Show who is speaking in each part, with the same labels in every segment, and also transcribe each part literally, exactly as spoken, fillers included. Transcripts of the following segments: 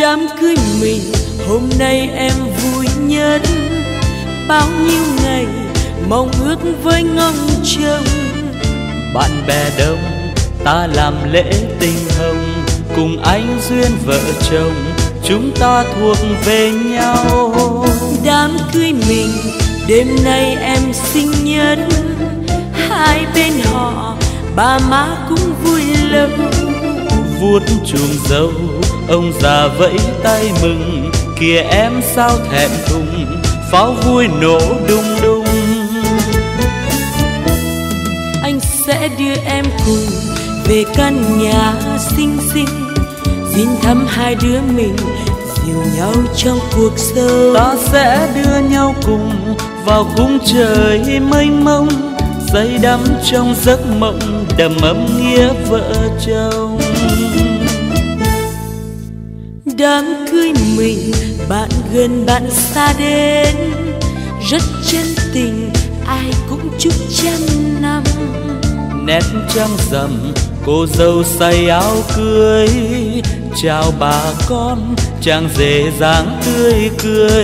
Speaker 1: Đám cưới mình hôm nay em vui nhất, bao nhiêu ngày mong ước với ngóng trông.
Speaker 2: Bạn bè đông ta làm lễ tình hồng, cùng anh duyên vợ chồng chúng ta thuộc về nhau.
Speaker 1: Đám cưới mình đêm nay em sinh nhật, hai bên họ ba má cũng vui lắm.
Speaker 2: Vuốt chùm dâu ông già vẫy tay mừng, kìa em sao thẹn thùng, pháo vui nổ đùng đùng.
Speaker 1: Anh sẽ đưa em cùng về căn nhà xinh xinh, xin thăm hai đứa mình dìu nhau trong cuộc sống.
Speaker 2: Ta sẽ đưa nhau cùng vào khung trời mênh mông, say đắm trong giấc mộng đầm ấm nghĩa vợ chồng.
Speaker 1: Đám cưới mình bạn gần bạn xa đến, rất chân tình ai cũng chúc trăm năm.
Speaker 2: Nét trăng rằm cô dâu say áo cưới, chào bà con chàng rể dáng tươi cười.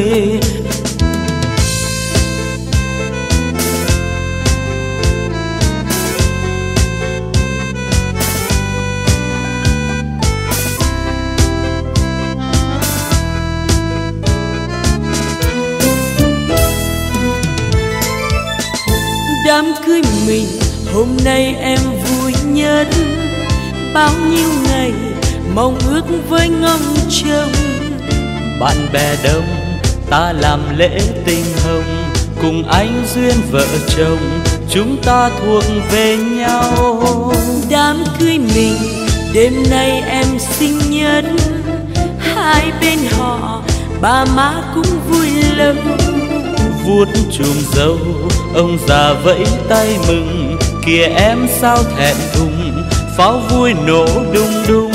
Speaker 1: Đám cưới mình hôm nay em vui nhất, bao nhiêu ngày mong ước với ngóng trông.
Speaker 2: Bạn bè đông ta làm lễ tình hồng, cùng anh duyên vợ chồng chúng ta thuộc về nhau.
Speaker 1: Đám cưới mình đêm nay em sinh nhật, hai bên họ ba má cũng vui lắm.
Speaker 2: Vuốt chùm dâu ông già vẫy tay mừng, kìa em sao thẹn thùng, pháo vui nổ đùng đùng.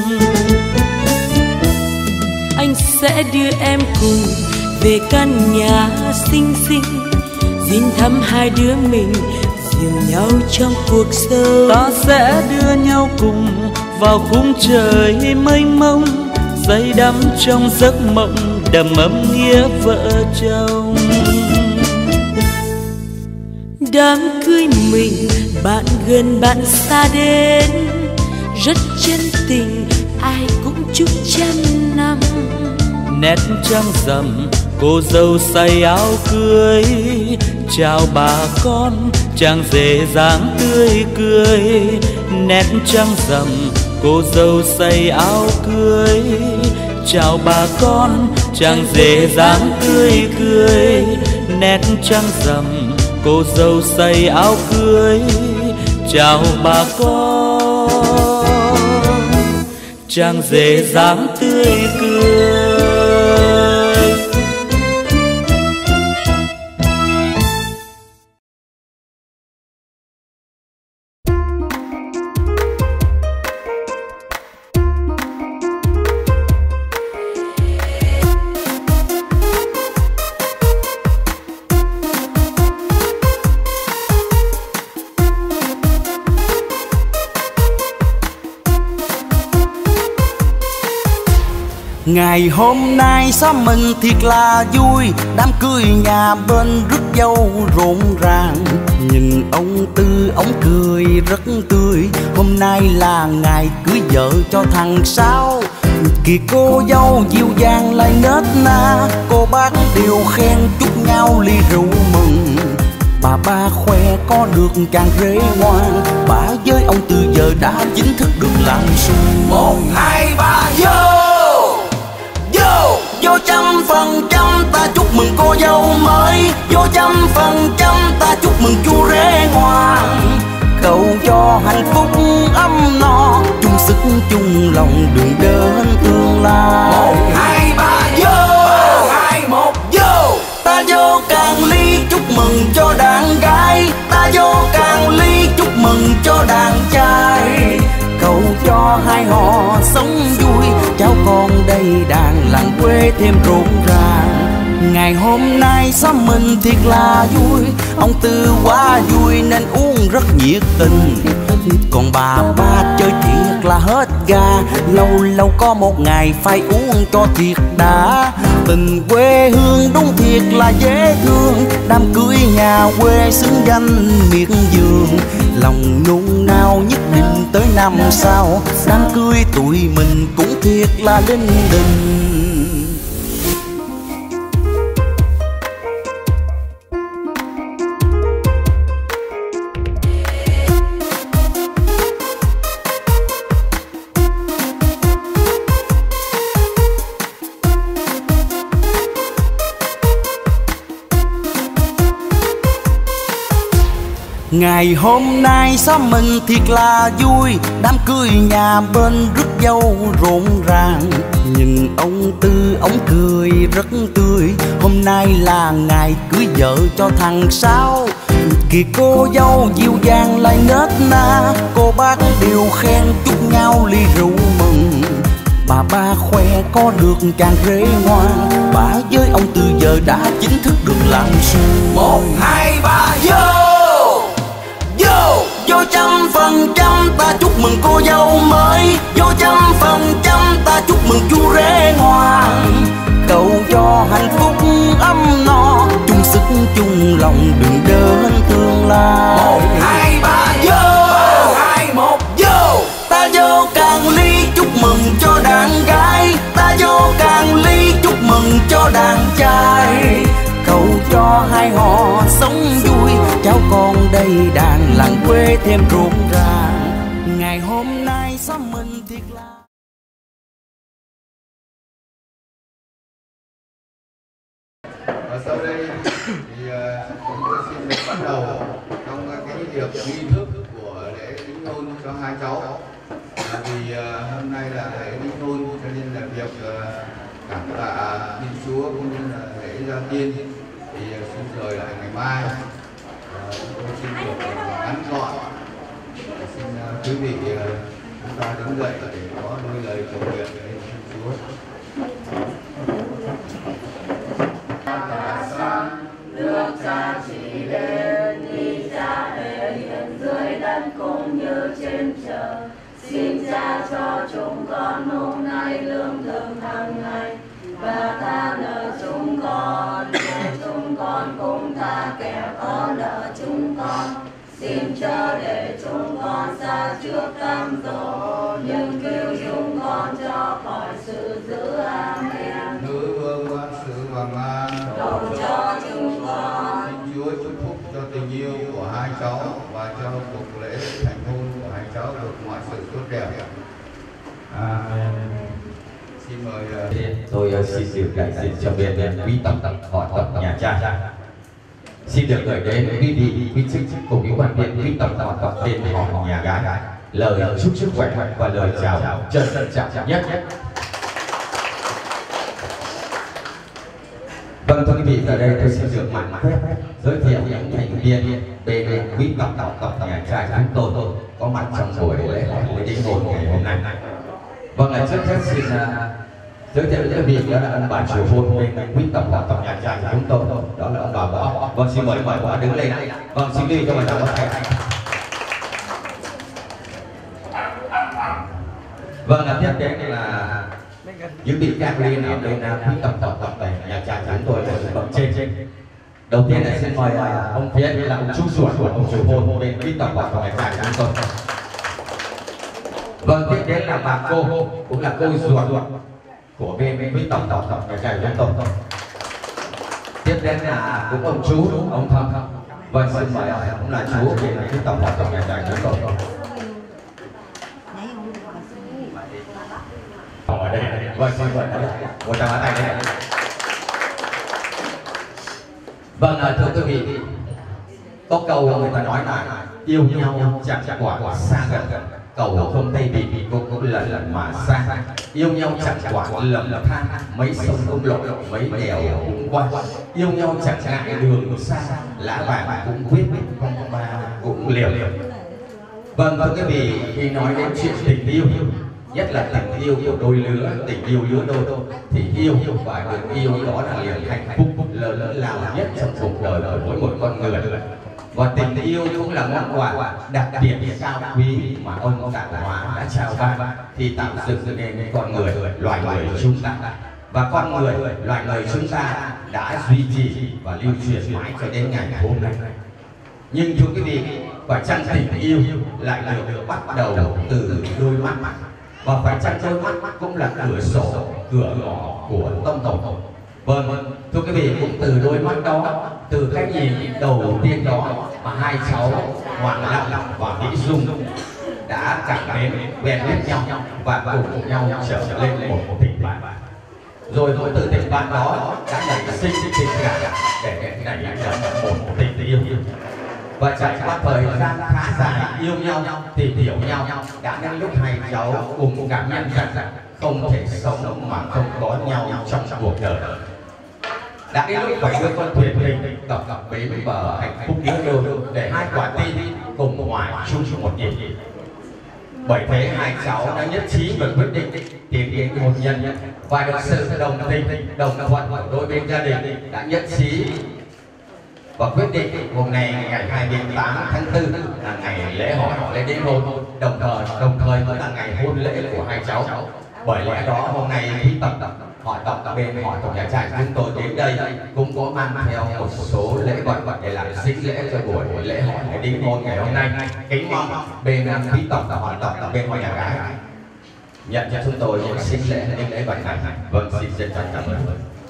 Speaker 1: Anh sẽ đưa em cùng về căn nhà xinh xinh, xin thăm hai đứa mình dìu nhau trong cuộc sống.
Speaker 2: Ta sẽ đưa nhau cùng vào khung trời mênh mông, say đắm trong giấc mộng đầm ấm nghĩa vợ chồng.
Speaker 1: Đám cưới mình bạn gần bạn xa đến, rất chân tình ai cũng chúc trăm năm.
Speaker 2: Nét trăng rằm cô dâu say áo cưới, chào bà con chàng rể dáng tươi cười. Nét trăng rằm cô dâu say áo cưới, chào bà con chàng rể dáng tươi cười. Nét trăng rằm cô dâu say áo cưới, chào bà con chàng rể dáng tươi cười.
Speaker 3: Ngày hôm nay xóm mình thiệt là vui, đám cưới nhà bên rước dâu rộn ràng. Nhìn ông Tư ông cười rất tươi, hôm nay là ngày cưới vợ cho thằng Sáu. Kìa cô dâu dịu dàng lại nết na, cô bác đều khen chúc nhau ly rượu mừng. Bà ba khoe có được chàng rể ngoan, bà với ông Tư giờ đã chính thức được làm xuôi. Một hai ba vô Vô, vô trăm phần trăm ta chúc mừng cô dâu mới, vô trăm phần trăm ta chúc mừng chú rể ngoan. Cầu cho hạnh phúc ấm no, chung sức chung lòng đường đến tương lai. Một hai ba vô, ba hai một vô. Ta vô càng ly chúc mừng cho đàn gái, ta vô càng ly chúc mừng cho đàn trai. Cầu cho hai họ sống vui, cháu con đây đàn làng quê thêm rộn ràng. Ngày hôm nay xóm mình thiệt là vui, ông Tư quá vui nên uống rất nhiệt tình. Còn bà ba chơi thiệt là hết ga, lâu lâu có một ngày phải uống cho thiệt đã. Tình quê hương đúng thiệt là dễ thương, đám cưới nhà quê xứng danh miệt vườn. Lòng nôn nao nhất định tới năm sau, đám cưới tụi mình cũng thiệt là linh đình. Ngày hôm nay xóm mình thiệt là vui, đám cưới nhà bên rước dâu rộn ràng. Nhìn ông Tư ông cười rất tươi, hôm nay là ngày cưới vợ cho thằng Sáu. Kìa cô dâu dịu dàng lại nết na, cô bác đều khen chúc nhau ly rượu mừng. Bà ba khoe có được chàng rể ngoan, bà với ông Tư giờ đã chính thức được làm xuôi. Một hai ba vô vô trăm phần trăm ta chúc mừng cô dâu mới, vô trăm phần trăm ta chúc mừng chú rể ngoan. Cầu cho hạnh phúc ấm no, chung sức chung lòng đừng đơn thương lai. Một hai ba vô, hai một vô, ta vô càng ly chúc mừng cho đàn gái, ta vô càng ly chúc mừng cho đàn trai. Cầu cho hai họ sống vui, cháu con đây đàn làng quê thêm rộn ràng. Ngày hôm nay xóm mình thiệt là
Speaker 4: và sau đây thì chúng tôi xin được bắt đầu trong cái việc nghi thức của lễ đính hôn cho hai cháu. À, vì uh, hôm nay là lễ đính hôn cho nên là việc uh, cảm tạ Thiên Chúa cũng như là lễ gia tiên thì uh, xin rời lại ngày mai. Uh, tôi xin được uh, ngắn gọn. Uh, xin uh, quý vị uh, chúng ta đứng dậy để có đôi lời cầu nguyện với Thiên Chúa.
Speaker 5: Nước Cha chỉ đến đi Cha thể hiện dưới đất cũng như trên trời. Xin Cha cho chúng con hôm nay lương thực hàng ngày, và tha nợ chúng con để chúng con cũng tha kẻ có nợ chúng con. Xin chớ để chúng con xa trước cám dỗ, nhưng cứu chúng con cho khỏi sự dữ. Amen.
Speaker 4: Nữ vương vạn sự vàng an,
Speaker 5: cầu cho chúng con.
Speaker 4: Xin Chúa chúc phúc cho tình yêu của hai cháu và cho cuộc lễ thành hôn của hai cháu được mọi sự tốt đẹp. Amen. Xin mời uh...
Speaker 6: tôi uh, xin được đại diện cho bên quý tộc họ tộc nhà Cha. Xin được gửi đến quý vị, quý chức cùng quý quan viên quý tộc họ tộc bên họ nhà gái lời chúc sức khỏe và lời chào trân trọng nhất. Vâng, thưa quý vị, ở đây tôi xin được mạn phép giới thiệu những thành viên bên quý tộc họ tộc nhà Cha chúng tôi có mặt trong buổi lễ lễ đính hôn ngày hôm nay. Vâng, là trước hết xin uh, giới thiệu với quý vị đó là ông bà chủ hôn bên quý tộc họ tộc nhà Cha chúng tôi, đó là ông bà Võ. Vâng, xin mời mời Võ đứng lên. Vâng, xin lưu cho bà chào có thầy. Vâng, là tiếp đến là những vị các liên ở bên quý tộc họ tộc nhà Cha chúng tôi là bậc trên. Đầu tiên là xin mời ông Thiện là ông chú ruột của ông chủ hôn bên quý tộc họ tộc nhà Cha chúng tôi. Vâng, tiếp đến là bà cô, cũng là cô ruột của bên quý tộc họ tộc nhà Cha chúng tôi. Tiếp đến là cũng ông chú, ông Thâm. Vâng, xin mời cũng là chú bên quý tộc họ tộc nhà Cha chúng tôi. Ở đây, vâng, xin mời một tràng pháo tay đây. Vâng, thưa quý vị, có câu người ta nói là yêu nhau chẳng quả xa gần, cầu không tay bị bị cô cũng lần lần mà xa. Yêu nhau chẳng quả lầm than, mấy sông cũng lộ mấy đèo cũng qua. Yêu nhau chẳng ngại đường xa, lá vàng cũng quyết phong ba cũng liều. Vâng, thưa quý vị, khi nói đến chuyện tình yêu, nhất là tình yêu của đôi lứa, tình yêu lứa đôi thì yêu và được yêu đó là niềm hạnh phúc lớn lao nhất trong cuộc đời của mỗi một con người. Và tình yêu cũng là món quà đặc biệt cao quý mà ông Tạo Hóa đã trao ban thì tạo dựng nên con người, loài người chúng ta. Và con người, loài người chúng ta đã duy trì và lưu truyền mãi cho đến ngày hôm nay. Nhưng thưa quý vị, phải chăng tình yêu lại được bắt đầu từ đôi mắt, và phải chăng đôi mắt cũng là cửa sổ, cửa ngõ của tâm hồn. Vâng, thưa quý vị, cũng từ đôi mắt đó, từ cái nhìn đầu tiên đó mà hai cháu Hoàng Long và Mỹ Dung đã cảm mến, quen biết nhau và cùng nhau trở lên một tình bạn. Rồi cũng từ tình bạn đó đã nảy sinh tình cảm để nảy ra một tình yêu. Và trải qua thời gian khá dài yêu nhau, tìm hiểu nhau, đã đến lúc hai cháu cùng cảm nhận rằng không thể sống mà không có nhau trong cuộc đời. Đã đến lúc phải đưa con thuyền mình cập cập bến bờ hạnh phúc đứa đôi để hai quả tim cùng hòa chung một nhịp. Bởi thế hai cháu đã nhất trí và quyết định tiến đến hôn nhân, và được sự đồng tình, đồng thuận của đôi bên gia đình đã nhất trí và quyết định hôm nay ngày hai mươi tám tháng tư là ngày lễ hỏi lễ đính hôn, đồng thời đồng thời cũng là ngày hôn lễ của hai cháu. Bởi lẽ đó hôm nay khi tập hỏi tập bên hỏi của nhà trai chúng tôi đến đây cũng có mang theo một số lễ vật để làm sinh lễ cho buổi lễ hỏi lễ đính hôn ngày hôm nay. Kính mong bên quý tập hỏi tập bên nhà gái nhận cho chúng tôi những sinh lễ những lễ vật này. Vâng, xin trân trọng cảm ơn.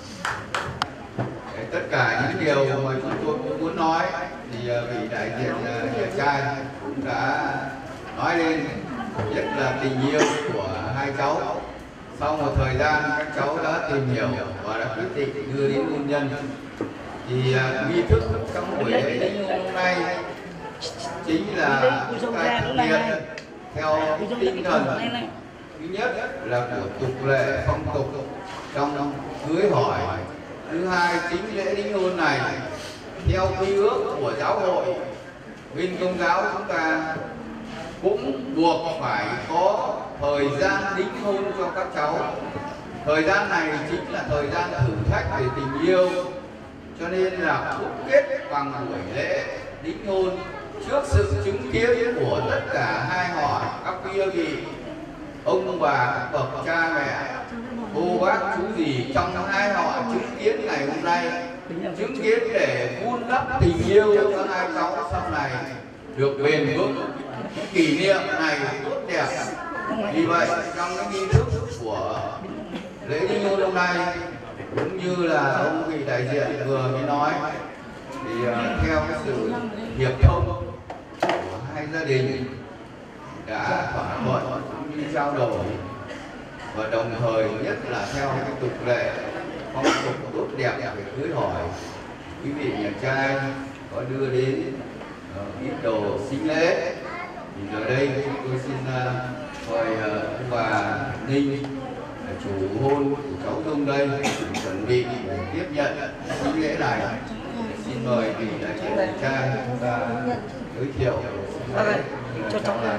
Speaker 4: Tất cả những điều mà chúng tôi cũng muốn nói thì vị đại diện nhà trai cũng đã nói lên, nhất là tình yêu của hai cháu. Sau một thời gian các cháu đã tìm hiểu và đã quyết định đưa đến hôn nhân, thì nghi thức trong buổi lễ đính hôn hôm nay chính là chúng ta thực hiện theo tinh thần thứ nhất là của tục lệ phong tục trong cưới hỏi, thứ hai chính lễ đính hôn này theo quy ước của giáo hội bên Công giáo chúng ta cũng buộc phải có thời gian đính hôn cho các cháu. Thời gian này chính là thời gian thử thách về tình yêu, cho nên là thúc kết bằng buổi lễ đính hôn trước sự chứng kiến của tất cả hai họ, các quý vị, ông bà, các bậc cha mẹ, cô bác chú dì trong hai họ chứng kiến ngày hôm nay, chứng kiến để vun đắp tình yêu cho hai cháu sau này được bền vững. Kỷ niệm này tốt đẹp. Vì vậy trong cái nghi thức của lễ đính hôn hôm nay, cũng như là ông vị đại diện vừa mới nói, thì uh, theo cái sự hiệp thông của hai gia đình đã thỏa thuận cũng như trao đổi, và đồng thời nhất là theo cái tục lệ phong tục tốt đẹp về cưới hỏi, quý vị nhà trai có đưa đến uh, ít đồ sinh lễ. Thì giờ đây tôi xin uh, mời uh, ông bà Ninh, chủ hôn của cháu Dung đây, chuẩn bị để tiếp nhận sinh lễ này. Xin mời vị đại diện nhà trai chúng ta giới thiệu cho cháu là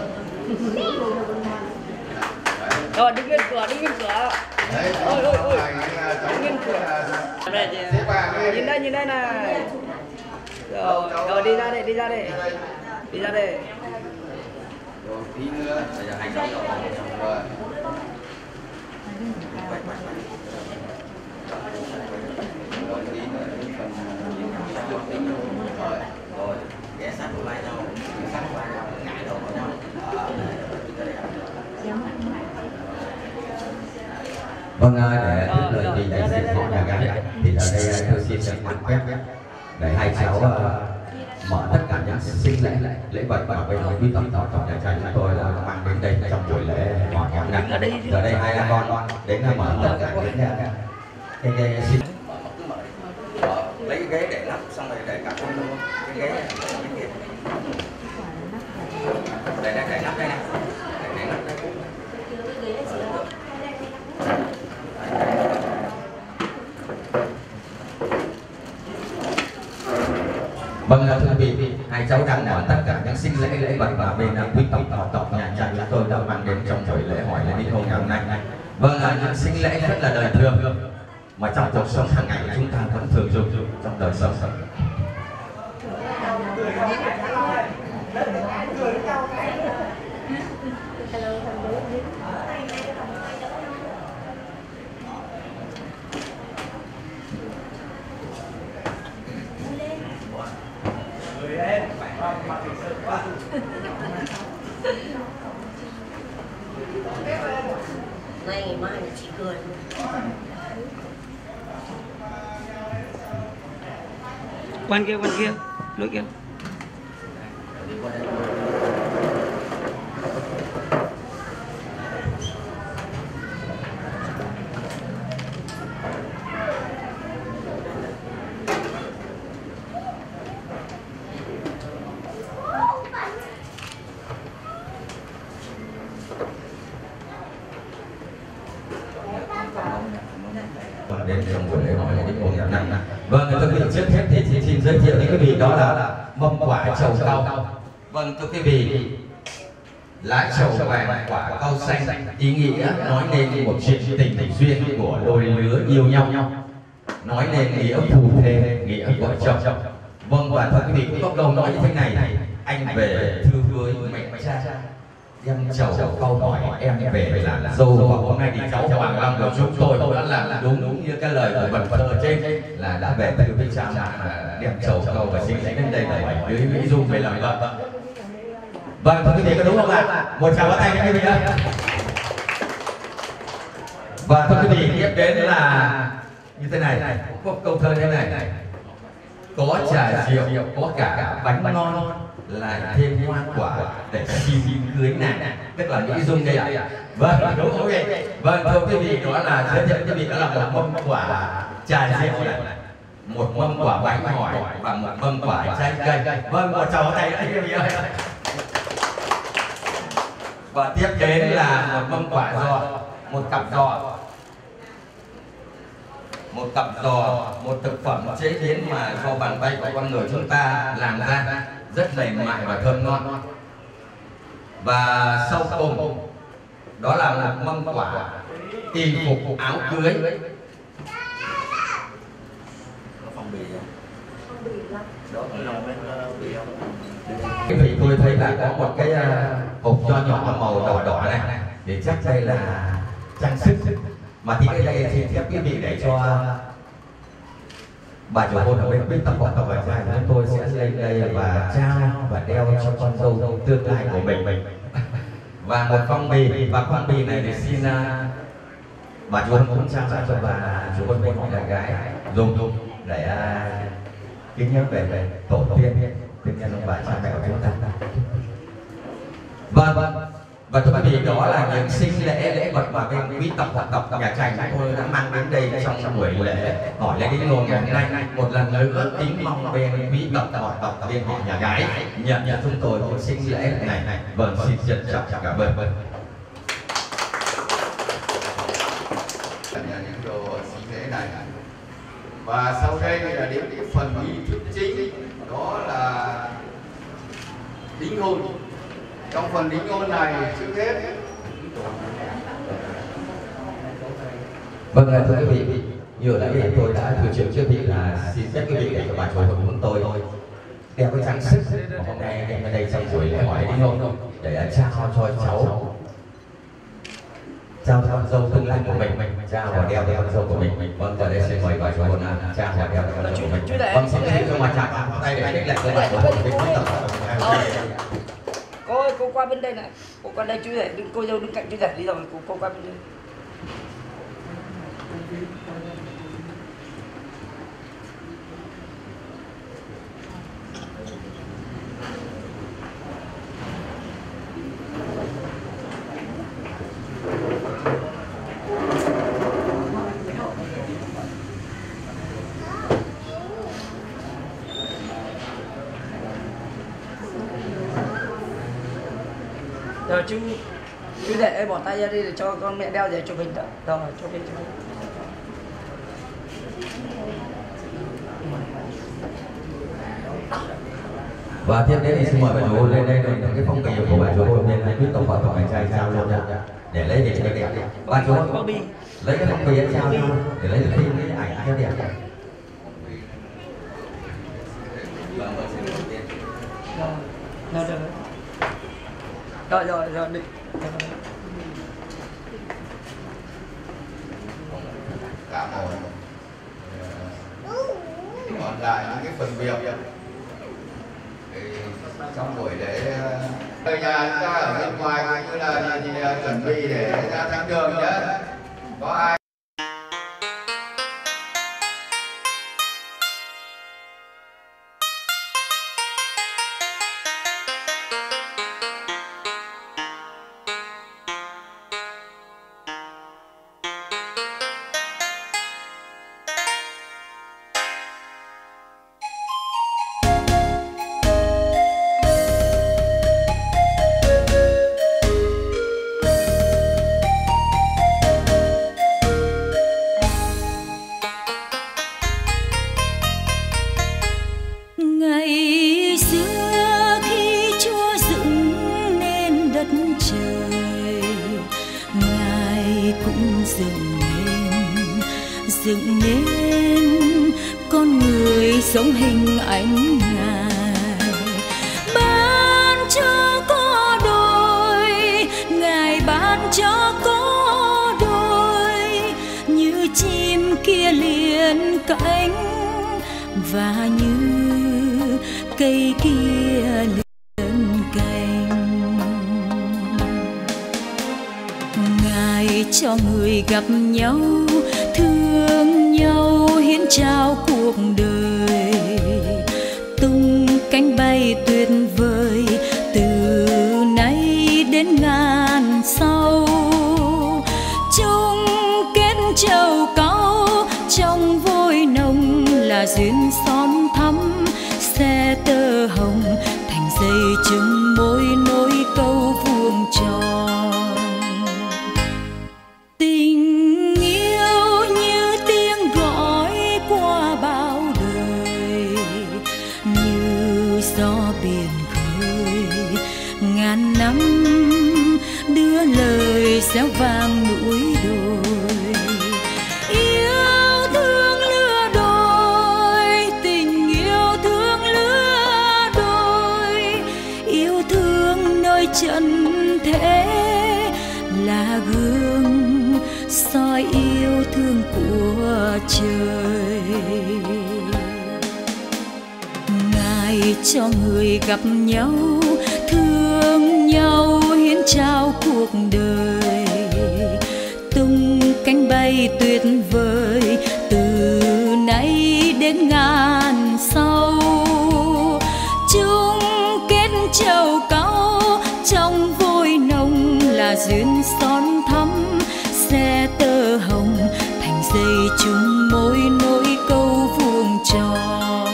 Speaker 5: rồi đứng lên cửa, đứng lên cửa.
Speaker 4: Đấy,
Speaker 5: ôi ôi ôi,
Speaker 4: đứng lên cửa.
Speaker 5: Nhìn đây, nhìn đây này. Rồi, rồi đi ra đây, đi ra đây, đi ra đây.
Speaker 4: Rồi tí nữa, bây giờ hai cháu rồi. Rồi tí nữa đến phần được tính rồi. Rồi, ghé sát vào vai nhau, sát vào vai nhau, ngại đầu vào nhau.
Speaker 6: Vâng, để tiếp lời vị đại diện họ nhà gái thì ở đây tôi xin được mạnh phép để hai cháu mở tất cả những sinh lễ lễ vật và bên quý tộc tỏ tỏ nhà trai chúng tôi là mang đến đây trong buổi lễ hỏi ngày hôm nay. Giờ đây hai con đến mở tất cả những cái cái xin
Speaker 4: lấy cái ghế để lắp xong rồi để cả con luôn cái ghế này, để để để lắp đây này, để để lắp đây.
Speaker 6: Vâng, thưa quý vị, hai cháu đang mở tất cả những sinh lễ lễ vật và bên quý tộc họ tộc nhà trai chúng tôi đã mang đến trong buổi lễ hỏi sinh lễ rất là đời thường mà trong cuộc sống hàng ngày của chúng ta vẫn thường dùng trong đời sống.
Speaker 7: Ngày mai là chị cười.
Speaker 8: Quan kia, quan kia, lối kia.
Speaker 6: Đến trong buổi lễ hỏi đến buổi năm năm. Vâng, thưa quý vị, trước hết thì xin, xin giới thiệu đến quý vị đó là mâm quả trầu cau. Vâng, thưa quý vị, lá trầu vàng quả cau xanh ý nghĩa nói nên một chuyện tình tình duyên của đôi lứa yêu nhau, nói nên nghĩa phù thê, nghĩa vợ chồng. Vâng, và thưa quý vị cũng có câu nói như thế này: anh về thư với mẹ cha, đem chầu câu hỏi em về làm dâu. Và hôm nay thì cháu Hoàng Long của chúng tôi đã làm đúng đúng như cái lời của bần thơ trên là đã về thư với cha mà đem chầu câu và xin lễ đến đây để với Mỹ Dung về làm vợ. Vâng, thưa quý vị có đúng không ạ? Một tràng pháo tay cho quý vị ạ. Và thưa quý vị, tiếp đến là như thế này, có câu thơ như thế này: có trà rượu, có cả bánh ngon, lại thêm hoa quả để xin cưới nàng, tức là Mỹ Dung đây ạ. Vâng, đúng không quý vị? Vâng, thưa quý vị, đó là giới thiệu quý vị đó là một mâm quả trà rượu này, một mâm quả bánh hỏi và một mâm quả trái cây. Vâng, một tràng tay nữa quý vị ơi. Và tiếp đến là một mâm quả giò, một cặp giò, một cặp giò, một thực phẩm chế biến mà do bàn tay của con người chúng ta làm ra, rất mềm mại và thơm ngon. Và sau cùng đó là một mâm quả y phục áo cưới. Quý vị, tôi thấy là có một cái hộp nho nhỏ màu đỏ đỏ này, để chắc đây là trang sức. Mà thì cái đây xin phép quý vị để cho bà chủ hôn ở bên bên tập họ tập và trai chúng tôi sẽ lên đây và trao và đeo cho con dâu tương lai của mình. Và một phong bì, và phong bì này thì xin uh, bà chủ hôn cũng trao lại cho bà chủ hôn bên họ là gái dùng để uh, kính nhớ về về tổ tiên tiên nhân ông bà cha mẹ của chúng ta. Vâng, vâng. Và thưa quý vị, đó là những sinh lễ lễ vật mà bên quý tộc hoặc tộc nhà Trành chúng tôi đã mang đến đây trong buổi lễ hỏi lễ đính hôn ngày hôm nay. Một lần nữa kính mong bên quý tộc hoặc tộc bên họ nhà gái nhận cho chúng tôi một sinh lễ này này. Vâng, xin trân trọng cảm ơn.
Speaker 4: Những đồ sinh lễ này. Và sau đây là đến cái phần nghi thức chính, đó là đính hôn. Trong phần đính hôn này trước hết,
Speaker 6: vâng, thưa quý vị, như ở đây tôi đã thừa chuyện trước vị là xin phép quý vị để cho bà chủ hôn của tôi đeo cái trang sức mà hôm nay đem ở đây trong buổi lễ hỏi đính hôn để trao cho cháu, trao cho con dâu tương lai của mình, trao và đeo cho con dâu của mình. Vâng, giờ đây xin mời bà chủ hôn trao và đeo cho con dâu của mình. Vâng, xin giới thiệu cho bà tràng tay để khích lệ cho bà chủ hôn với quý tộc.
Speaker 8: Cô ơi, cô qua bên đây này, cô qua đây chú rể, đứng cô dâu đứng cạnh chú rể đi rồi, cô, cô qua bên đây. Rồi chú chú để bỏ tay ra đi để cho con mẹ đeo để chụp hình. Rồi chụp hình.
Speaker 6: Và tiếp đến thì xin mời bà chủ hôn lên đây, đây là cái phong bì của bà chủ hôn bên này. quý tộc vợ chồng anh trai trao luôn nha, để lấy để cho đẹp. Ba chú lấy cái phong bì trao đi để lấy được thêm cái ảnh cho đẹp.
Speaker 8: Rồi rồi rồi rồi rồi đi.
Speaker 4: Cảm ơn. Còn lại những cái phần việc thì trong buổi lễ người nhà chúng ta ở bên ngoài cũng như là thì, thì, chuẩn bị để ra thăm đường nhé. Có ai
Speaker 1: dựng nên con người sống hình ảnh Ngài, ban cho có đôi, Ngài ban cho có đôi, như chim kia liền cánh và như cây kia liền cành. Ngài cho người gặp nhau, thương nhau, hiến trao cuộc đời, tung cánh bay tuyệt vời từ nay đến ngàn sau. Chung kết trầu cau trong vôi nồng là duyên son thắm, xe tơ hồng thành dây chừng môi nối câu vuông tròn. Đưa lời réo vang núi đồi, yêu thương lứa đôi, tình yêu thương lứa đôi, yêu thương nơi trần thế là gương soi yêu thương của trời. Ngài cho người gặp nhau, thương nhau, hiến trao cuộc đời, tung cánh bay tuyệt vời từ nay đến ngàn sau. Chung kết trầu cau trong vôi nồng là duyên son thắm, xe tơ hồng thành dây chung môi nối câu vuông tròn.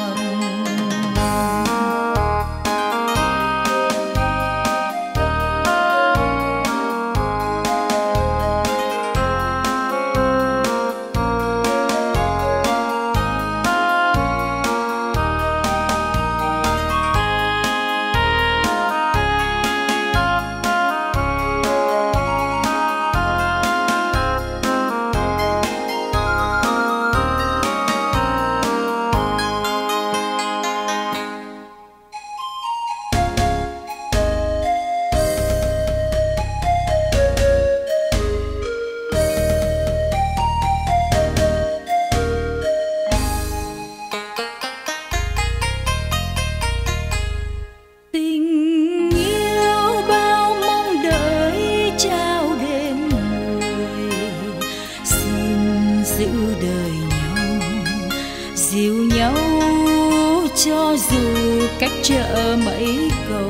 Speaker 1: Cách chợ mấy cầu,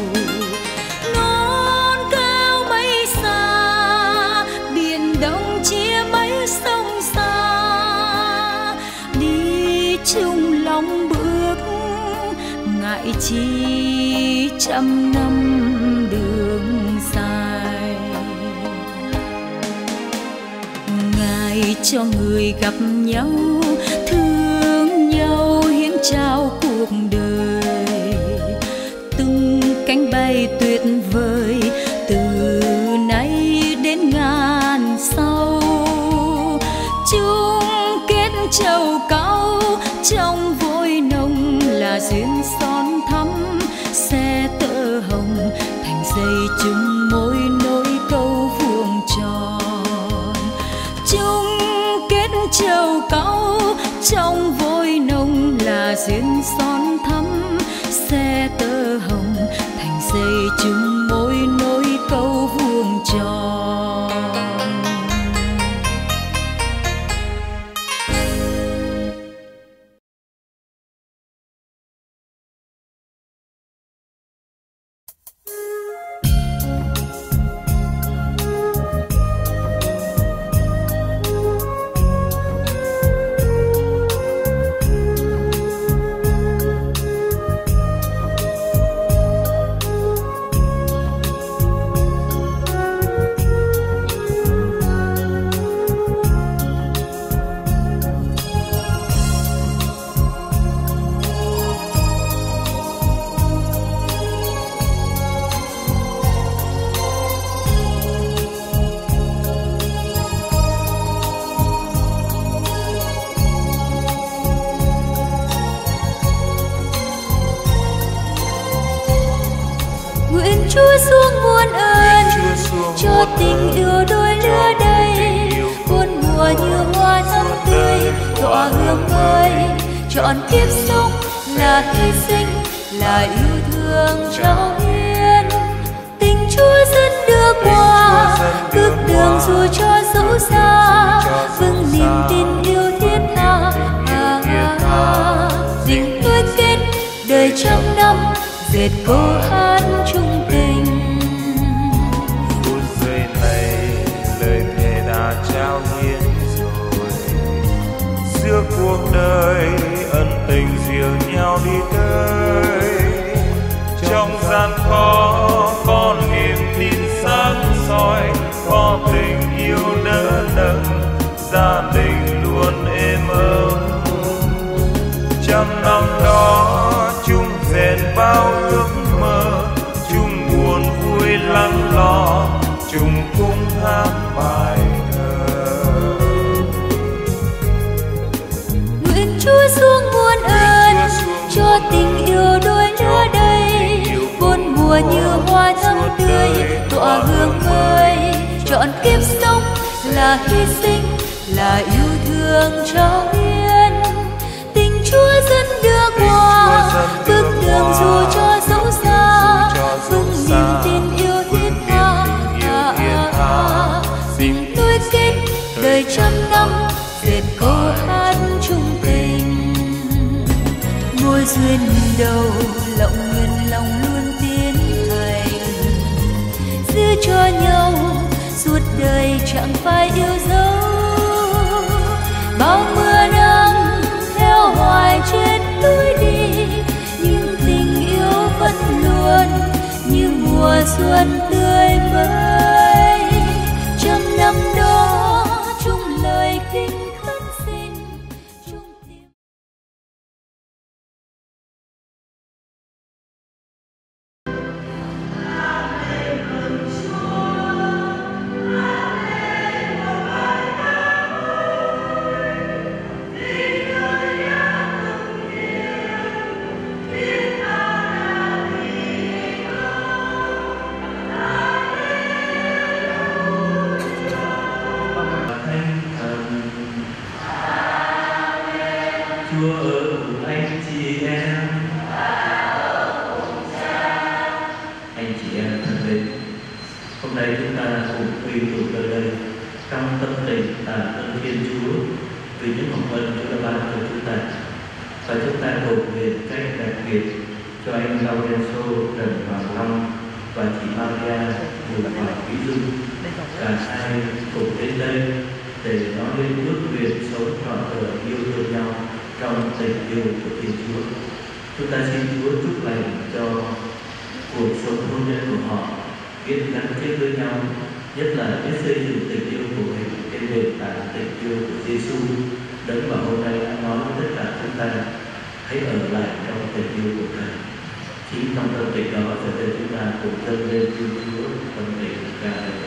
Speaker 1: non cao mấy xa, biển đông chia mấy sông xa. Đi chung lòng bước, ngại chi trăm năm đường dài. Ngài cho người gặp nhau, thương nhau, hiến trao cuộc đời, tung cánh bay tuyệt vời trong vôi nồng là duyên son thắm, xe tơ hồng thành dây chung mối nối câu vuông tròn.
Speaker 5: Chúa xuống muôn ơn cho tình yêu đôi lứa đây, muôn mùa như hoa năm tươi tỏa hương mới, trọn kiếp sống là hy sinh, là yêu thương trao hiến. Tình Chúa dẫn đưa qua bước đường dù cho dẫu xa, vững niềm tin yêu thiết tha. Tình tôi kết đời trăm năm, dệt câu hát chung tình.
Speaker 7: Phút giây này lời thề đã trao hiến rồi, giữa cuộc đời ân tình dìu nhau đi tới. Trong gian khó có niềm tin sáng soi, có tình yêu đỡ đẫn, gia đình luôn êm ấm. Trăm năm đó chung rèn bao ước mơ, chung buồn vui lắng lo, chung cung hát bài thơ.
Speaker 5: Nguyện Chúa xuống muôn ơn cho tình yêu đôi lứa đây, bốn mùa như hoa thắm tươi tỏa hương mới, trọn kiếp sống là hy sinh, là yêu thương trao hiến. Tình Chúa dẫn đưa qua bước đường dù cho dẫu xa, vững niềm tin yêu thiết tha. Tình tôi kết đời trăm năm, dệt câu hát chung tình. Môi duyên đầu lộng nguyện lòng luôn tiến thành, giữ cho nhau suốt đời chẳng phải yêu dấu. Bao mưa nắng theo hoài trên lối đi, nhưng tình yêu vẫn luôn như mùa xuân tươi mới. Trăm năm đó chung lời kinh khấn xin, chung tiếng.
Speaker 2: Chúa ở cùng anh chị em. Anh chị em thân mến, hôm nay chúng ta cùng quy tụ ở đây trong tâm tình tạ ơn Thiên Chúa vì những hồng ân Chúa đã ban cho chúng ta, và chúng ta cầu nguyện cách đặc biệt cho anh Laurenso, Trần Hoàng Long và chị Maria Bùi Hoàng Quý Dung, cả hai cùng đến đây để nói lên ước nguyện sống trọn đời yêu thương nhau trong tình yêu của Thiên Chúa. Chúng ta xin Chúa chúc lành cho cuộc sống hôn nhân của họ, biết gắn kết với nhau, nhất là biết xây dựng tình yêu của mình trên nền tảng tình yêu của Giêsu, đấng mà hôm nay đã nói với tất cả chúng ta hãy ở lại trong tình yêu của Ngài. Chính trong tâm tình đó giờ đây chúng ta cùng dâng lên Thiên Chúa tâm tình ca ngợi.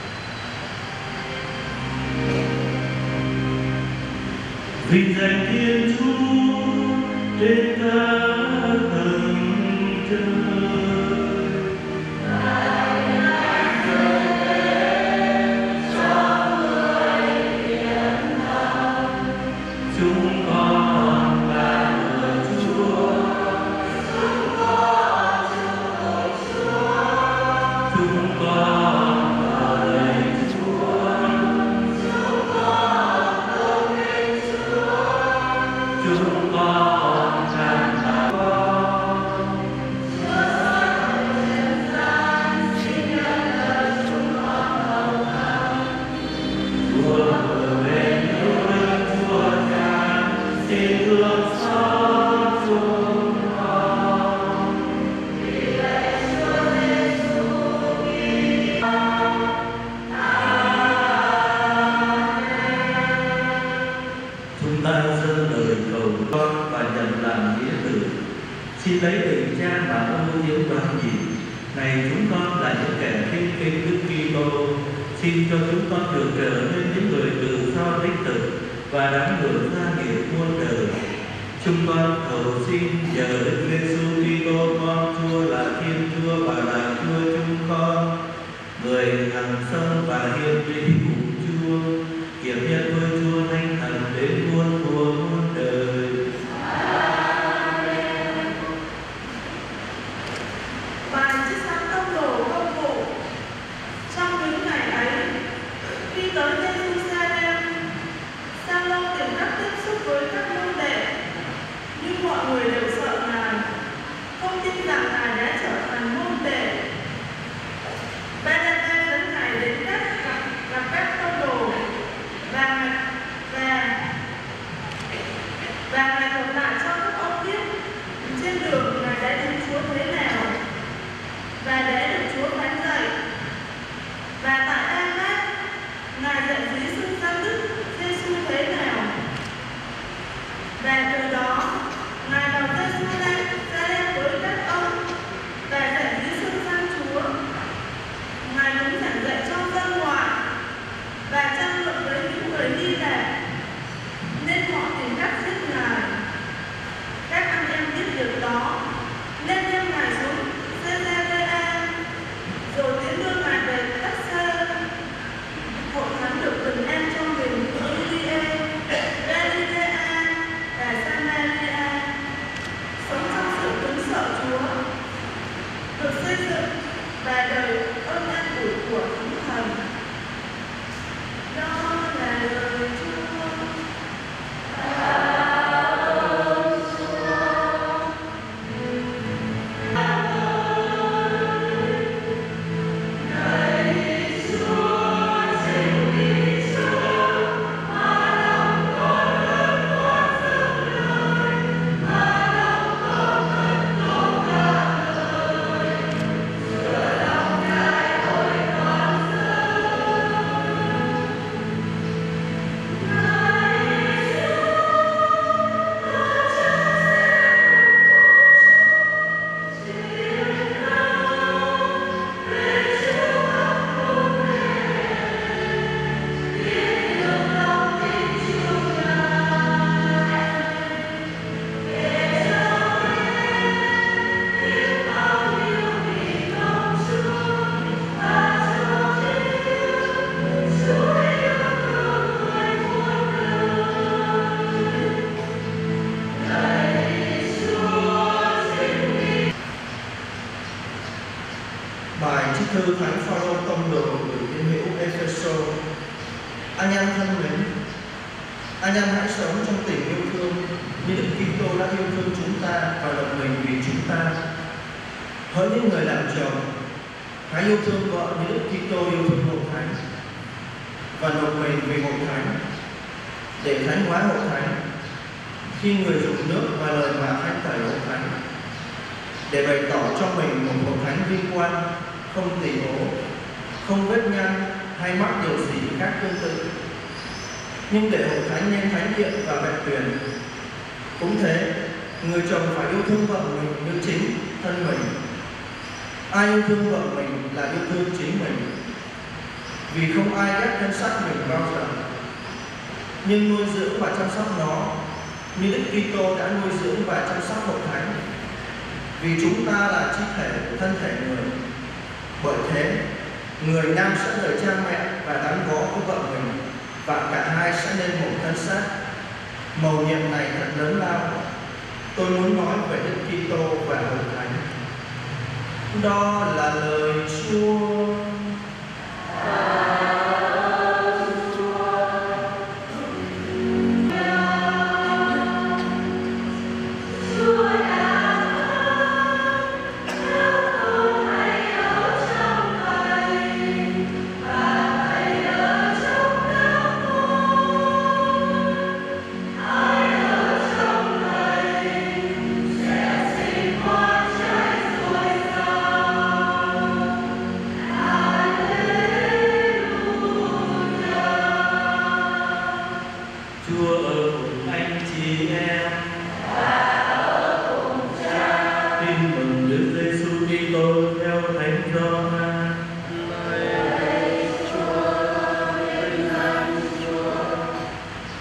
Speaker 2: Vinh danh Thiên Chúa trên các tầng trời, chúng con
Speaker 9: Xin lấy tình cha mà ơn những đoàn gì. Này chúng con là những kẻ thiên kính Đức Kitô, xin cho chúng con được trở nên những người tự do đích thực và đáng hưởng gia nghiệp muôn đời. Chúng con cầu xin nhờ Đức Giêsu Kitô con Chúa là Thiên Chúa và là Chúa chúng con, người hằng sống và hiền vị cùng Chúa, kiệp nhất với Chúa Thánh Thần đến muôn thuở muôn đời.
Speaker 5: Bài trích sáng tông đồ công vụ. Trong những ngày ấy, khi tới Jerusalem, Sa-lô tìm cách tiếp xúc với các môn đệ, nhưng mọi người đều sợ Ngài, không tin rằng Ngài đã trở thành môn đệ. Ba-na-ba dẫn Ngài đến các gặp, gặp các tông đồ và và và Ngài thuật lại cho các ông biết trên đường Ngài đã đến Chúa thế nào và đã được Chúa phán dạy. Và tại Đa-mát, Ngài dạy dĩ sự giám Đức Giêsu thế nào. Và từ đó, Ngài vào Jerusalem với các ông và dạy dĩ sự giám Chúa. Ngài cũng giảng dạy cho dân ngoại và tranh luận với những người đi lạc, nên họ tìm cách giết Ngài. Các anh em biết điều đó nên đem Ngài xuống Caesarea, rồi tiến đưa Ngài về Tarsa. Hội thánh được bình an cho mình ở Judea, Galilea và Samaria, sống trong sự kính sợ Chúa, được xây dựng và đời ơn an ủi của Thánh Thần. Đó là lời Chúa.
Speaker 10: Bài trích thư Thánh Phaolô tông đồ gửi tín hữu Epheso. Anh em thân mến, anh em hãy sống trong tình yêu thương như Đức Kitô đã yêu thương chúng ta và lập mình vì chúng ta. Hỡi những người làm chồng, hãy yêu thương vợ như Đức Kitô yêu thương hội thánh và nộp mình vì hội thánh, để thánh hóa hội thánh, khi người dùng nước và lời mà thánh tẩy hội thánh, để bày tỏ cho mình một hội thánh vinh quang, không tỳ ố, không vết nhăn hay mắc điều gì khác tương tự, nhưng để hội thánh nên thánh thiện và vẹn tuyền. Cũng thế, người chồng phải yêu thương vợ mình như chính thân mình. Ai yêu thương vợ mình là yêu thương chính mình, vì không ai ghét thân xác mình bao giờ, nhưng nuôi dưỡng và chăm sóc nó như Đức Kitô đã nuôi dưỡng và chăm sóc hội thánh, vì chúng ta là chi thể của thân thể người. Bởi thế, người nam sẽ rời cha mẹ và gắn bó với vợ mình, và cả hai sẽ nên một thân xác. Mầu nhiệm này thật lớn lao. Tôi muốn nói về Đức Kitô và hội thánh. Đó là lời Chúa.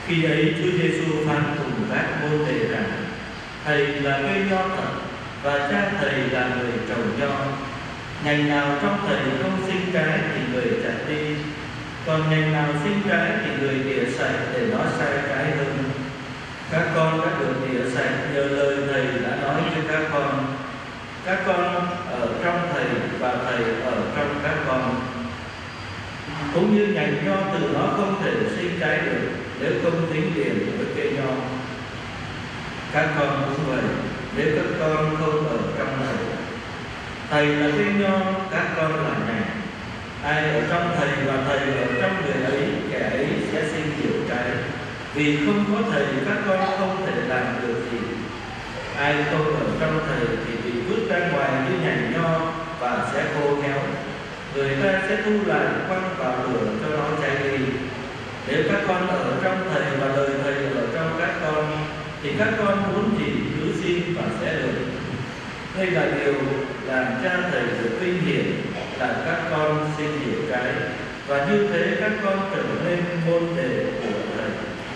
Speaker 9: Khi ấy Chúa Giêsu phán cùng các môn đệ rằng: Thầy là cây nho thật và cha thầy là người trồng nho. Nhành nào trong thầy không sinh trái thì người chặt đi, còn nhành nào sinh trái thì người tỉa sạch để nó sai trái hơn. Các con đã được tỉa sạch nhờ lời thầy đã nói với các con. Các con ở trong thầy và thầy ở trong các con. Cũng như nhành nho từ nó không thể sinh trái được nếu không dính liền với cây nho. Các con cũng vậy, nếu các con không ở trong thầy. Thầy là cây nho, các con là nhành. Ai ở trong thầy và thầy ở trong người ấy, kẻ ấy sẽ sinh nhiều trái. Vì không có thầy các con không thể làm được gì. Ai không ở trong thầy thì bị vứt ra ngoài như nhành nho và sẽ khô héo. Người ta sẽ thu lại quăng vào lửa cho nó cháy đi. Nếu các con ở trong thầy và lời thầy ở trong các con thì các con muốn gì cứ xin và sẽ được. Đây là điều làm cha thầy được vinh hiển, là các con sinh nhiều trái, và như thế các con trở nên môn đệ của thầy.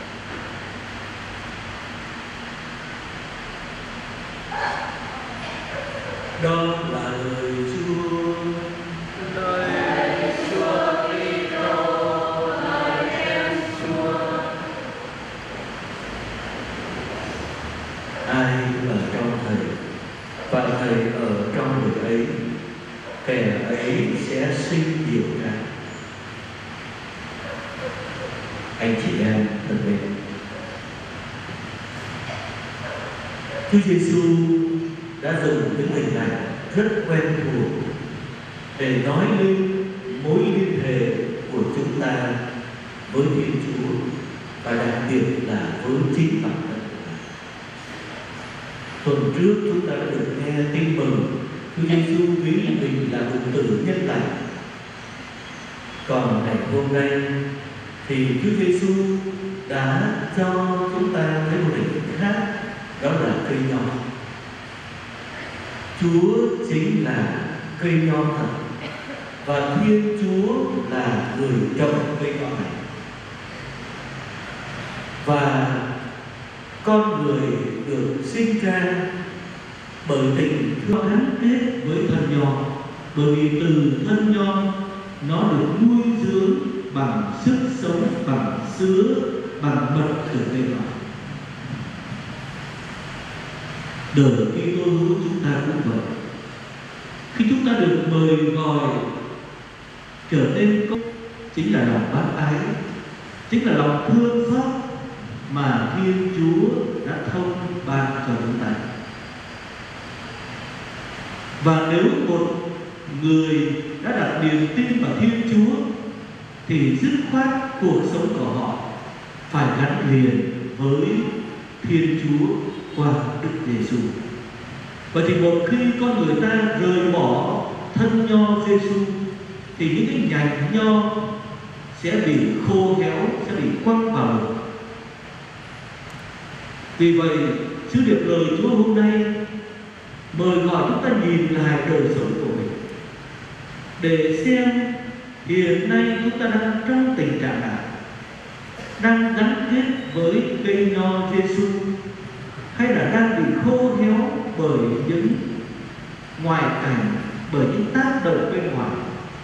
Speaker 9: Đó là lời Chúa.
Speaker 5: Lời Chúa Kitô, lời khen Chúa.
Speaker 9: Ai ở trong thầy và thầy ở trong người ấy, kẻ ấy sẽ sinh nhiều trái. Anh chị em thân mến, Chúa Giêsu đã dùng những hình ảnh rất quen thuộc để nói lên mối liên hệ của chúng ta với Thiên Chúa, và đặc biệt là với chính bản thân. Tuần trước chúng ta đã được nghe tin mừng Chúa Giêsu ví mình là một tử nhân lành. Còn ngày hôm nay thì Chúa Giêsu đã cho chúng ta thấy một hình khác, đó là cây nho. Chúa chính là cây nho thật, và Thiên Chúa là người trồng cây nho này. Và con người được sinh ra bởi tình thương gắn kết với thân nho, bởi vì từ thân nho nó được nuôi dưỡng bằng sức sống, bằng sữa, bằng mật từ cây nho. Đời Kitô hữu chúng ta cũng vậy. Khi chúng ta được mời gọi trở nên có, chính là lòng bác ái, chính là lòng thương xót mà Thiên Chúa đã thông ban cho chúng ta. Và nếu một người đã đặt niềm tin vào Thiên Chúa thì dứt khoát cuộc sống của họ phải gắn liền với Thiên Chúa qua Đức Giêsu. Và thì một khi con người ta rời bỏ thân nho Giêsu thì những cái nhành nho sẽ bị khô héo, sẽ bị quăng vào lửa. Vì vậy, sứ điệp lời Chúa hôm nay mời gọi chúng ta nhìn lại đời sống của mình để xem hiện nay chúng ta đang trong tình trạng nào, đang gắn kết với cây nho Giêsu hay là đang bị khô héo bởi những ngoại cảnh, bởi những tác động bên ngoài.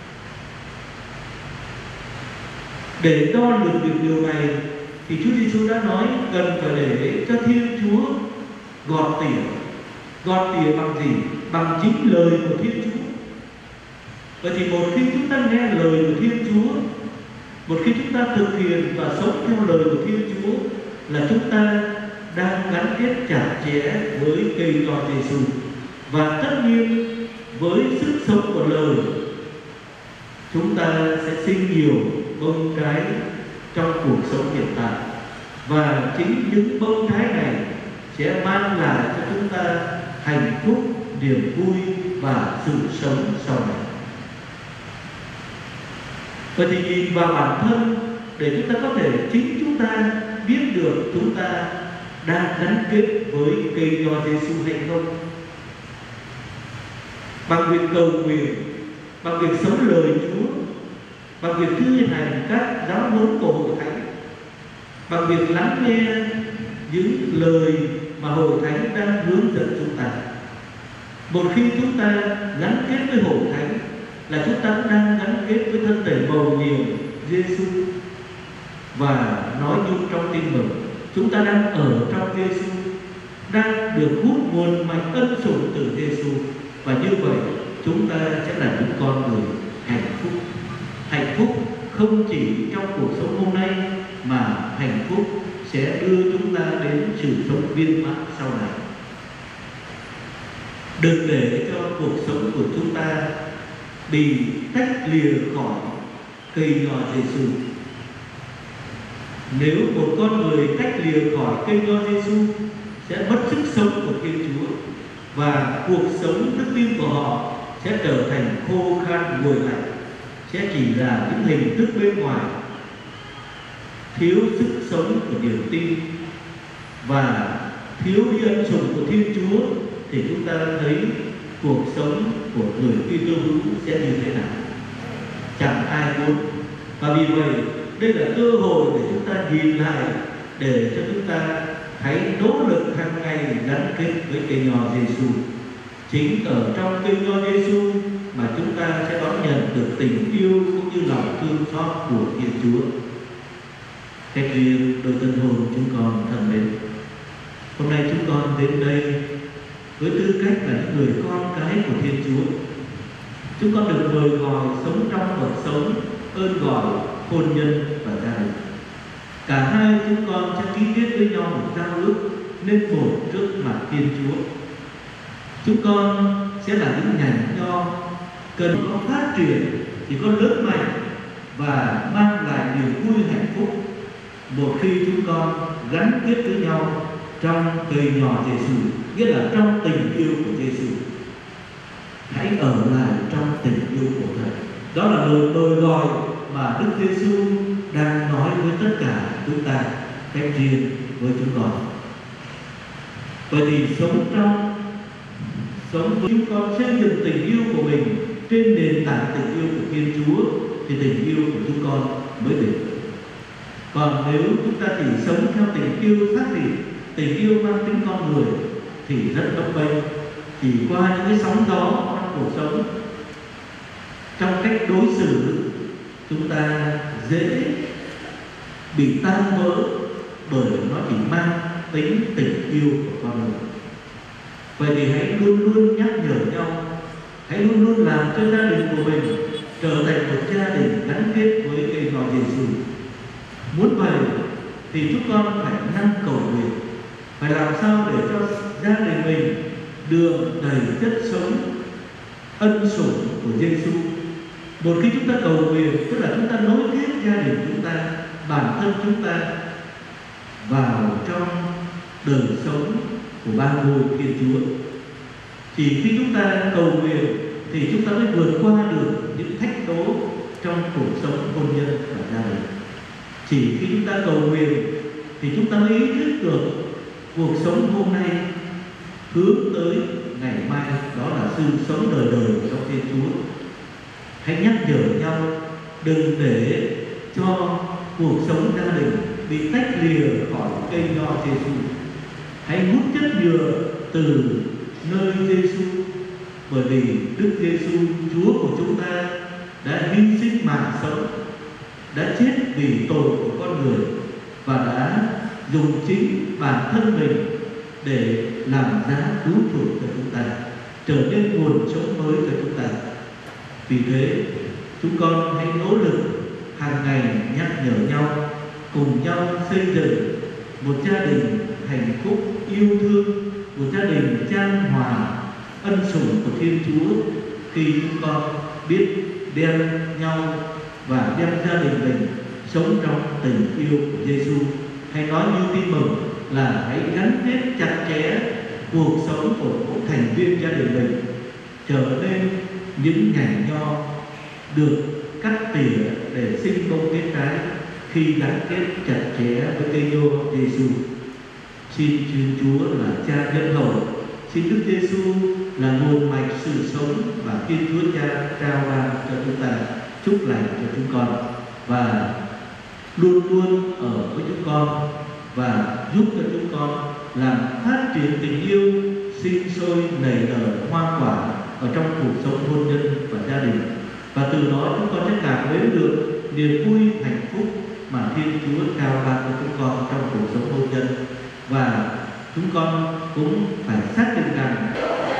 Speaker 9: Để đo lường được điều này thì Chúa Giêsu đã nói cần phải để cho Thiên Chúa gọt tỉa. Gọt tỉa bằng gì? Bằng chính lời của Thiên Chúa. Vậy thì một khi chúng ta nghe lời của Thiên Chúa, một khi chúng ta thực hiện và sống theo lời của Thiên Chúa, là chúng ta đang gắn kết chặt chẽ với cây nho Giêsu. Và tất nhiên với sức sống của lời, chúng ta sẽ sinh nhiều bông trái trong cuộc sống hiện tại. Và chính những bông trái này sẽ mang lại cho chúng ta hạnh phúc, niềm vui và sự sống sau này. Vậy thì nhìn vào bản thân để chúng ta có thể chính chúng ta biết được chúng ta đang gắn kết với cây nho Giêsu hay không. Bằng việc cầu nguyện, bằng việc sống lời Chúa, bằng việc thi hành các giáo huấn của hội thánh, bằng việc lắng nghe những lời mà Hội Thánh đang hướng dẫn chúng ta. Một khi chúng ta gắn kết với Hội Thánh là chúng ta cũng đang gắn kết với thân thể mầu nhiệm Giêsu. Và nói chung trong tin mừng, chúng ta đang ở trong Giêsu, đang được hút nguồn mạnh ân sủng từ Giêsu, và như vậy chúng ta sẽ là những con người hạnh phúc. Hạnh phúc không chỉ trong cuộc sống hôm nay, mà hạnh phúc sẽ đưa chúng ta đến sự sống viên mãn sau này. Đừng để cho cuộc sống của chúng ta bị tách lìa khỏi cây nho Giêsu. Nếu một con người tách lìa khỏi cây nho Giêsu sẽ mất sức sống của Thiên Chúa, và cuộc sống đức tin của họ sẽ trở thành khô khan nguội lạnh, sẽ chỉ là những hình thức bên ngoài, thiếu sức sống của niềm tin và thiếu đi ân sủng của Thiên Chúa. Thì chúng ta thấy cuộc sống của người Kitô hữu sẽ như thế nào? Chẳng ai muốn. Và vì vậy đây là cơ hội để chúng ta nhìn lại, để cho chúng ta hãy nỗ lực hàng ngày gắn kết với cây nho Giêsu. Chính ở trong cây nho Giêsu mà chúng ta sẽ đón nhận được tình yêu cũng như lòng thương xót của Thiên Chúa. Cách riêng đôi tân hôn chúng con thân mến, hôm nay chúng con đến đây với tư cách là những người con cái của Thiên Chúa. Chúng con được mời gọi sống trong cuộc sống ơn gọi hôn nhân và gia đình. Cả hai chúng con sẽ ký kết với nhau một giao ước nên một trước mặt Thiên Chúa. Chúng con sẽ là những nhành nho cần có phát triển thì có lớn mạnh và mang lại niềm vui hạnh phúc một khi chúng con gắn kết với nhau trong cây nho Giêsu, nghĩa là trong tình yêu của Giêsu. Hãy ở lại trong tình yêu của Thầy. Đó là lời mời gọi mà Đức Giêsu đang nói với tất cả chúng ta, cách riêng với chúng con. Vậy thì sống trong sống với chúng con xây dựng tình yêu của mình trên nền tảng tình yêu của Thiên Chúa thì tình yêu của chúng con mới bền vững. Còn nếu chúng ta chỉ sống theo tình yêu xác định, tình yêu mang tính con người thì rất bấp bênh, chỉ qua những cái sóng gió trong cuộc sống, trong cách đối xử chúng ta dễ bị tan vỡ bởi nó chỉ mang tính tình yêu của con người. Vậy thì hãy luôn luôn nhắc nhở nhau, hãy luôn luôn làm cho gia đình của mình trở thành một gia đình gắn kết với cây nho Giêsu. Muốn vậy thì chúng con phải năng cầu nguyện, phải làm sao để cho gia đình mình được đầy chất sống ân sủng của Giêsu. Một khi chúng ta cầu nguyện, tức là chúng ta nối kết gia đình chúng ta, bản thân chúng ta vào trong đời sống của ba ngôi Thiên Chúa. Chỉ khi chúng ta cầu nguyện thì chúng ta mới vượt qua được những thách đố trong cuộc sống hôn nhân và gia đình. Chỉ khi chúng ta cầu nguyện thì chúng ta mới ý thức được cuộc sống hôm nay hướng tới ngày mai, đó là sự sống đời đời trong Thiên Chúa. Hãy nhắc nhở nhau đừng để cho cuộc sống gia đình bị tách lìa khỏi cây nho Giêsu. Hãy hút chất nhựa từ nơi Giêsu, bởi vì Đức Giêsu Chúa của chúng ta đã hy sinh mạng sống, đã chết vì tội của con người và đã dùng chính bản thân mình để làm giá cứu chuộc cho chúng ta, trở nên nguồn sống mới cho chúng ta. Vì thế chúng con hãy nỗ lực hàng ngày nhắc nhở nhau, cùng nhau xây dựng một gia đình hạnh phúc yêu thương, một gia đình chan hòa ân sủng của Thiên Chúa. Khi chúng con biết đem nhau và đem gia đình mình sống trong tình yêu của Giêsu, hay nói như tin mừng là hãy gắn kết chặt chẽ cuộc sống của mỗi thành viên gia đình mình, trở nên những nhành nho được cắt tỉa để sinh công kết trái khi gắn kết chặt chẽ với cây nho Giêsu. Xin Thiên Chúa là Cha nhân hậu, xin Đức Giêsu là nguồn mạch sự sống và Thiên Chúa Cha trao ban cho chúng ta chúc lành cho chúng con, và luôn luôn ở với chúng con và giúp cho chúng con làm phát triển tình yêu sinh sôi nảy nở hoa quả ở trong cuộc sống hôn nhân và gia đình, và từ đó chúng con sẽ cảm thấy được niềm vui hạnh phúc mà Thiên Chúa trao ban cho chúng con trong cuộc sống hôn nhân. Và chúng con cũng phải xác định rằng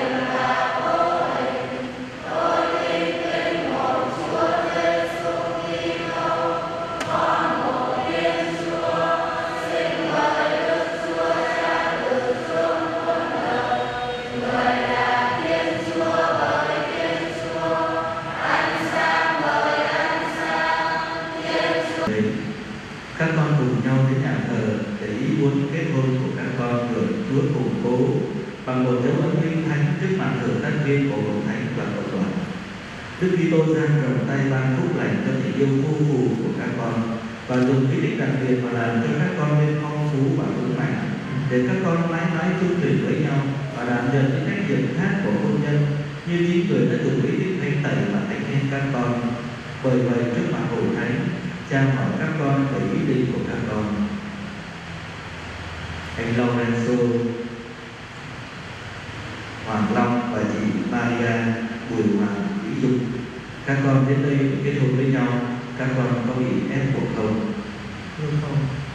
Speaker 9: các con cùng nhau đến nhà thờ để ý muốn kết hôn của các con được Chúa củng cố bằng một dấu ấn linh thánh trước mặt thờ tác viên của Hội Thánh và Cộng đoàn. Đức Kitô dang rộng tay ban phúc lành cho tình yêu vô phù của các con và dùng cái đích đặc biệt mà làm cho các con nên phong phú và vững mạnh, để các con mãi mãi chung thủy với nhau và đảm nhận những trách nhiệm khác của hôn nhân như chính người đã dùng ý đích thánh tẩy và thánh khen các con. Bởi vậy trước mặt Hội Thánh, cha hỏi các con về ý định của các con. Anh Lorenzo, Hoàng Long và chị Maria Bùi Hoàng Vĩ Dung, các con đến đây để kết hôn với nhau, các con có bị ép buộc không?
Speaker 10: Thưa không.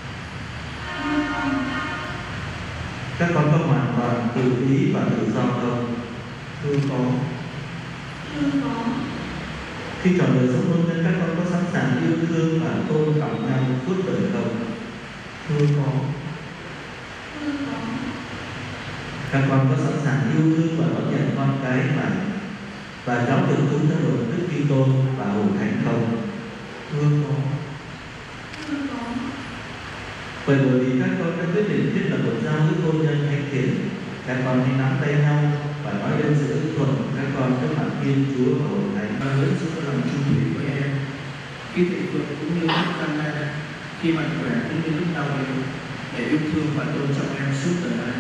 Speaker 9: Các con có hoàn toàn tự ý và tự do không?
Speaker 10: Thưa có.
Speaker 5: Thưa có.
Speaker 9: Khi chọn đời sống hôn nhân, các con có sẵn sàng yêu thương và tôn trọng nhau suốt đời không?
Speaker 10: Thưa có.
Speaker 5: Thưa có.
Speaker 9: Các con có sẵn sàng yêu thương và đón nhận con cái mà và giáo dục chúng theo luật Đức Kitô và Hội Thánh không?
Speaker 10: Thưa có.
Speaker 5: Thưa có.
Speaker 9: Bởi bởi vì các con đã quyết định thiết lập một giao ước hôn nhân thánh thiện, các con hãy nắm tay nhau và nói lên sự ưng thuận của các con trước mặt Thiên Chúa và Hội Thánh.
Speaker 10: Và với sự lòng trung thủy với em, khi thịnh vượng cũng như lúc tăng nan, khi mạnh khỏe cũng như lúc đau yếu, để yêu thương và tôn trọng em suốt đời này.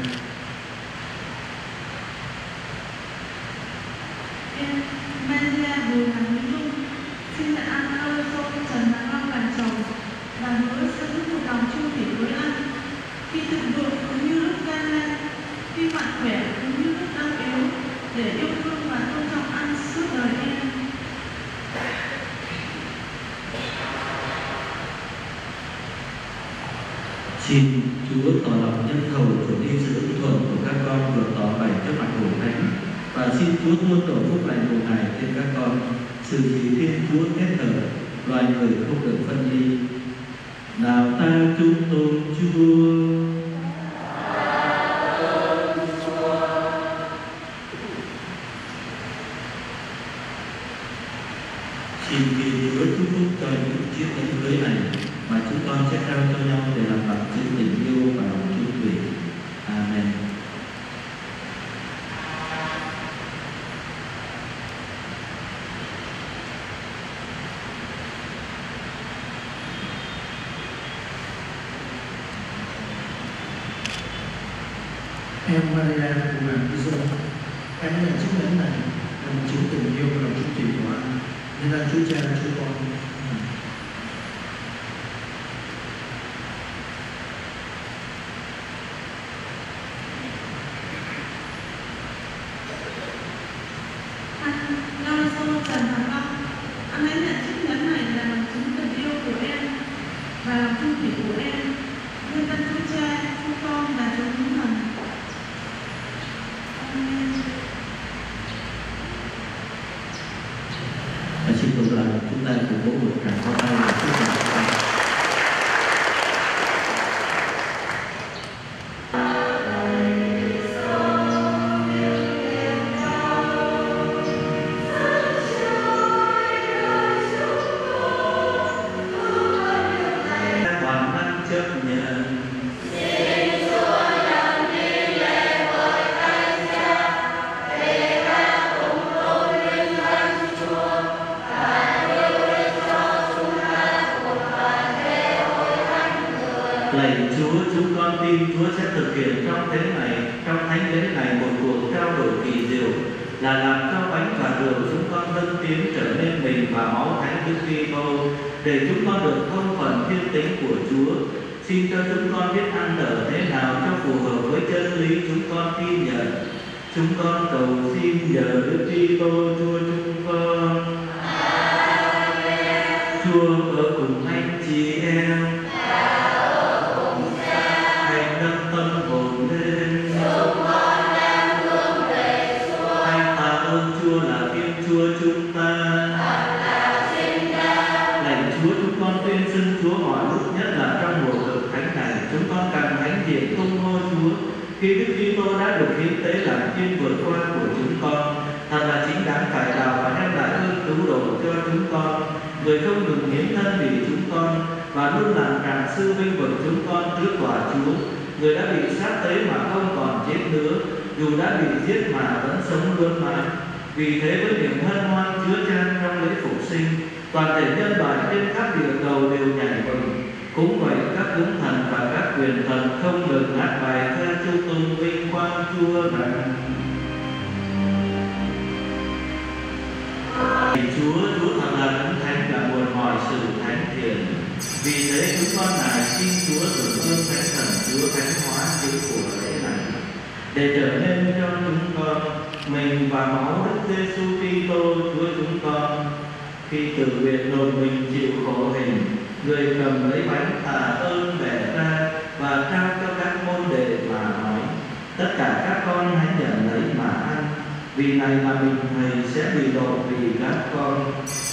Speaker 5: Em Maria Bùi Hoàng Vĩ Dung xin nhận anh Lorenzo Trần Thắng Long làm chồng và hứa sẽ giữ một lòng trung thủy với anh, khi thịnh vượng cũng như lúc gian nan, khi mạnh khỏe cũng như lúc đau yếu, để yêu thương và tôn trọng anh suốt đời em.
Speaker 9: Xin Chúa tỏ lòng nhân hậu của đi sự ưng thuận của các con được tỏ bày trước mặt Hội Thánh, và xin Chúa tuôn đổ phúc lành của Ngài trên các con, sự chỉ Thiên Chúa kết hợp, loài người không được phân ly. Nào ta chúng tôn Chúa. Xin Thiên Chúa chúc phúc cho những chiếc ấn cưới này mà chúng con sẽ trao cho nhau để làm bằng chứng tình yêu và lòng trung thủy. Amen.
Speaker 10: Em Maria Bùi Hoàng Vĩ Dung, em nhận chiếc nhẫn này là một chứng tình yêu và lòng trung thủy của anh, nên là Chúa Cha và Chúa Con.
Speaker 5: Anh Lorenzo Trần Thắng Long, anh hãy nhận chiếc nhẫn này là bằng chứng tình yêu của em và lòng trung thủy của em, nhân danh Chúa Cha, Chúa Con và Chúa Thánh Thần. Amen.
Speaker 9: Và xin cộng đoàn chúng ta cùng vỗ một tràng pháo tay để chúc mừng các con. Lạy Chúa, chúng con tin Chúa sẽ thực hiện trong thế này, trong thánh lễ này một cuộc trao đổi kỳ diệu là làm cho bánh và rượu chúng con dâng tiến trở nên mình và máu Thánh Đức Kitô, để chúng con được thông phần thiên tính của Chúa. Xin cho chúng con biết ăn ở thế nào cho phù hợp với chân lý chúng con tin nhận. Chúng con cầu xin nhờ Đức Kitô Chúa chúng con. Chúa ở cùng anh chị em. Hãy nâng tâm hồn lên. Hãy tạ ơn Chúa là Thiên Chúa chúng ta. Lạy Chúa, chúng con tuyên xưng Chúa mọi lúc, nhất là trong mùa cực thánh này. Chúng con cần thánh diện tung hô Chúa khi Đức Kitô đã được hiến tế làm thiên vượt qua của chúng con. Thật là chính đáng cải tạo và đem lại ơn cứu độ cho chúng con. Người không ngừng hiến thân vì chúng con và luôn làm tràng sư vinh vực chúng con trước tòa Chúa. Người đã bị sát tế mà không còn chết nữa, dù đã bị giết mà vẫn sống luôn mãi. Vì thế với niềm hân hoan chứa chan trong lễ phục sinh, toàn thể nhân loại trên khắp địa cầu đều nhảy mừng. Cũng vậy, các tướng thần và các quyền thần không ngừng hát bài ca chu tung vinh quang Chúa rằng: Chúa, Chúa thật là Đấng Thánh, là nguồn mọi sự thánh thiện. Vì thế chúng con này xin Chúa tưởng ơn Thánh Thần Chúa thánh hóa chữ của lễ này, để trở nên cho chúng con mình và máu Đức Giêsu Kitô Chúa chúng con. Khi tự nguyện nộp mình chịu khổ hình, người cầm lấy bánh tạ ơn bẻ ra và trao cho các môn đệ mà nói: tất cả các con hãy nhận lấy mà ăn, vì này là mình Thầy sẽ bị đổ vì các con.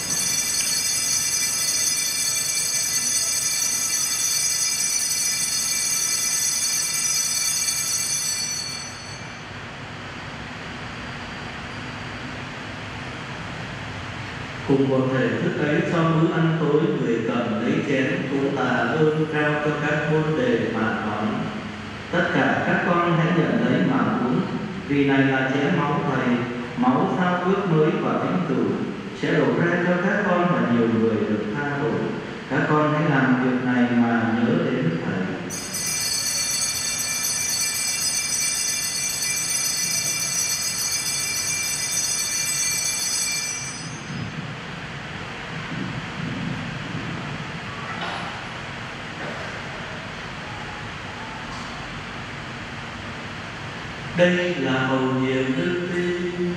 Speaker 9: Cùng một thể thức ấy, sau bữa ăn tối, người cầm lấy chén cũng tạ ơn trao cho các môn đệ mà nói: tất cả các con hãy nhận lấy mà uống, vì này là chén máu Thầy, máu giao ước mới và vĩnh cửu, sẽ đổ ra cho các con và nhiều người được tha tội. Các con hãy làm việc này mà nhớ đến Thầy. Đây là hầu nhiệm đức tin.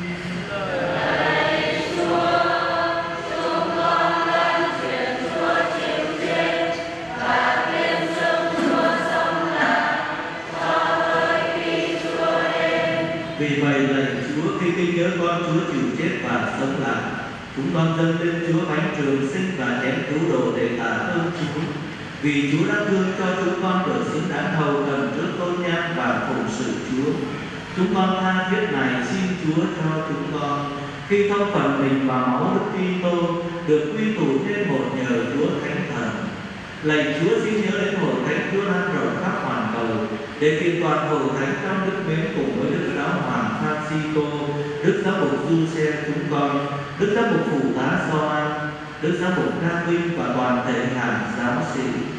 Speaker 9: Vì vậy lạy Chúa, khi kinh nhớ con Chúa chịu chết và sống lại, chúng con dâng lên Chúa bánh trường sinh và chén cứu độ để tạ ơn Chúa. Vì Chúa đã thương cho chúng con được xứng đáng hầu cần trước tôn nhang và phụng sự Chúa. Chúng con tha thiết này xin Chúa cho chúng con, khi thông phần mình và máu Đức Kitô, được quy tụ thêm một nhờ Chúa Thánh Thần. Lạy Chúa, xin nhớ đến hội thánh Chúa lan rộng khắp hoàn cầu, để kiện toàn hội thánh trong đức mến cùng với Đức Giáo Hoàng Francisco, Đức Giáo mục Giuse chúng con, Đức Giáo mục Phụ tá Gioan, Đức Giáo mục Ca Vinh và toàn thể hàng giáo sĩ.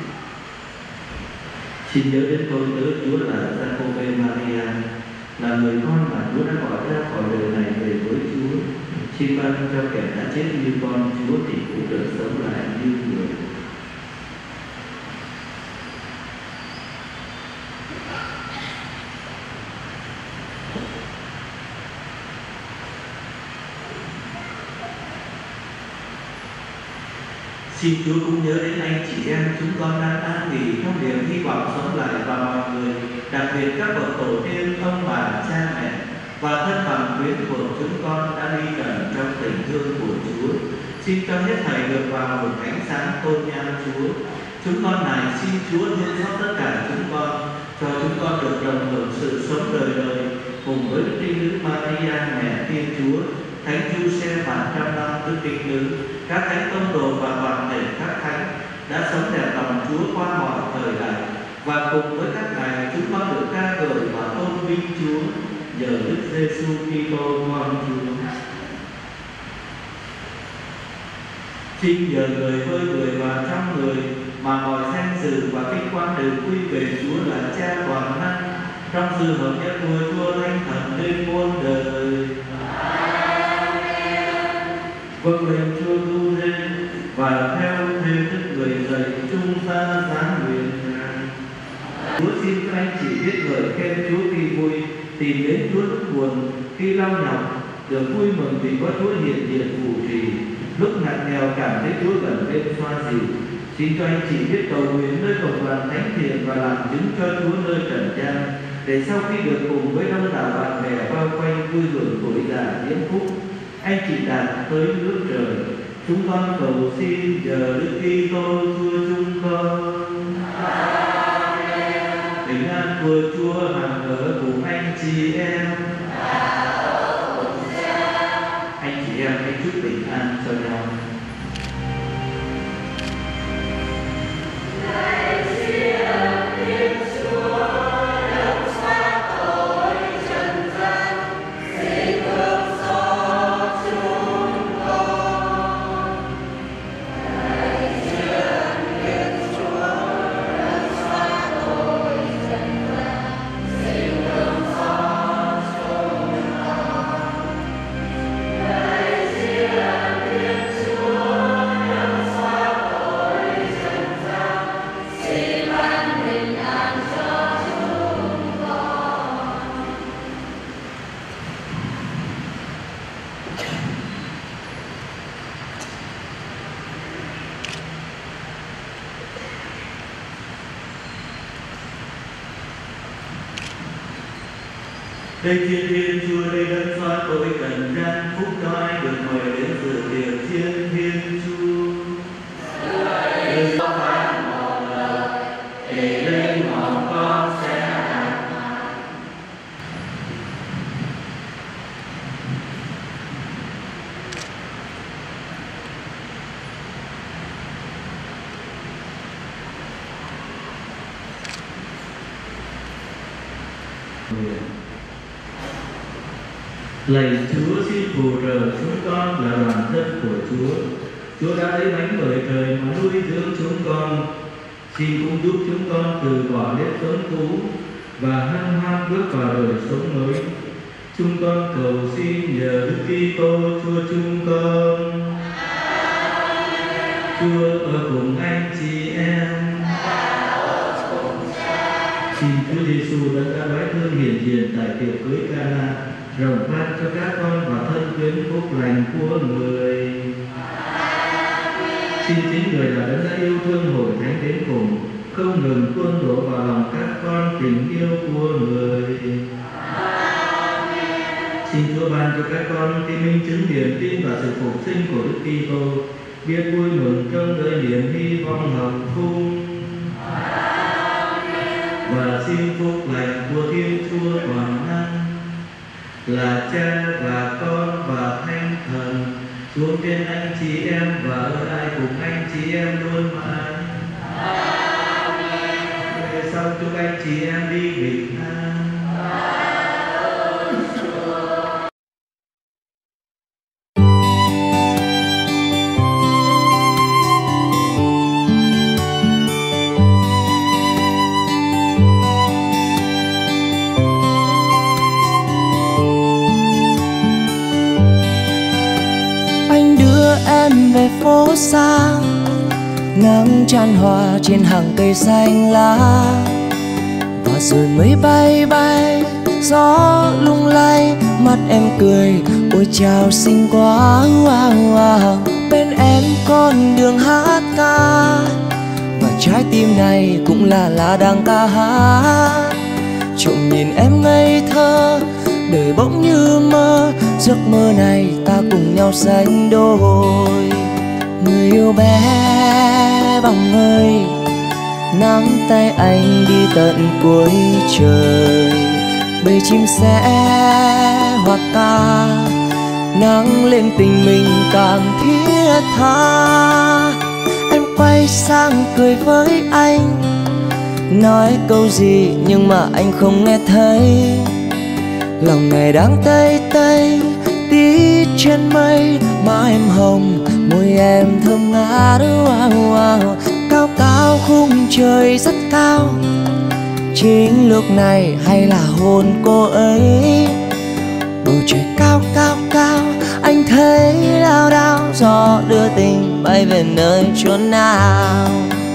Speaker 9: Xin nhớ đến tôi tớ Chúa là Giacôbê Maria, là người con mà Chúa đã gọi ra khỏi đời này về với Chúa. Xin ban cho kẻ đã chết như con Chúa thì cũng được sống lại như người. Xin Chúa cũng nhớ đến anh chị em chúng con đang an nghỉ trong niềm hy vọng sống lại, và mọi người, đặc biệt các bậc tổ tiên, ông bà, cha mẹ và thân bằng quyến thuộc chúng con đã đi trần trong tình thương của Chúa. Xin cho hết thảy được vào một ánh sáng tôn nhang Chúa. Chúng con này xin Chúa thương xót tất cả chúng con, cho chúng con được đồng hưởng sự sống đời đời cùng với Đức Trinh Nữ Maria mẹ Thiên Chúa, Thánh Giuse vạn trăm năm Đức Trinh Nữ, các thánh tông đồ và toàn thể các thánh đã sống đẹp lòng Chúa qua mọi thời đại, và cùng với các ngài chúng con được ca ngợi và tôn vinh Chúa nhờ Đức Giêsu Kitô con Chúa. Xin nhờ người với người và trong người mà mọi danh dự và vinh quang đều quy về Chúa là Cha toàn năng, trong sự hợp nhất của Chúa Thánh Thần đến muôn đời. vâng lệnh Chúa tu dê và theo thế thức người dạy chúng ta giáng nguyện rằng Chúa xin các anh chị biết lời khen Chúa khi vui, tìm đến Chúa lúc buồn, khi lao nhọc, được vui mừng vì có Chúa hiện diện phù trì, lúc ngặt nghèo cảm thấy Chúa gần bên xoa dịu. Xin cho anh chị biết cầu nguyện nơi cộng đoàn thánh thiện và làm chứng cho Chúa nơi trần gian, để sau khi được cùng với đông đảo bạn bè bao quanh vui hưởng tuổi già diễm phúc, anh chị đạt tới nước trời. Chúng con cầu xin nhờ Đức Kitô Chúa chúng con. Bình an của Chúa hằng ở cùng anh chị em. Anh chị em hãy chúc bình an cho nhau. Đây thiên thiên Chúa, đây đấng xóa tội trần gian, phúc cho ai được mời đến dự tiệc thiên thiên Chúa. Đây có phán một lời, để linh hồn con sẽ đạt mãi. Lạy Chúa, xin phù trợ chúng con là đoàn thân của Chúa. Chúa đã lấy bánh bởi trời mà nuôi dưỡng chúng con. Xin cũng giúp chúng con từ bỏ nếp sống cũ và hân hoan bước vào đời sống mới. Chúng con cầu xin nhờ Đức Kitô Chúa chúng con. Chúa ở cùng anh chị em. Xin Chúa Giêsu đã đã nói thương hiện diện tại tiệc cưới Cana, rộng ban cho các con và thân quyến phúc lành của người. Xin chính người là đấng đã yêu thương hội thánh đến cùng, không ngừng tuôn đổ vào lòng các con tình yêu của người. Xin Chúa ban cho các con khi minh chứng niềm tin và sự phục sinh của Đức Kitô, biết vui mừng trong đời niềm hy vọng hạnh phúc. Và xin phúc lành của Thiên Chúa toàn năng là Cha và Con và Thánh Thần xuống trên anh chị em và ở lại cùng anh chị em luôn mãi. Về sau chúc anh chị em đi bình an.
Speaker 11: Về phố xa, nắng chan hòa trên hàng cây xanh lá, và rồi mây bay bay, gió lung lay, mắt em cười, ôi chào xinh quá. Wow, wow. Bên em con đường hát ca, và trái tim này cũng là là đang ca hát. Trộm nhìn em ngây thơ, đời bỗng như mơ, giấc mơ này ta cùng nhau sánh đôi. Người yêu bé bỏng ơi, nắm tay anh đi tận cuối trời. Bầy chim sẽ hòa ca, nắng lên tình mình càng thiết tha. Em quay sang cười với anh, nói câu gì nhưng mà anh không nghe thấy. Lòng này đang tây tây, tí trên mây, má em hồng, môi em thơm ngát. Wow, wow. Cao cao khung trời rất cao, chính lúc này hay là hôn cô ấy. Bầu trời cao cao cao, anh thấy đau đau gió đưa tình bay về nơi chốn nào.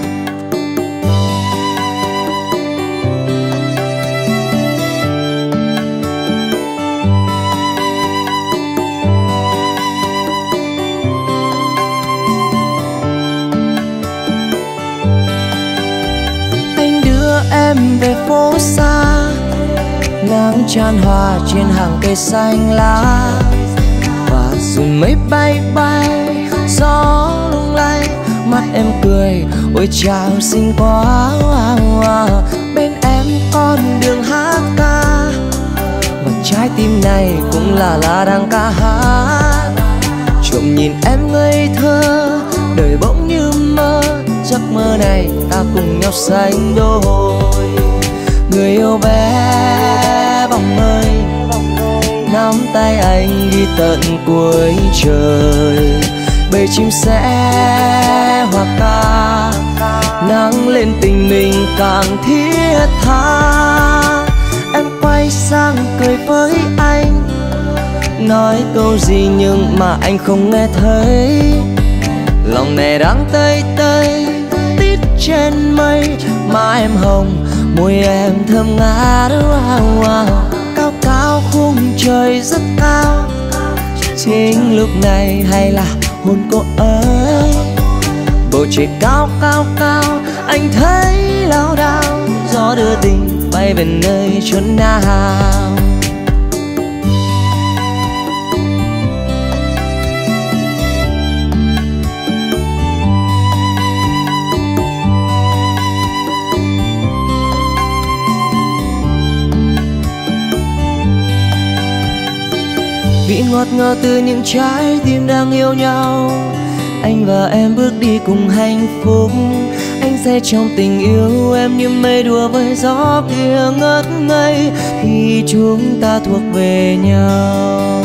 Speaker 11: Anh đưa em về phố xa, nắng chan hòa trên hàng cây xanh lá, và rồi mây bay bay gió lung lay, mắt em cười ôi chào xinh quá. Bên em con đường hát ca, mà trái tim này cũng là là đang ca hát. Trộm nhìn em ngây thơ, đời bỗng như mơ, giấc mơ này ta cùng nhau sánh đôi. Người yêu bé bóng ơi, nắm tay anh đi tận cuối trời. Bầy chim sẽ hòa ca, nắng lên tình mình càng thiết tha. Em quay sang cười với anh, nói câu gì nhưng mà anh không nghe thấy. Lòng này đang tơi tơi tít trên mây, má em hồng môi em thơm ngát. Cao cao khung trời rất cao, chính lúc này hay là hôn cô ấy. Bầu trời cao cao cao, anh thấy lao đao, gió đưa tình bay về nơi chốn nào. Vị ngọt ngào từ những trái tim đang yêu nhau, anh và em bước đi cùng hạnh phúc. Anh say trong tình yêu em như mây đùa với gió kia ngất ngây, khi chúng ta thuộc về nhau.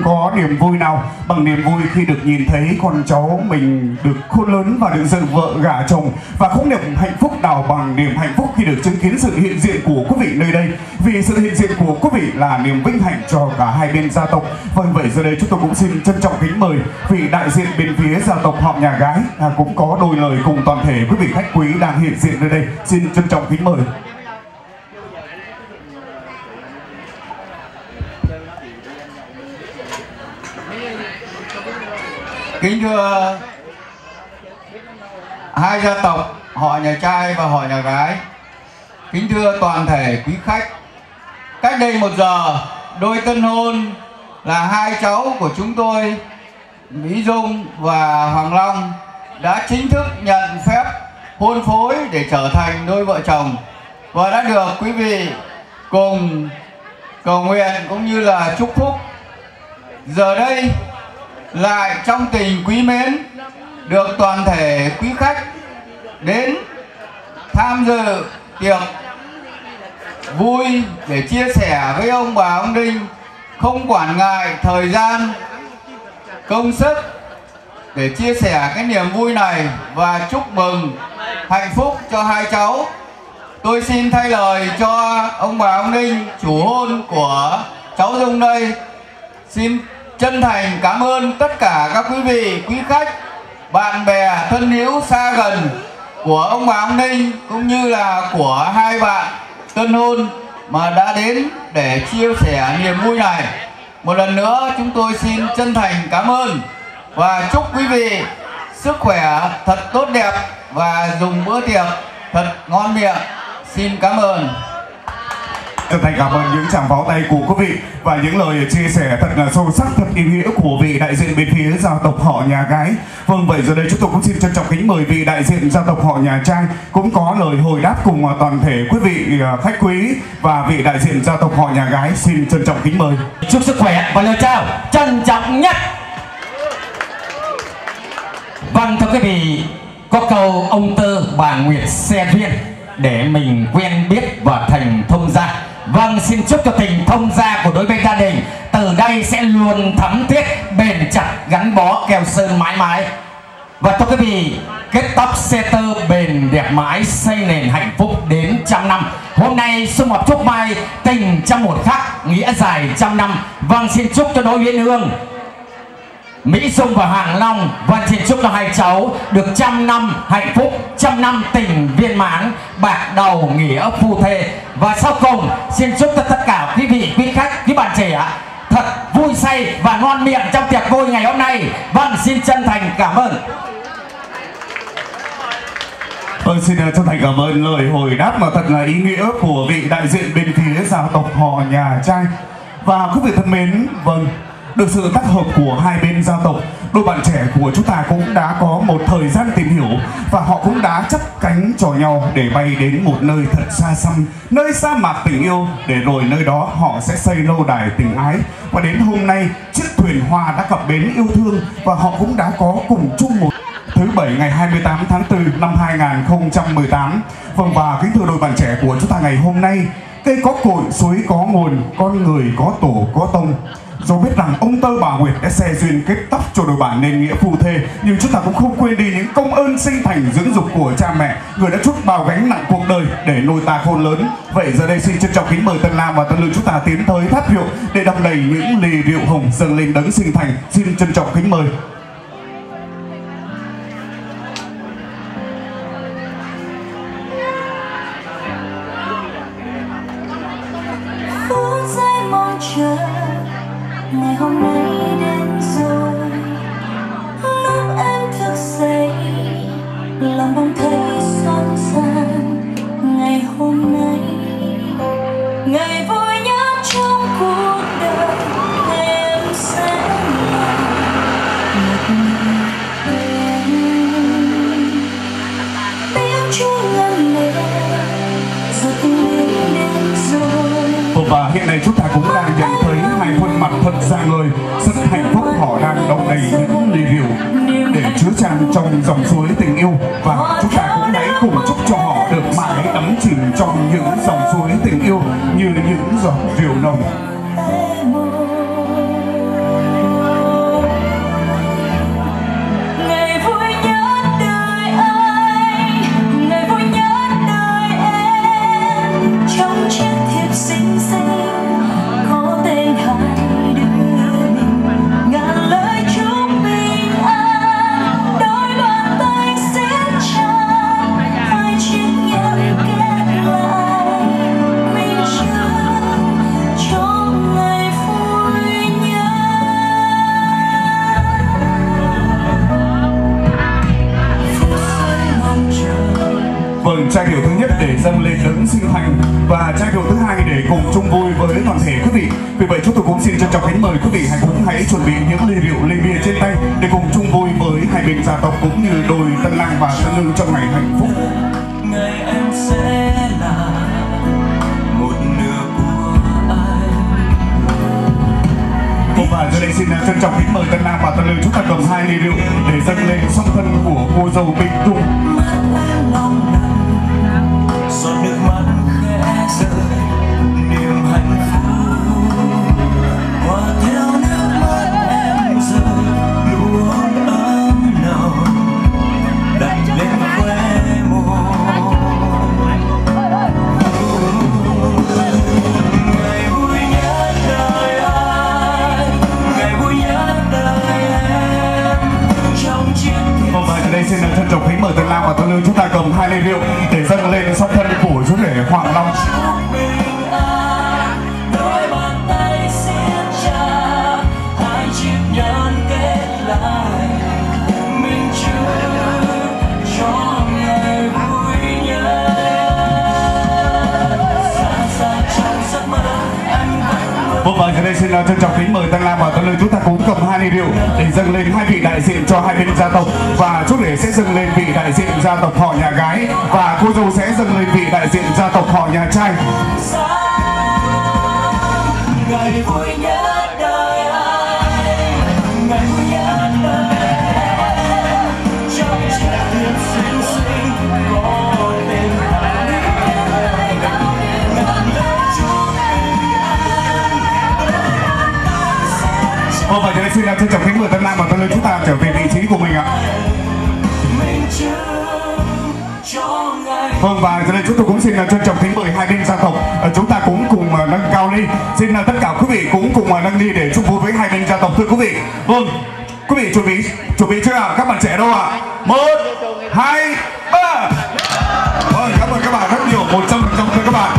Speaker 12: không có niềm vui nào bằng niềm vui khi được nhìn thấy con cháu mình được khôn lớn và được dựng vợ gả chồng, và không niềm hạnh phúc nào bằng niềm hạnh phúc khi được chứng kiến sự hiện diện của quý vị nơi đây, vì sự hiện diện của quý vị là niềm vinh hạnh cho cả hai bên gia tộc. Vâng, vậy giờ đây chúng tôi cũng xin trân trọng kính mời vị đại diện bên phía gia tộc họ nhà gái à, cũng có đôi lời cùng toàn thể quý vị khách quý đang hiện diện nơi đây. Xin trân trọng kính mời.
Speaker 4: Kính thưa hai gia tộc họ nhà trai và họ nhà gái, kính thưa toàn thể quý khách, cách đây một giờ, đôi tân hôn là hai cháu của chúng tôi, Mỹ Dung và Hoàng Long, đã chính thức nhận phép hôn phối để trở thành đôi vợ chồng và đã được quý vị cùng cầu nguyện cũng như là chúc phúc. Giờ đây lại trong tình quý mến, được toàn thể quý khách đến tham dự tiệc vui để chia sẻ với ông bà ông Đinh, không quản ngại thời gian công sức để chia sẻ cái niềm vui này và chúc mừng hạnh phúc cho hai cháu. Tôi xin thay lời cho ông bà ông Đinh, chủ hôn của cháu Dung đây, xin chân thành cảm ơn tất cả các quý vị, quý khách, bạn bè, thân hữu xa gần của ông bà ông Ninh cũng như là của hai bạn tân hôn mà đã đến để chia sẻ niềm vui này. Một lần nữa chúng tôi xin chân thành cảm ơn và chúc quý vị sức khỏe thật tốt đẹp và dùng bữa tiệc thật ngon miệng. Xin cảm ơn.
Speaker 12: Chân thành cảm ơn những tràng pháo tay của quý vị và những lời chia sẻ thật là sâu sắc, thật ý nghĩa của vị đại diện bên phía gia tộc họ nhà gái. Vâng, vậy giờ đây chúng tôi cũng xin trân trọng kính mời vị đại diện gia tộc họ nhà trai cũng có lời hồi đáp cùng toàn thể quý vị khách quý và vị đại diện gia tộc họ nhà gái. Xin trân trọng kính mời.
Speaker 13: Chúc sức khỏe và lời chào trân trọng nhất. Vâng, thưa quý vị, có câu ông tơ bà nguyệt xe duyên để mình quen biết và thành thông gia. Vâng, xin chúc cho tình thông gia của đôi bên gia đình từ đây sẽ luôn thắm thiết, bền chặt, gắn bó keo sơn mãi mãi. Và thưa quý vị, kết tóc xe tơ bền đẹp mãi, xây nền hạnh phúc đến trăm năm. Hôm nay sum họp chúc mai tình trăm một khắc, nghĩa dài trăm năm. Vâng, xin chúc cho đôi uyên ương Mỹ Dung và Hoàng Long, và xin chúc cho hai cháu được trăm năm hạnh phúc, trăm năm tình viên mãn, bạc đầu nghĩa phu thê. Và sau cùng xin chúc cho tất cả quý vị, quý khách, quý bạn trẻ thật vui say và ngon miệng trong tiệc vui ngày hôm nay. Vâng, xin chân thành cảm ơn.
Speaker 12: Vâng, xin chân thành cảm ơn lời hồi đáp mà thật là ý nghĩa của vị đại diện bên phía gia tộc họ nhà trai. Và quý vị thân mến, vâng, được sự tác hợp của hai bên gia tộc, đôi bạn trẻ của chúng ta cũng đã có một thời gian tìm hiểu và họ cũng đã chắp cánh chào nhau để bay đến một nơi thật xa xăm, nơi sa mạc tình yêu, để rồi nơi đó họ sẽ xây lâu đài tình ái. Và đến hôm nay chiếc thuyền hoa đã cập bến yêu thương và họ cũng đã có cùng chung một thứ bảy ngày hai mươi tám tháng tư năm hai nghìn không trăm mười tám. Vâng, và kính thưa đôi bạn trẻ của chúng ta ngày hôm nay, cây có cội, suối có nguồn, con người có tổ có tông. Dẫu biết rằng ông tơ bà nguyệt đã xe duyên kết tóc cho đôi bạn nên nghĩa phu thê, nhưng chúng ta cũng không quên đi những công ơn sinh thành dưỡng dục của cha mẹ, người đã trút bao gánh nặng cuộc đời để nuôi ta khôn lớn. Vậy giờ đây xin trân trọng kính mời Tân Lam và Tân Lương chúng ta tiến tới tháp rượu để đong đầy những ly rượu hồng dâng lên đấng sinh thành. Xin trân trọng kính mời.
Speaker 1: Phút giây mong chờ ngày hôm nay đến rồi, lúc em thức dậy lòng bỗng thấy xót xa. Ngày hôm nay ngày vui nhất trong cuộc đời, em sẽ là một người quen. Tiếng chuông ngân lên giờ tình yêu đến rồi.
Speaker 12: Và hiện nay chúng ta cũng đang nhận thấy hai khuôn mặt thật rạng ngời, rất hạnh phúc. Họ đang đong đầy những ly rượu để chứa chan trong dòng suối tình yêu, và chúng ta cũng hãy cùng chúc cho họ được mãi đắm chìm trong những dòng suối tình yêu như những giọt rượu nồng. trai điệu thứ nhất để dâng lên đấng sinh thành và trai điệu thứ hai để cùng chung vui với toàn thể quý vị. Vì vậy chúng tôi cũng xin trân trọng kính mời quý vị hãy cũng hãy chuẩn bị những ly rượu, ly bia trên tay để cùng chung vui với hai bên gia tộc cũng như đôi tân lang và tân nương trong ngày hạnh phúc.
Speaker 14: Ngày em sẽ là một nửa của anh.
Speaker 12: Và giờ đây xin trân trọng kính mời tân lang và tân nương chúng ta cầm hai ly rượu để dâng lên song thân của cô dâu Bình Dung.
Speaker 14: Giọt nước mắt khẽ rơi niềm hạnh phúc hòa theo nước mắt em rơi nụ hôn ấm nồng đặt lên khóe môi. Ngày vui nhất đời anh, ngày vui nhất đời em trong chiếc thuyền.
Speaker 12: Và giờ đây xin trân trọng kính mời tân lang và tân nương chúng ta cầm hai ly rượu để dâng lên song thân của chú rể Hoàng Long.
Speaker 14: Đôi bàn tay siết chặt hai chiếc nhẫn kết lại mình chưa cho ngày vui nhất. Xa xa trong giấc mơ anh vẫn
Speaker 12: Vâng, và giờ đây xin trân trọng kính mời tân lang và tân nương chúng ta cũng cầm hai ly rượu để dâng lên hai vị đại diện cho hai bên gia tộc, và chú rể sẽ dâng lên vị đại diện gia tộc họ nhà gái và cô dâu sẽ dâng lên vị đại diện gia tộc họ nhà trai.
Speaker 14: ngày vui nhất đời anh, ngày vui nhất đời em trong chiếc thuyền xinh xinh có tên Hà Linh ngàn lời chúc bình an.
Speaker 12: Vâng, và giờ đây xin trân trọng kính mời tân lang và tân nương chúng ta trở về vị trí của mình ạ. Vâng, và giờ đây chúng tôi cũng xin trân trọng kính mời hai bên gia tộc chúng ta cũng cùng nâng cao ly. Xin tất cả quý vị cũng cùng nâng ly để chúc vui với hai bên gia tộc thưa quý vị. Vâng, quý vị chuẩn bị chuẩn bị chưa ạ? Các bạn trẻ đâu ạ? Một, hai, ba. Vâng, cảm ơn các bạn rất nhiều, một trăm phần trăm thưa các bạn.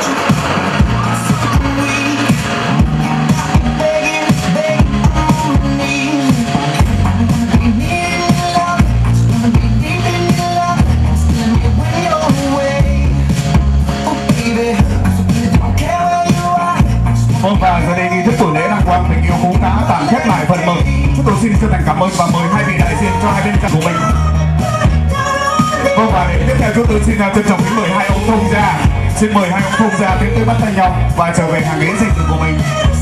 Speaker 12: Vâng, và giờ đây nghi thức buổi lễ đăng quang tình yêu cũng đã tạm khép lại phần một. Chúng tôi xin chân thành cảm ơn và mời hai vị đại diện cho hai bên gia của mình. Vâng, và để tiếp theo chúng tôi xin trân trọng kính mời hai ông thông gia. Xin mời hai ông thông gia tiến tới bắt tay nhau và trở về hàng ghế dinh của mình.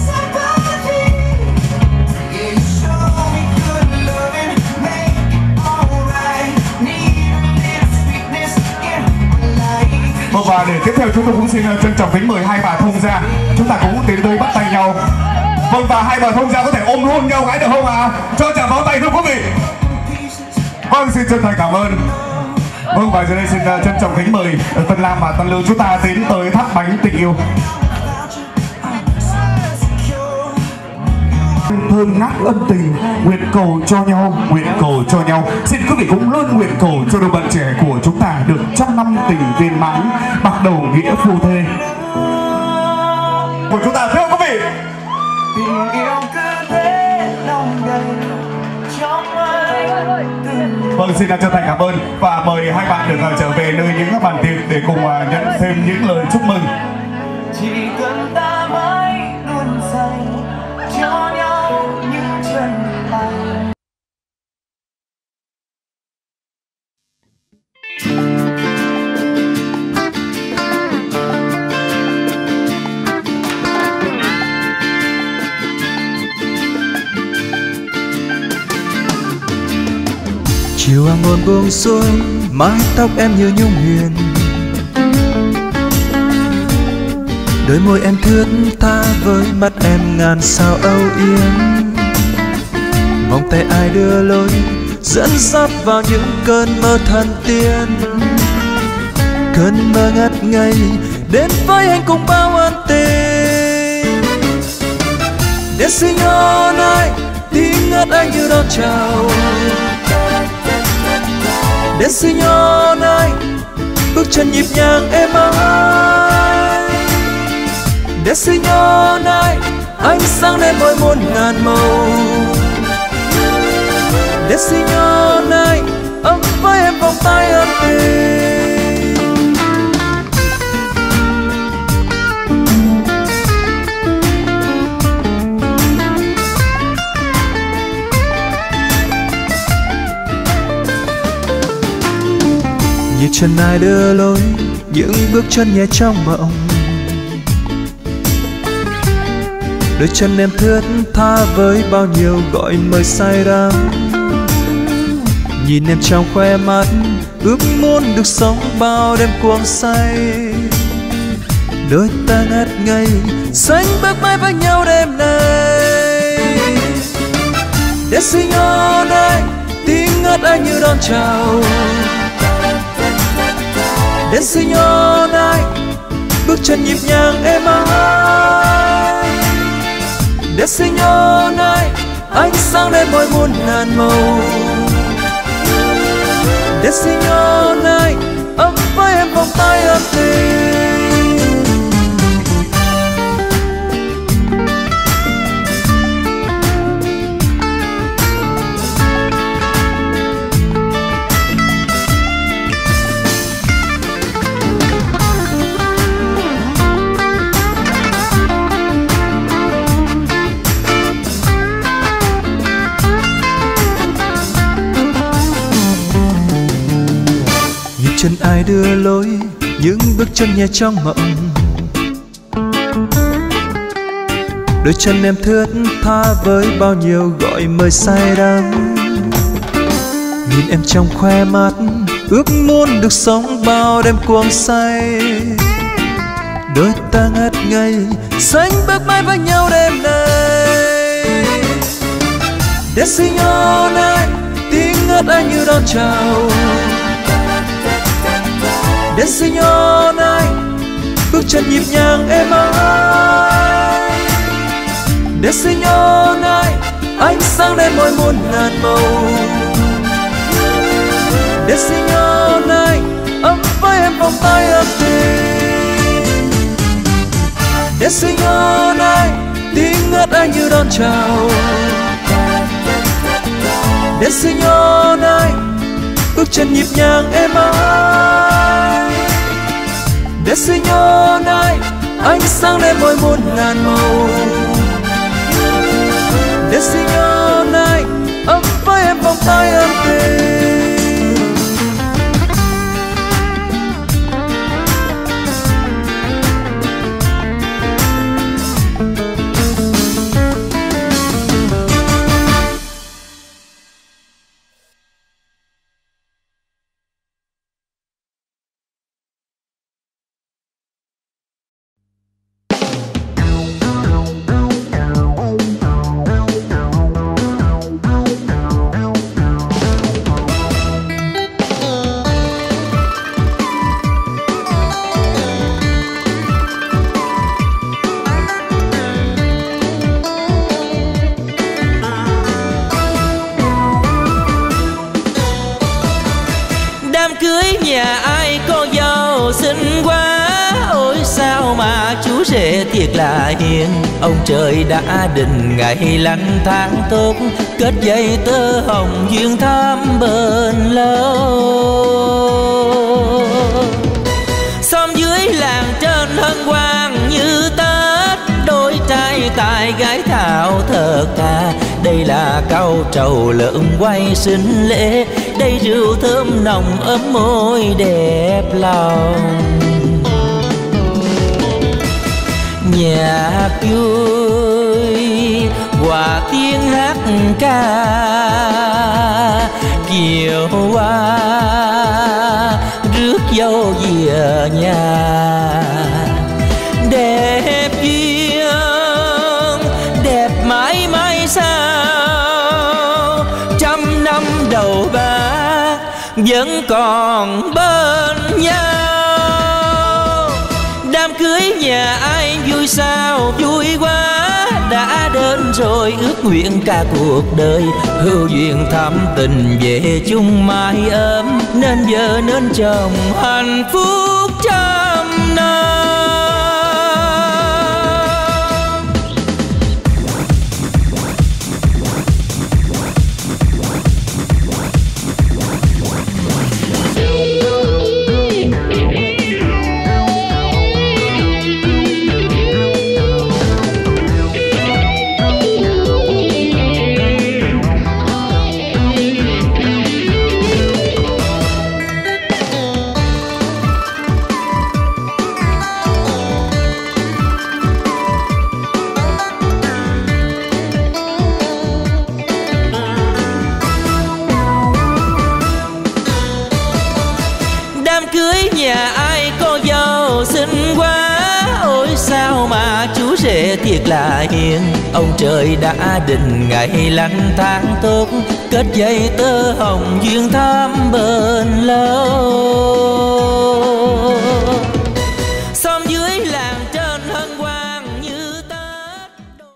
Speaker 12: Vâng, và để tiếp theo chúng tôi cũng xin trân trọng kính mời hai bà thông gia chúng ta cũng tiến tới bắt tay nhau. Vâng, và hai bà thông gia có thể ôm hôn nhau gái được không ạ? À? Cho chàng pháo tay thưa quý vị. Vâng, xin chân thành cảm ơn. Vâng, và giờ đây xin trân trọng kính mời tân lang và tân nương chúng ta tiến tới thắp bánh tình yêu. Thơm ngát ân tình, nguyện cầu cho nhau, nguyện cầu cho nhau. Xin quý vị cũng luôn nguyện cầu cho đôi bạn trẻ của chúng ta được trăm năm tình viên mãn, bắt đầu nghĩa phu thê của chúng ta thưa quý vị.
Speaker 14: Tình yêu cứ thế lòng đầy trong anh.
Speaker 12: Vâng, xin chân thành cảm ơn và mời hai bạn được trở về nơi những bàn tiệc để cùng nhận thêm những lời chúc mừng.
Speaker 14: Chỉ cần ta mãi luôn dành cho nhau những chân thành.
Speaker 11: Chiều hoàng hôn buông xuống, mái tóc em như nhung huyền, đôi môi em thướt tha với mắt em ngàn sao âu yếm. Vòng tay ai đưa lối dẫn dắt vào những cơn mơ thần tiên, cơn mơ ngất ngây đến với anh cùng bao ân tình. Designore tiếng ngất anh như đón chào. Designore bước chân nhịp nhàng êm ái. Designore ánh sáng lên mỗi muôn ngàn màu. Designore ấm với em vòng tay ân tình.
Speaker 15: Như chân ai đưa lối những bước chân nhẹ trong mộng, đôi chân em thướt tha với bao nhiêu gọi mời say đắm. Nhìn em trong khoe mắt ước muốn được sống bao đêm cuồng say, đôi ta ngất ngây xanh bước mãi với nhau đêm nay. Designore tiếng ngất anh như đón chào. Designore bước chân nhịp nhàng êm ái. Designore ánh sáng lên môi muôn ngàn màu. Designore ấm với em vòng tay ấm tình. Chân ai đưa lối những bước chân nhẹ trong mộng, đôi chân em thướt tha với bao nhiêu gọi mời say đắm. Nhìn em trong khoe mắt ước muốn được sống bao đêm cuồng say, đôi ta ngất ngây xanh bước mãi với nhau đêm nay. Designore tiếng ngất anh như đón chào. Designore bước chân nhịp nhàng êm ái. Designore ánh sáng lên môi muôn ngàn màu. Designore ấm với em vòng tay ấm tình. Designore tiếng ngất anh như đón chào. Designore bước chân nhịp nhàng êm ái. Designore ánh sáng lên môi muôn ngàn màu. Designore ấm với em vòng tay ấm tình.
Speaker 16: Thiệt là hiền, ông trời đã định ngày lành tháng tốt, kết dây tơ hồng duyên thắm bền lâu. Xóm dưới làng trên hân hoan như Tết, đôi trai tài gái thảo thật thà. Đây là câu trầu lợn quay sinh lễ, đây rượu thơm nồng ấm môi đẹp lòng. Nhạc vui hòa tiếng hát ca, kiều hoa rước dâu về nhà. Đẹp duyên đẹp mãi mãi sao, trăm năm đầu bạc vẫn còn bên nhau. Đám cưới nhà ai vui sao vui quá, đã đến rồi ước nguyện cả cuộc đời. Hữu duyên thắm tình về chung mái ấm, nên vợ nên chồng hạnh phúc trăm năm. thiệt là hiền. Ông trời đã định ngày lành tháng tốt, kết dây tơ hồng duyên thắm bền lâu. Xóm dưới làng trên hân hoan như Tết.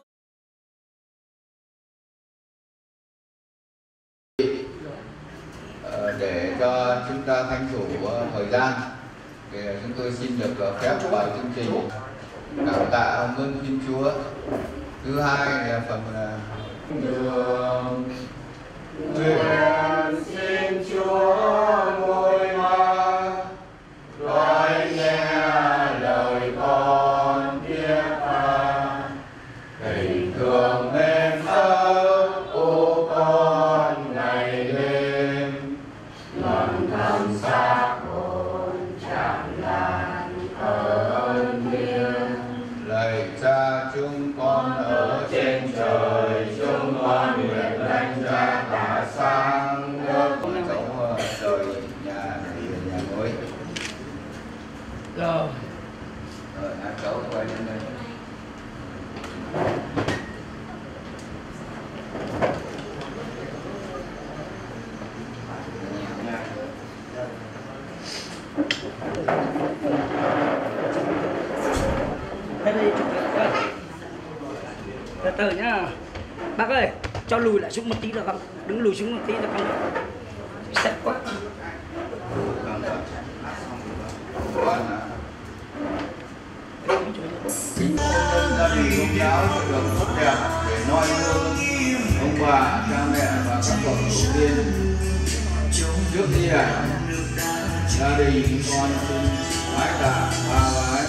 Speaker 4: Ờ, để cho chúng ta tranh thủ uh, thời gian thì chúng tôi xin được uh, phép vào chương trình cảm tạ ơn Thiên Chúa. Thứ hai là phần uh, đường nguyện xin Chúa ngôi hoa nói nghe lời con thiết tha, tình thương nên sâu ô con ngày đêm, lần thân xác hồn chẳng lan ơn thiên. Lạy Cha chúng con ở trên trời, chúng con nguyện danh Cha tỏa sáng nước cháu rời nhà này về nhà mới.
Speaker 8: Rồi.
Speaker 4: Rồi hai cháu quay lên đây.
Speaker 8: Đây đây chụp đây. Từ từ nhá. Bác ơi, cho lùi lại xuống một tí được không? Đứng lùi xuống một tí được không? Xếp quá.
Speaker 4: Kính chúc gia đình công giáo được tốt đẹp để noi gương ông bà, cha mẹ và các bậc tổ tiên. Trước khi à, gia đình con xin bái tạ ba bái.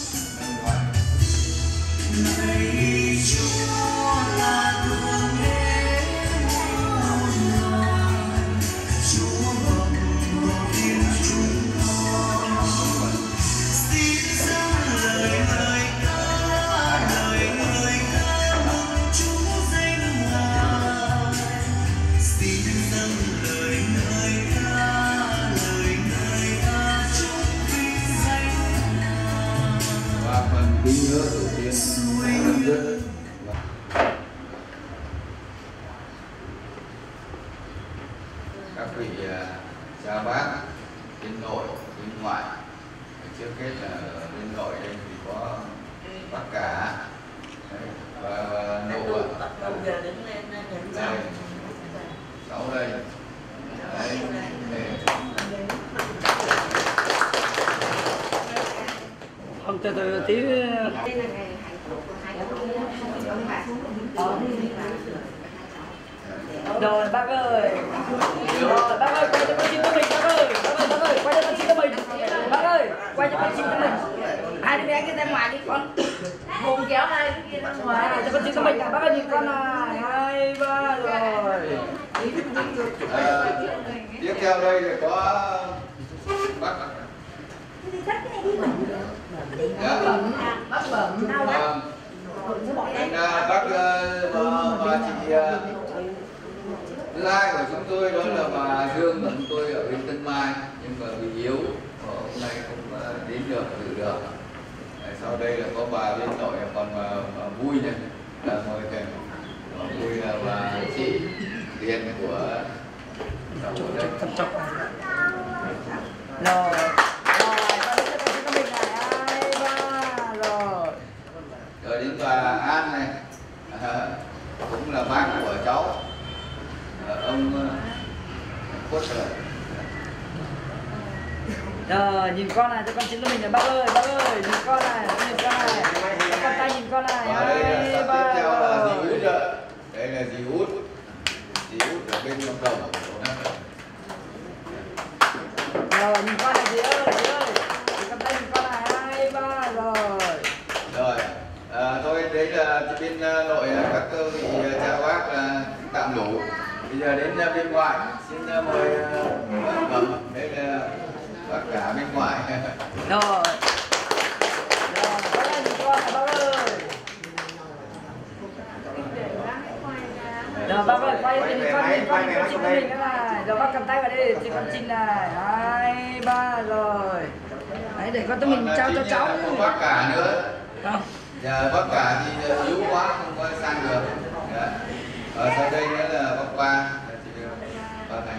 Speaker 14: Này Chúa là Thượng Đế muôn loài, Chúa bậc của thiên chúng con, xin dâng lời lời ca, lời lời ca mừng Chúa danh Ngài, xin dâng lời lời ca, lời lời ca chúc vinh danh Ngài.
Speaker 4: Và phần kính nhớ tổ tiên rất các vị cha bác, bên nội, bên ngoại. Trước hết là bên nội đây thì có bác cả và nụ đây, cháu đây. Đấy,
Speaker 8: Không, từ từ tí. Rồi bác ơi. Rồi bác ơi, quay cho con chim của mình bác ơi. Bác ơi, bác ơi, quay cho con chim của mình. Bác ơi, quay cho con chim của mình. Hai đứa bé kia ra ngoài đi con. Hùng kéo hai đứa kia ra ngoài. Cho con chim của mình cả bác ơi, nhìn con này. Hai ba rồi.
Speaker 4: À, tiếp theo đây là có bác. Dạ.
Speaker 5: Bác Bẩm.
Speaker 4: Vâng. À, bác bà, bà chị thứ hai của chúng tôi đó là bà Dương của chúng tôi ở bên Tân Mai, nhưng mà vì yếu hôm nay không đến được dự được. Sau đây là có bà bên nội còn bà, bà Vui này, là mời thầy. Bà Vui là bà chị Điền của cháu đây.
Speaker 8: Rồi.
Speaker 4: Rồi đến bà An này, à, cũng là bác của cháu, à, ông Khuất rồi.
Speaker 8: Rồi nhìn con này, cho con xin cho mình này bác ơi, bác ơi, nhìn con này, nhìn con này, con tay nhìn con này.
Speaker 4: Và đây là sắp tiếp theo là dì Út rồi, đây là dì Út, dì Út ở bên trong đồng.
Speaker 8: Rồi nhìn con này dì ơi, dì ơi, con tay nhìn con này, hai ba rồi.
Speaker 4: Rồi. À, thôi đấy là bên nội các vị cha bác là tạm đủ. Bây giờ đến bên ngoại xin mời Bẩm, đây là bác cả bên ngoại.
Speaker 8: Rồi. Rồi, bác ơi nhìn con này bác ơi. Rồi bác ơi quay nhìn con, nhìn con, nhìn con chim mình cái này. Rồi bác cầm tay vào đây thì con chim này, hai ba rồi. Đấy để con tôi mình trao cho cháu.
Speaker 4: Có bác cả nữa.
Speaker 8: Không.
Speaker 4: Nhà bác cả thì yếu quá không có sang được. Dạ. Ở sau đây nữa là bác Ba. Bác này.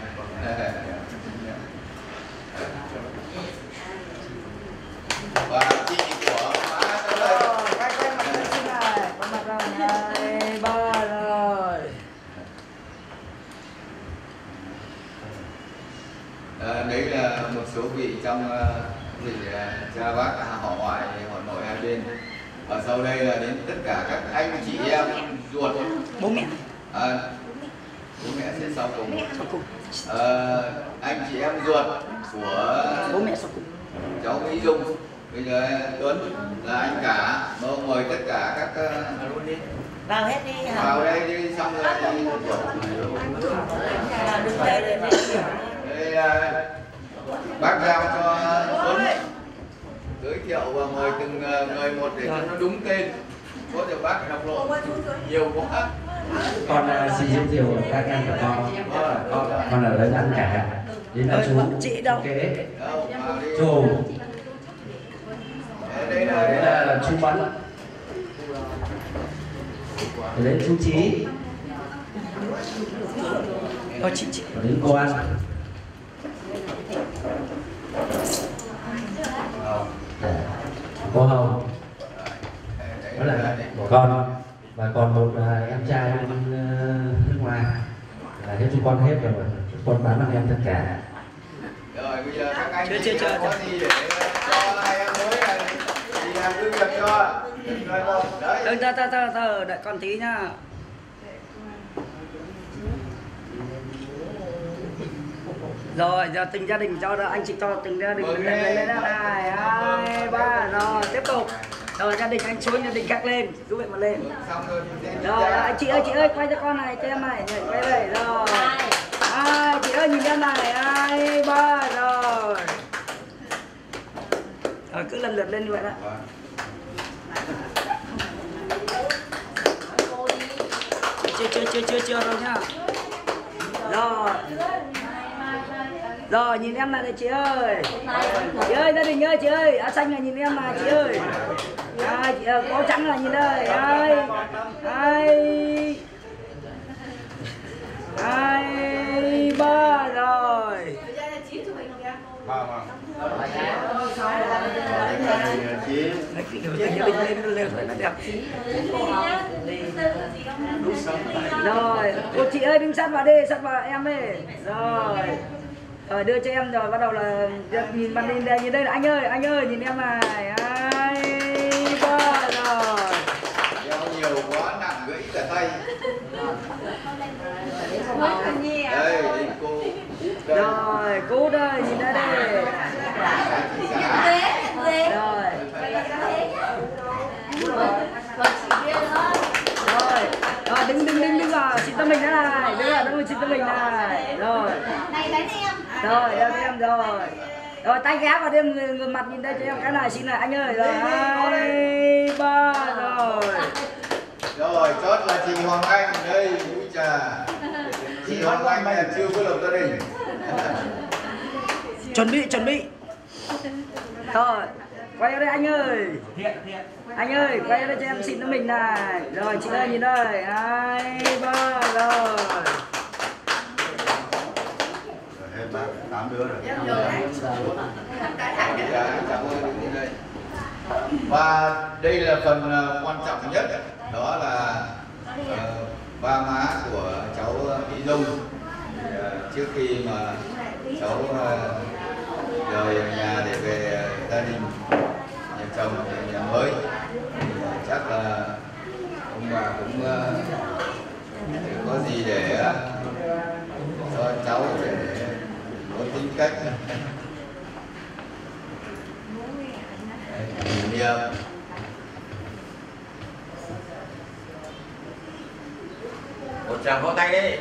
Speaker 4: Và chị của má sau đây.
Speaker 8: Quay quay mặt lên xin này, có mặt rồi này, ba rồi.
Speaker 4: À, đấy là một số vị trong uh, vị uh, cha bác họ ngoại họ nội hai bên. Ở sau đây là đến tất cả các anh chị em ruột,
Speaker 8: bố mẹ,
Speaker 4: à, bố mẹ sẽ sau cùng. À, anh chị em ruột của
Speaker 8: bố mẹ sau cùng.
Speaker 4: Cháu Mỹ Dung, bây giờ Tuấn là anh cả, nó mời tất cả các uh, đi.
Speaker 8: Vào hết đi hả?
Speaker 4: Vào đây đi xong rồi đi. Đây uh, bác giao cho Tuấn giới thiệu và mời từng người một để cho nó đúng tên. Có thể bác đọc lộ nhiều quá.
Speaker 17: Con uh, xin giới thiệu các anh của con. Con, con ở đây anh cả. Đến là chú.
Speaker 8: Chị đâu?
Speaker 17: Kế. Chú.
Speaker 4: Đây là,
Speaker 17: đây là, là chú Bắn. Đến chú Chí.
Speaker 8: Rồi chị chị.
Speaker 17: Đến cô An. Cô Hồng. Đó là của con. Và còn một uh, em trai bên uh, nước ngoài. Là hết chú con hết rồi. Chú con bán bằng em tất cả.
Speaker 4: Rồi bây giờ các anh chưa chưa chưa có gì để cho hai em mới này thì làm cứ việc cho. Đấy.
Speaker 8: Tờ tờ tờ tờ đợi con tí nha. Rồi giờ từng gia đình cho anh chị cho từng gia đình lên lên lên này hai ba rồi tiếp tục. Rồi gia đình anh xuống gia đình khác lên cứ vậy mà lên. Rồi anh chị ơi chị ơi quay cho con này cho em này quay đây rồi. Hai chị ơi nhìn em này hai ba rồi. Rồi cứ lần lượt lên như vậy đó. Chưa chưa chưa chưa chưa đâu nhá. Rồi. Rồi nhìn em này đây chị ơi. Chị ơi gia đình ơi chị ơi, áo xanh là nhìn em này chị ơi. Ai chị ơi, có trắng là nhìn đây. Ai. Ai. Ai ba rồi.
Speaker 4: Vâng vâng.
Speaker 8: Rồi, cô chị ơi đứng sát vào đi, sát vào em đi. Rồi. Rồi đưa cho em rồi bắt đầu là nhìn mặt nhìn đây, nhìn đây là anh ơi, anh ơi nhìn em này. Hai ba rồi.
Speaker 4: Đeo nhiều quá nặng gãy cả tay. Đây, đây cô.
Speaker 8: Rồi, cô đây, nhìn đây đây. Rồi. Rồi. Rồi, đứng đứng đứng đứng vào, xin tâm mình thế này. Đứng vào, đứng vào xin tâm mình này. Rồi.
Speaker 5: Này đánh em.
Speaker 8: Rồi, em em rồi. Rồi tay ghé vào đêm người, người mặt nhìn đây cho em cái này xin này anh ơi. Rồi, hai ba rồi.
Speaker 4: Rồi, chốt là chị Hoàng Anh đây, vui trà. Chị Hoàng Anh này là chưa có lập gia đình.
Speaker 8: Chuẩn bị, chuẩn bị. Rồi, quay vào đây anh ơi. Anh ơi, quay vào đây cho em xịn cho mình này. Rồi, chị ơi nhìn đây. Hai, ba, rồi.
Speaker 4: Hết bác, tám đứa rồi. Và đây là phần quan trọng nhất, đó là uh, ba má của cháu Mỹ Dung. Uh, trước khi mà cháu uh, rời nhà để về gia đình, nhà chồng về nhà mới, thì chắc là ông bà cũng uh, có gì để uh, cho cháu để có tính cách kỷ niệm. Một tràng vỗ tay đi.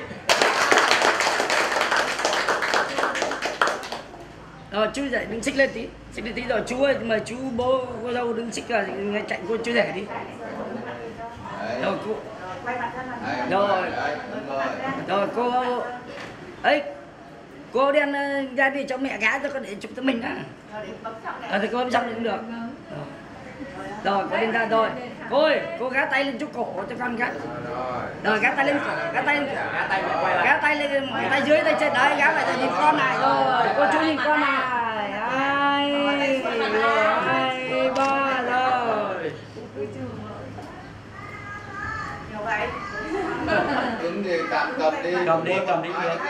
Speaker 8: Rồi chú dậy đứng xích lên tí, xích lên tí rồi chú ơi, mà chú bố cô dâu đứng xích là chạy cô chú rể đi. Rồi cô. Rồi. Rồi cô ấy. Cô đem ra đi cho mẹ gái cho con để chụp cho mình á. Ờ thì cô bấm xong cũng được. Rồi cô đem ra rồi. Cô ơi, cô gác tay lên chỗ cổ cho con gác. Rồi gác tay lên cổ, gác tay lên cổ. Gác tay lên, tay dưới tay trên đấy, gác lại cho nhìn con này. Rồi, cô chú nhìn con này. Hai, hai, ba rồi.
Speaker 4: Đứng thì tạm cầm đi.
Speaker 17: Cầm đi, cầm đi.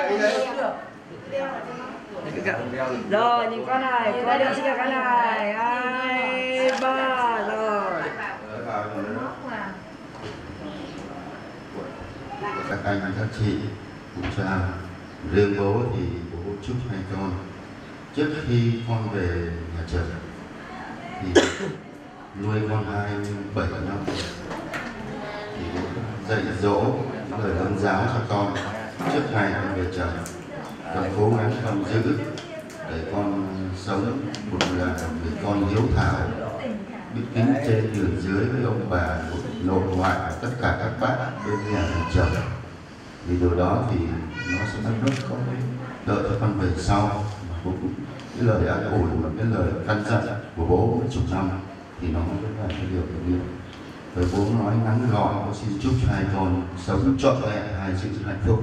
Speaker 8: Rồi, nhìn con này, cô đi xin con này. Hai, ba rồi.
Speaker 18: Các anh các chị cũng cha, riêng bố thì bố chúc hai con trước khi con về nhà chồng thì nuôi con hai bảy năm thì bố dạy dỗ những lời ơn giáo cho con trước ngày con về chồng, con cố gắng con giữ để con sống một là người con hiếu thảo, biết kính trên nhường dưới với ông bà nội ngoại và tất cả các bác bên nhà chồng. Vì điều đó thì nó sẽ rất rất có đợi cho con về sau. Bố cũng cái lời an ủi và cái lời căn dặn của bố mấy chục năm thì nó rất là cái điều tự nhiên. Với bố nói ngắn gọn, bố xin chúc cho hai con sống trọn vẹn hai sự hạnh phúc.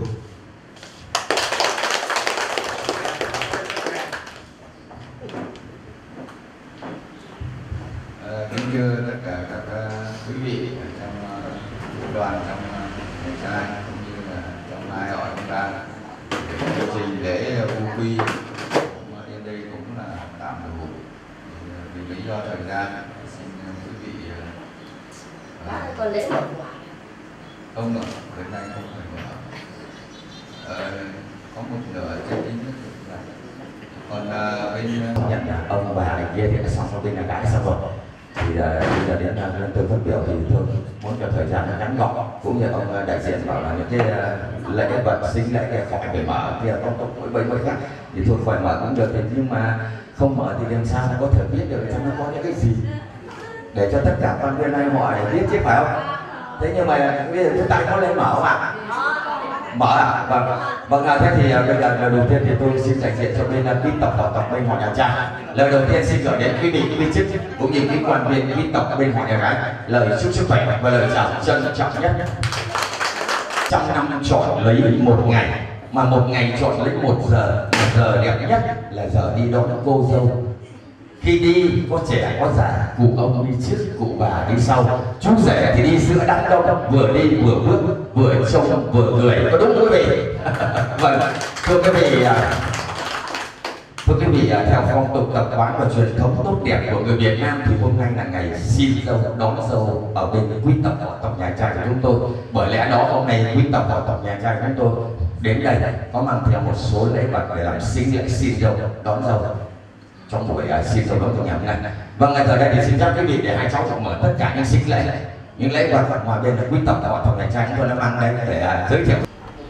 Speaker 4: Kính thưa tất cả các quý vị trong đoàn, trong nhà trai cũng như là trong hai họ chúng ta, chương trình lễ U Quy đến đây cũng là tạm đủ. Vì lý do thời gian xin quý vị
Speaker 5: còn lễ mở
Speaker 4: không mở, đến nay không phải mở. Ờ, có một nửa trên tính nhất là còn uh, bên
Speaker 13: nhận là ông bà này kia thì đã xong bên là đã xong rồi. Thì uh, bây giờ đến uh, lên tôi phát biểu thì tôi muốn cho thời gian nó ngắn gọn, cũng như ông uh, đại diện bảo là những cái uh, lễ vật sinh lễ kia khỏi phải mở kia tông tông mỗi bảy mươi khác thì thôi phải mở cũng được, thì nhưng mà không mở thì làm sao có thể biết được trong nó có những cái gì để cho tất cả quan viên này họ để biết chứ, phải không? Thế nhưng mà bây giờ chúng ta có lên mở không ạ? Mở à? Vâng. Vâng, thế thì uh, bây giờ lời đầu tiên thì tôi xin đại diện cho bên uh, quý tộc họ tộc bên họ nhà trai. Lời đầu tiên xin gửi đến quý vị quý chức cũng như quý quan viên quý tộc bên họ nhà gái lời chúc sức khỏe và lời chào trân trọng nhất. Trong năm chọn lấy một ngày, mà một ngày chọn lấy một giờ, một giờ đẹp nhất là giờ đi đón cô dâu. Khi đi có trẻ có già, cụ ông đi trước, cụ bà đi sau, chú rể thì đi giữa đám đông, vừa đi vừa bước, vừa trông vừa cười, có đúng quý vị? Vâng, thưa quý vị, thưa quý vị, theo phong tục tập quán và truyền thống tốt đẹp của người Việt Nam thì hôm nay là ngày xin dâu đón dâu ở bên quý tộc họ tộc nhà trai của chúng tôi. Bởi lẽ đó hôm nay quý tộc họ tộc nhà trai của chúng tôi đến đây có mang theo một số lễ vật để làm sinh lễ xin dâu đón dâu trong buổi uh, xin dâu đón dâu ngày hôm nay. Vâng, ngày giờ đây thì xin phép quý vị để hai cháu mở tất cả những sinh lễ, những lễ vật mà bên quý tộc họ tộc nhà trai chúng tôi đã mang đây để uh, giới thiệu.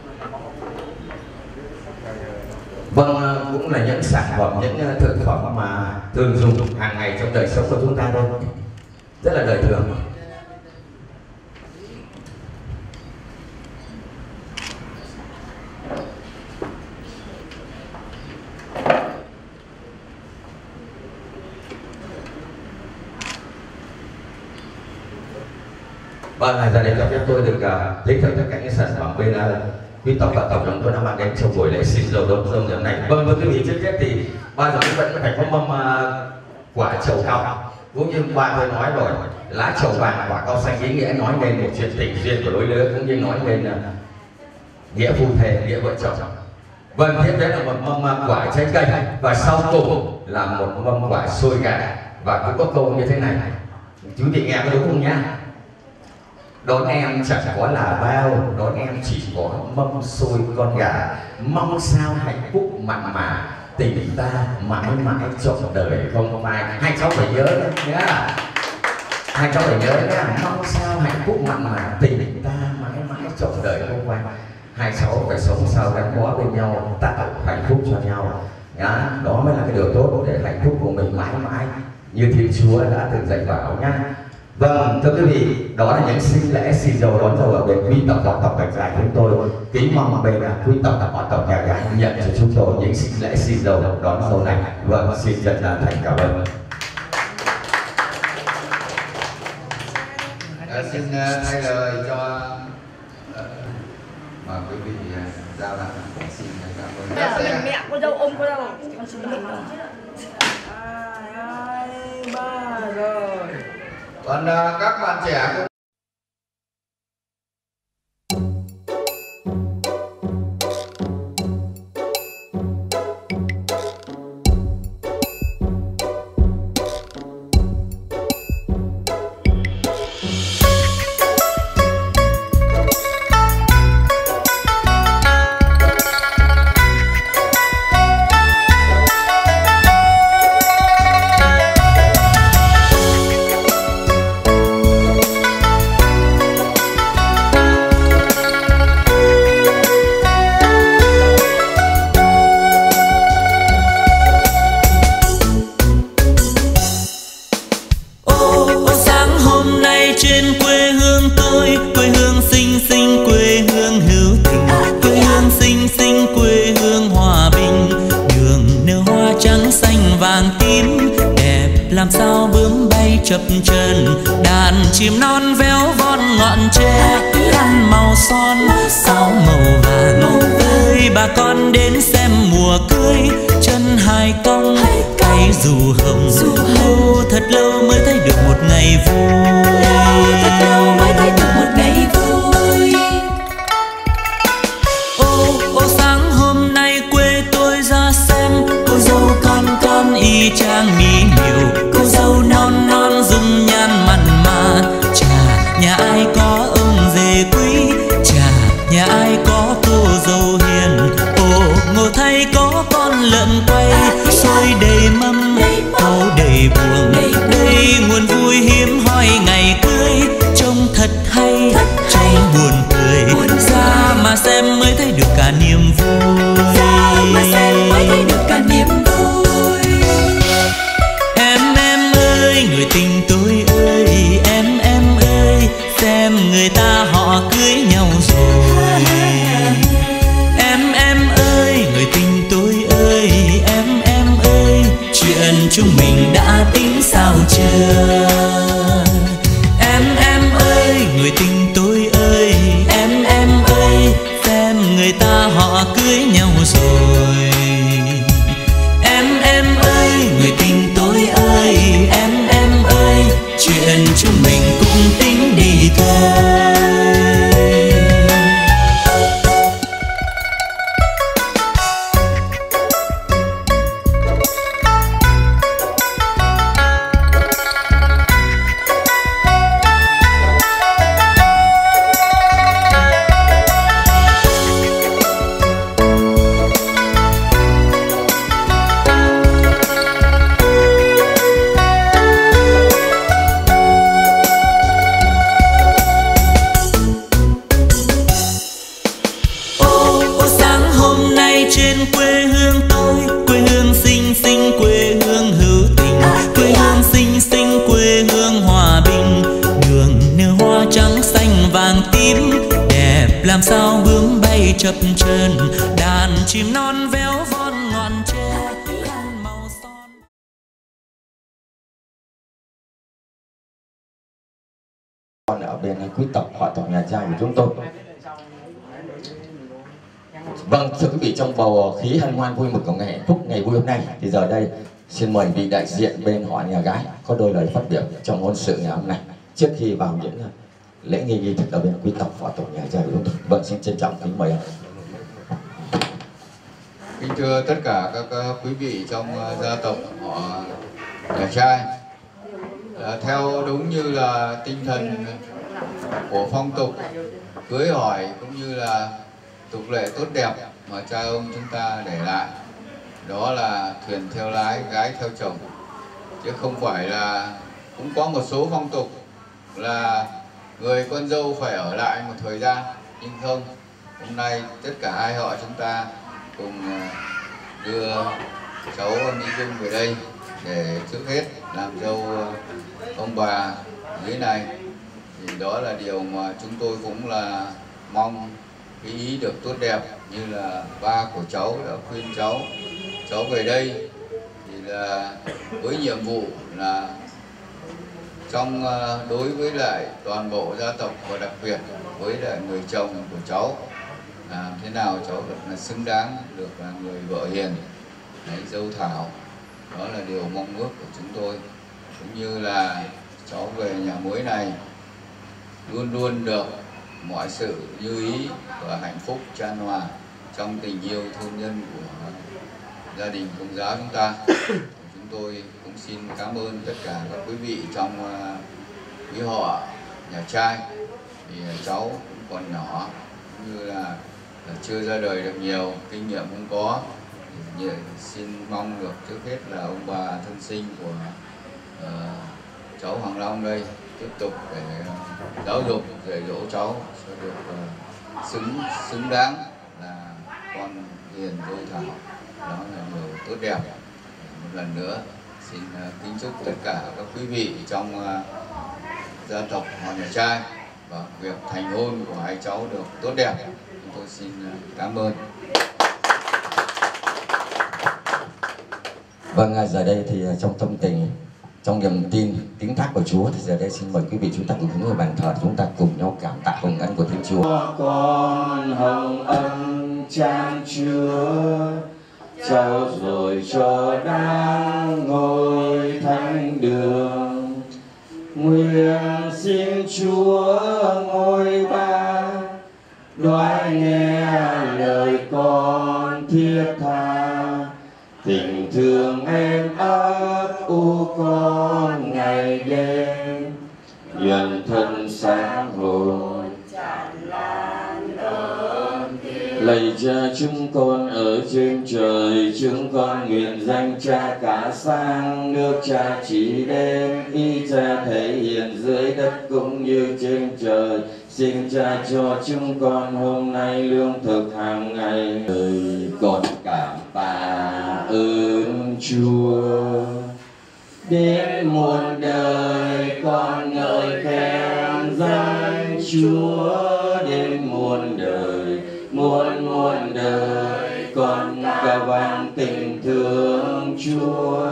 Speaker 13: Vâng, cũng là những sản phẩm, những thực phẩm mà thường dùng hàng ngày trong đời sống của chúng ta thôi, rất là đời thường. Vâng, giờ đây cho phép tôi được uh, giới thiệu tất cả những sản phẩm bên uh, quý tộc và tộc chúng tôi đã mang đến trong buổi lễ xin dâu đón dâu ngày hôm nay. Vâng, thưa quý vị, trước hết thì bao giờ cũng vẫn phải có mâm uh, quả trầu cao, cũng như ba tôi nói rồi, lá trầu vàng quả cao xanh ý nghĩa nói lên một chuyện tình duyên của đôi lứa, cũng như nói lên uh, nghĩa phu thề, nghĩa vợ chồng. Vâng, tiếp đến là một mâm uh, quả trái cây, và sau cùng là một mâm quả xôi gà, và cũng có câu như thế này, chú vị nghe có đúng không nhá? Đón em chẳng có là bao, đón em chỉ có mâm xôi con gà, mong sao hạnh phúc mặn mà, tình ta mãi mãi trọn đời không phai. Hai cháu phải nhớ nhá, hai cháu phải nhớ nhá, mong sao hạnh phúc mặn mà, tình ta mãi mãi trọn đời không phai. Hai cháu phải sống sao gắn bó bên nhau, tạo hạnh phúc cho nhau nhá, đó mới là cái điều tốt để hạnh phúc của mình mãi mãi như Thiên Chúa đã từng dạy bảo nhá. Vâng, thưa quý vị, đó là những sinh lễ xin dâu đón dâu ở bên quý tộc họ tộc nhà gái chúng tôi. Kính mong bên quý tộc họ tộc nhà gái nhận cho chúng tôi những sinh lễ xin dâu đón dâu này. Vâng, xin chân thành cảm ơn.
Speaker 4: xin uh, thay lời cho uh, mà quý vị uh, giao lại xin cảm ơn.
Speaker 8: Mẹ, mẹ cô dâu ôm cô dâu. Con xin lỗi. Hai, ba rồi.
Speaker 4: Còn uh, các bạn trẻ cũng
Speaker 16: làm sao bướm bay chập chờn, đàn chim non véo von ngọn tre, khăn màu son sao màu vàng. Ơi bà con đến xem mùa cưới, chân hai cong cây dù hồng. Ô thật lâu mới thấy được một ngày vui, thật lâu mới thấy được một ngày vui. Ô ô sáng hôm nay quê tôi ra xem, cô dâu con con y chang mỹ miều. Cô dâu non non dung nhan mặn mà, chà nhà ai có ông dề quý, chà nhà ai có cô dâu hiền. Ồ ngộ thay có con lợn quay, xôi đầy mâm câu đầy buồng. Đây nguồn vui hiếm hoi ngày cưới, trông thật hay trông buồn cười. Ra mà xem mới thấy được cả niềm vui, ra mà xem mới thấy được cả niềm vui. Em em ơi người tình tôi ơi, em em ơi xem người ta họ cưới nhau rồi. Em em ơi người tình tôi ơi, em em ơi chuyện chúng mình đã tính sao chưa. Em em ơi người tình tôi ơi, em em ơi xem người ta họ cưới nhau rồi. Em em ơi người tình tôi ơi, em em ơi chuyện chúng mình cũng tính đi thôi. Làm sao bướm bay chập chờn, đàn chim non véo von ngọn tre, khăn màu son.
Speaker 13: Còn ở bên quý tộc họ tộc nhà trai của chúng tôi. Vâng, thưa quý vị, trong bầu khí hân hoan vui mừng của ngày hạnh phúc ngày vui hôm nay, thì giờ đây xin mời vị đại diện bên họ nhà gái có đôi lời phát biểu trong hôn sự ngày hôm nay trước khi vào những lễ nghi nghi thức ở bên quý tộc họ tộc nhà trai của chúng tôi. Vâng, xin trân trọng kính mời ông.
Speaker 4: Kính thưa tất cả các quý vị trong gia tộc họ nhà trai, à, theo đúng như là tinh thần của phong tục cưới hỏi cũng như là tục lệ tốt đẹp mà cha ông chúng ta để lại, đó là thuyền theo lái, gái theo chồng, chứ không phải là cũng có một số phong tục là người con dâu phải ở lại một thời gian, nhưng không. Hôm nay tất cả hai họ chúng ta cùng đưa cháu Mỹ Dung về đây để trước hết làm dâu ông bà dưới này. Thì đó là điều mà chúng tôi cũng là mong cái ý được tốt đẹp, như là ba của cháu đã khuyên cháu cháu về đây thì là với nhiệm vụ là trong đối với lại toàn bộ gia tộc và đặc biệt với lại người chồng của cháu, làm thế nào cháu được là xứng đáng được là người vợ hiền, đấy, dâu thảo. Đó là điều mong ước của chúng tôi, cũng như là cháu về nhà muối này luôn luôn được mọi sự như ý và hạnh phúc chan hòa trong tình yêu thương nhân của gia đình Công giáo chúng ta. Chúng tôi cũng xin cảm ơn tất cả các quý vị trong quý họ nhà trai. Thì cháu cũng còn nhỏ, cũng như là chưa ra đời được nhiều, kinh nghiệm không có. Thì xin mong được trước hết là ông bà thân sinh của uh, cháu Hoàng Long đây tiếp tục để giáo dục dạy dỗ cháu cho được uh, xứng xứng đáng là con hiền dâu thảo. Đó là điều tốt đẹp. Một lần nữa xin uh, kính chúc tất cả các quý vị trong uh, gia tộc họ nhà trai và việc thành hôn của hai cháu được tốt đẹp. Chúng tôi xin uh, cảm ơn.
Speaker 13: Vâng, giờ đây thì trong tâm tình, trong niềm tin, tín thác của Chúa, thì giờ đây xin mời quý vị chúng ta cùng hướng về bàn thờ, chúng ta cùng nhau cảm tạ hồng ân của Thiên Chúa.
Speaker 11: Con hồng ân chan chứa, trao rồi cho đáng ngôi thánh đường. Nguyện xin Chúa ngôi ba đoái nghe lời con thiết tha, tình thương em ấp u con ngày đêm, nguyện thân sáng hồn tràn lan ơn tiếng. Lạy Cha chúng con ở trên trời, chúng con nguyện danh Cha cả sang, nước Cha chỉ đến, ý Cha thể hiện dưới đất cũng như trên trời. Xin Cha cho chúng con hôm nay lương thực hàng ngày. Lời con cảm tạ ơn Chúa. Đến muôn đời con ngợi khen danh Chúa. Đến muôn đời, muôn muôn đời con ca vang tình thương Chúa.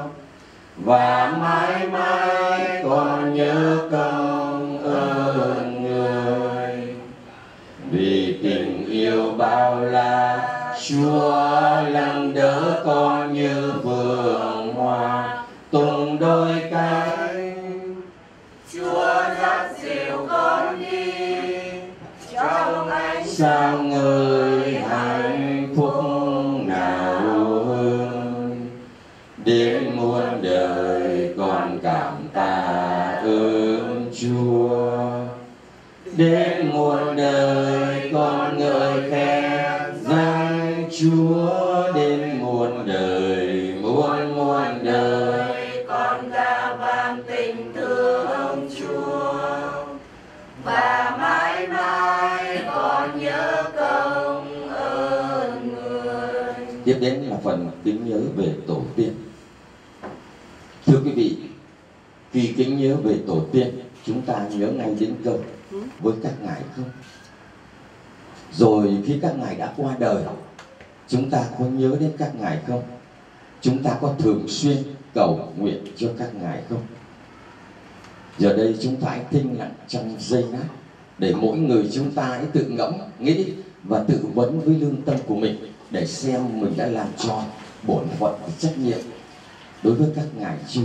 Speaker 11: Và mãi mãi con nhớ công ơn người, vì tình yêu bao la Chúa nâng đỡ con như vườn hoa tung đôi cánh.
Speaker 5: Chúa dắt dìu con đi trong ánh
Speaker 11: sáng ngời hạnh phúc nào hơn. Đến muôn đời con cảm tạ ơn Chúa. Đến muôn đời con ngợi khen danh Chúa. Đến muôn đời, muôn muôn đời
Speaker 5: con ca vang tình thương Chúa. Và mãi mãi con nhớ công ơn người.
Speaker 11: Tiếp đến là phần kính nhớ về tổ tiên. Thưa quý vị, khi kính nhớ về tổ tiên, chúng ta nhớ ngay đến câu với các ngài không? Rồi khi các ngài đã qua đời, chúng ta có nhớ đến các ngài không? Chúng ta có thường xuyên cầu nguyện cho các ngài không? Giờ đây chúng ta hãy thinh lặng trong giây lát, để mỗi người chúng ta hãy tự ngẫm, nghĩ và tự vấn với lương tâm của mình, để xem mình đã làm tròn bổn phận và trách nhiệm đối với các ngài chưa.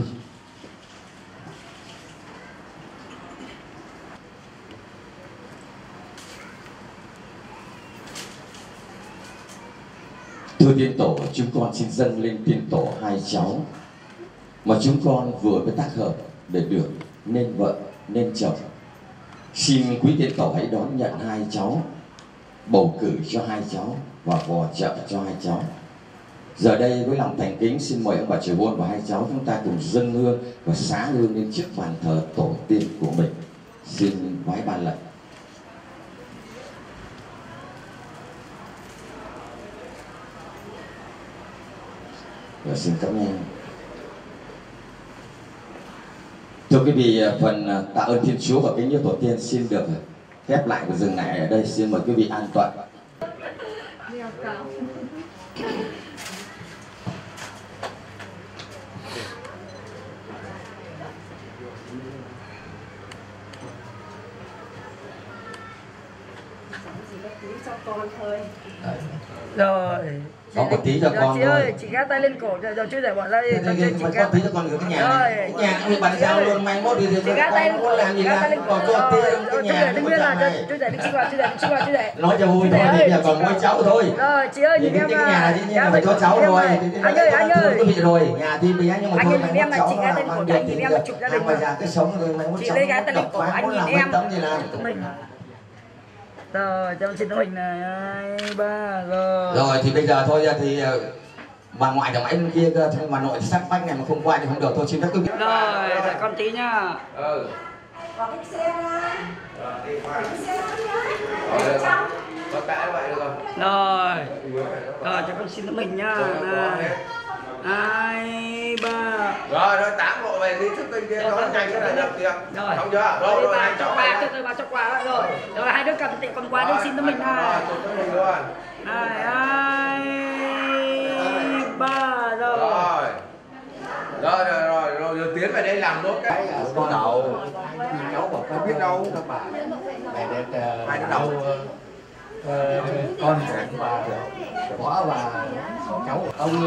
Speaker 11: Thưa Tiên Tổ, chúng con xin dâng lên Tiên Tổ hai cháu mà chúng con vừa mới tác hợp để được nên vợ nên chồng. Xin quý Tiên Tổ hãy đón nhận hai cháu, bầu cử cho hai cháu và gò trợ cho hai cháu. Giờ đây với lòng thành kính xin mời ông bà trời hôn và hai cháu chúng ta cùng dâng hương và xá hương lên trước bàn thờ tổ tiên của mình. Xin vái ba lần. Và xin cảm ơn. Thưa quý vị, phần tạ ơn Thiên Chúa và kính nhớ tổ tiên xin được khép lại và dừng lại ở đây. Xin mời quý vị an toàn.
Speaker 8: cho con thôi. Rồi.
Speaker 13: Có một tí cho
Speaker 8: rồi,
Speaker 13: con
Speaker 8: chị
Speaker 13: thôi.
Speaker 8: ơi, chị gác tay lên cổ rồi, rồi chưa để bọn đây.
Speaker 13: Thế thì con tí cho con ở cái nhà này. Cái nhà cũng bàn giao luôn, mai mốt thì
Speaker 8: chị gác tay lên cổ,
Speaker 13: làm gì
Speaker 8: gác tay lên
Speaker 13: làm,
Speaker 8: cổ.
Speaker 13: còn cho tí cái nhà
Speaker 8: đừng biết là chưa để đi chưa để chưa để chưa để.
Speaker 13: nói cho vui thôi, thì giờ còn mỗi cháu thôi.
Speaker 8: Rồi chị ơi, nhìn em
Speaker 13: cái nhà này dĩ nhiên là phải
Speaker 8: cho
Speaker 13: cho cháu rồi.
Speaker 8: Anh ơi, anh ơi.
Speaker 13: Quý vị rồi, nhà thì bé nhưng mà thôi mai mốt cháu
Speaker 8: chị gác tay lên cổ, anh nhìn em chụp gia đình
Speaker 13: mà già cái sống rồi mai mốt
Speaker 8: chị
Speaker 13: cháu.
Speaker 8: lấy gác tay lên cổ, anh nhìn em.
Speaker 13: Tấm gì làm.
Speaker 8: Rồi, cho chị tấm hình này, hai, ba, rồi.
Speaker 13: Rồi thì bây giờ thôi thì bà ngoại thằng anh kia cơ, bà nội sắc bách này mà không qua thì không được thôi, xin phép quý vị.
Speaker 8: Rồi, đợi con tí nhá.
Speaker 13: Ừ.
Speaker 5: Có cái xe ra. Cái xe ra
Speaker 4: Có cái vậy được không?
Speaker 8: Rồi. Rồi, cho con xin tấm hình nhá. Này. Hai, ba.
Speaker 4: Rồi, rồi tám bộ về đi thức bên kia đó nhanh cái này được kìa.
Speaker 8: Rồi.
Speaker 4: Xong chưa? Rồi, rồi, hai cháu
Speaker 8: qua, cho tôi vào cho quà rồi. Rồi, hai đứa cầm tiền còn quà đi xin tấm hình này. Hai, hai, ba, rồi.
Speaker 4: Rồi, rồi, rồi, rồi, rồi tiến về đây làm nốt cái.
Speaker 19: Con đầu, cháu bảo con biết đâu các bà. Mẹ đẹp hai đứa đầu. Con và quá và cháu ông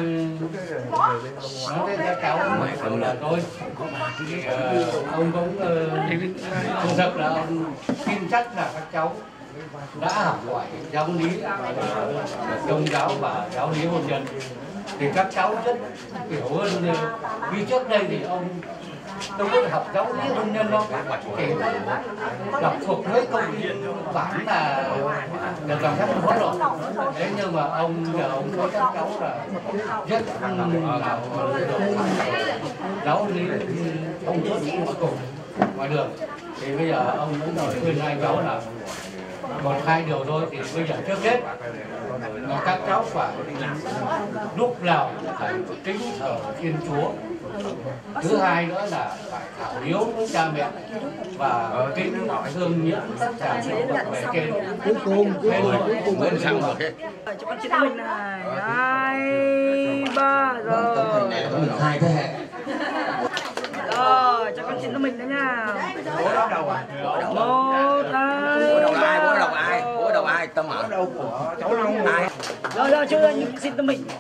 Speaker 19: nói với cháu một lần thôi. Ông cũng thực sự là ông tin chắc là các cháu đã học hỏi giáo lý công giáo và giáo lý hôn nhân thì các cháu rất hiểu hơn. Vì trước đây thì ông đâu có học giáo lý hôn nhân đâu, chỉ đọc thuộc mấy câu bản là được làm phép hết rồi. Thế nhưng mà ông giờ ông nói các cháu là rất là giáo lý không có gì mà cùng ngoài đường. Thì bây giờ ông cũng đòi khuyên hai cháu là một hai điều thôi. Thì bây giờ trước hết là các cháu phải lúc nào phải kính thờ Thiên Chúa. Thứ hai nữa là phải thảo hiếu với cha mẹ và kính thương những tất cả những bậc bề trên. Cuối cùng cuối cùng bên sang rồi.
Speaker 8: Cho con xin mình này, hai, ba, rồi.
Speaker 13: Hai thế hệ.
Speaker 8: Rồi, cho con xin mình nữa nha.
Speaker 19: Bố đó đâu à?
Speaker 8: Một, hai,
Speaker 19: bố đầu ai? Bố đầu
Speaker 8: ba,
Speaker 19: ai? Bố đầu ai? Tâm ở đâu của cháu Long ai?
Speaker 8: Rồi, rồi, chưa nhưng xin tấm mình.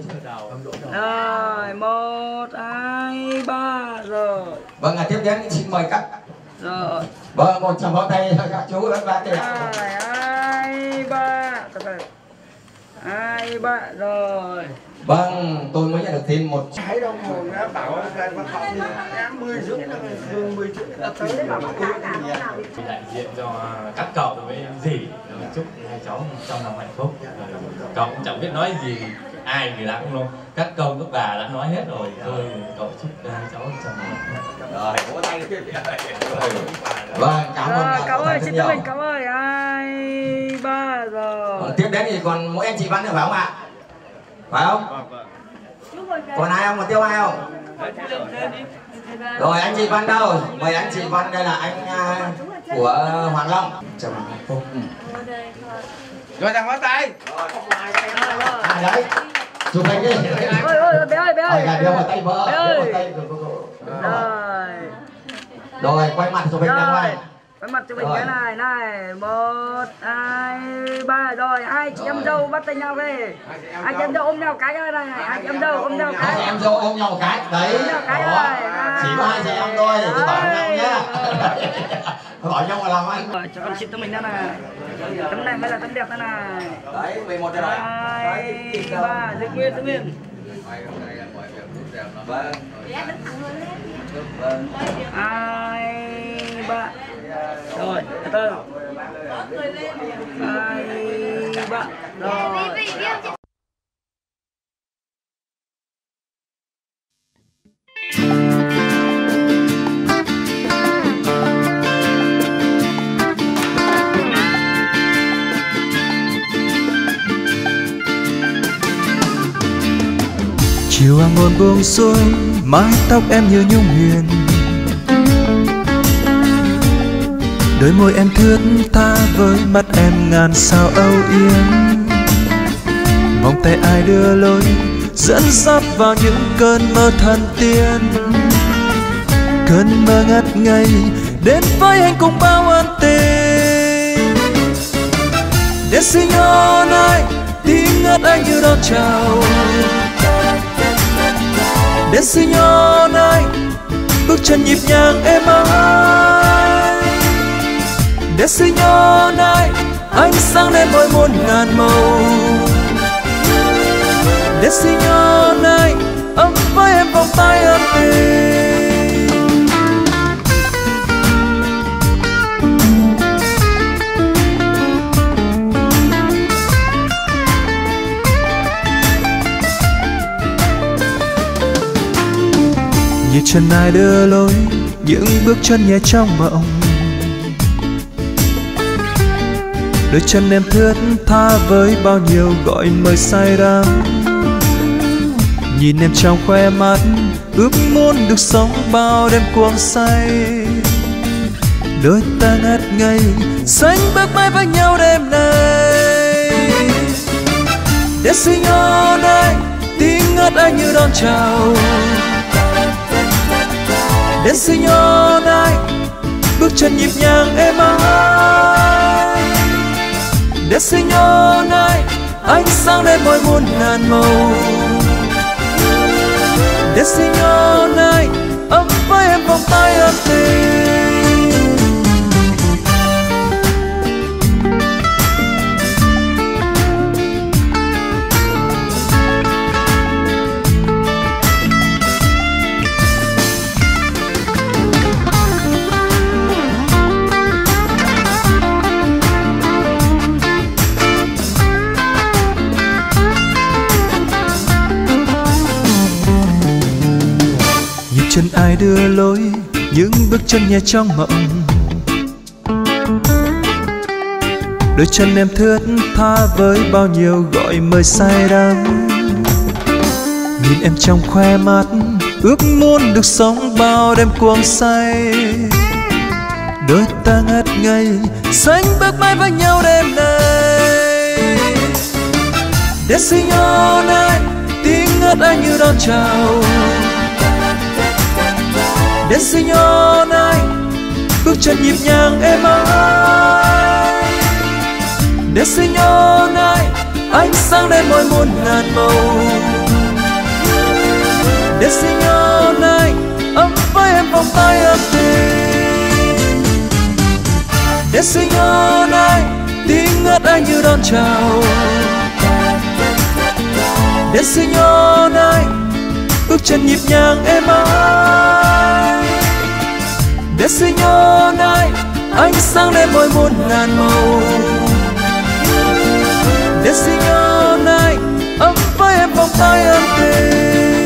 Speaker 8: Rồi, một, hai, ba, rồi.
Speaker 13: Vâng, tiếp đến xin mời các.
Speaker 8: Rồi.
Speaker 13: Vâng, một tràng pháo tay cho các chú các bác kìa.
Speaker 8: Hai, hai, ba, từ từ. Hai, ba, rồi.
Speaker 13: Vâng, tôi mới nhận được tin một
Speaker 19: Trái đâu mà bảo là họ em mười rưỡi là thường mười rưỡi là tới đấy bảo tôi
Speaker 20: thì đại diện cho các cậu với dì chúc hai cháu trong năm hạnh phúc. Cậu cũng chẳng biết nói gì, ai người ta cũng nói, các công các bà đã nói hết rồi, thôi cậu chúc hai cháu trong năm hạnh phúc.
Speaker 19: Rồi, vỗ tay đi.
Speaker 13: Vâng, cảm ơn
Speaker 8: cậu ơi, xin tấm hình cậu ơi, hai, ba, rồi.
Speaker 13: Còn tiếp đến thì còn mỗi anh chị Văn nữa phải không ạ? Phải không? Còn ai không? Còn tiêu ai không? Rồi anh chị Văn đâu? Mời anh chị Văn, đây là anh uh, của Hoàng Long. Chào hạnh phúc.
Speaker 4: Rồi thằng pháo tay.
Speaker 13: À đấy. Chụp hình đi.
Speaker 8: Ôi ôi bé ơi bé ơi.
Speaker 13: Đeo vào tay vợ. Đeo vào tay.
Speaker 8: Rồi.
Speaker 13: Rồi quay mặt chụp hình nào ngoài.
Speaker 8: Quay mặt chụp hình cái này này. Một, hai, ba, rồi hai chị em dâu bắt tay nhau về. Hai chị em dâu ôm nhau cái này, hai chị em dâu ôm nhau cái.
Speaker 13: Hai chị em dâu ôm nhau cái. Đấy. Chỉ có hai chị em thôi thì bảo nhau nhá. Gọi nhau mà làm anh.
Speaker 8: Rồi cho con xin tấm mình nữa này. Tấm này mới là tấm đẹp thế này.
Speaker 19: Đấy, mười một rồi.
Speaker 8: Hai, ba, giữ nguyên, giữ nguyên.
Speaker 19: Vâng.
Speaker 8: Hai, ba. Rồi, từ từ. Hai, ba. Rồi.
Speaker 15: Chiều hoàng hôn buông xuôi, mái tóc em như nhung huyền, đôi môi em thướt tha với mắt em ngàn sao âu yếm. Vòng tay ai đưa lối dẫn dắt vào những cơn mơ thần tiên, cơn mơ ngất ngây đến với anh cùng bao ân tình. Signore tiếng ngất anh như đón chào. Đến Signore bước chân nhịp nhàng êm ái. Đến Signore ánh sáng lên mỗi muôn ngàn màu. Đến Signore ấm với em vòng tay ấm tình. Như chân ai đưa lối những bước chân nhẹ trong mộng. Đôi chân em thướt tha với bao nhiêu gọi mời say đắm. Nhìn em trong khoe mắt ước muốn được sống bao đêm cuồng say. Đôi ta ngất ngây xanh bước mãi với nhau đêm nay. Để Signore tiếng ngất anh như đón chào. Đến Signore bước chân nhịp nhàng êm ái. Đến Signore ánh sáng lên mỗi muôn ngàn màu. Đến Signore ấm với em vòng tay ấm tình. Chân ai đưa lối những bước chân nhẹ trong mộng. Đôi chân em thướt tha với bao nhiêu gọi mời say đắm. Nhìn em trong khoe mắt ước muốn được sống bao đêm cuồng say. Đôi ta ngất ngây xanh bước mãi với nhau đêm nay. Để Signore tiếng ngất anh như đón chào. Đến Signore bước chân nhịp nhàng êm ái. Đến Signore ánh sáng lên mỗi muôn ngàn màu. Đến Signore ấm với em vòng tay ấm tình. Đến Signore tiếng ngất anh như đón chào. Đến Signore bước chân nhịp nhàng êm ái. Để Signore ánh sáng lên mỗi muôn ngàn màu. Để Signore ấm với em vòng tay ấm tình.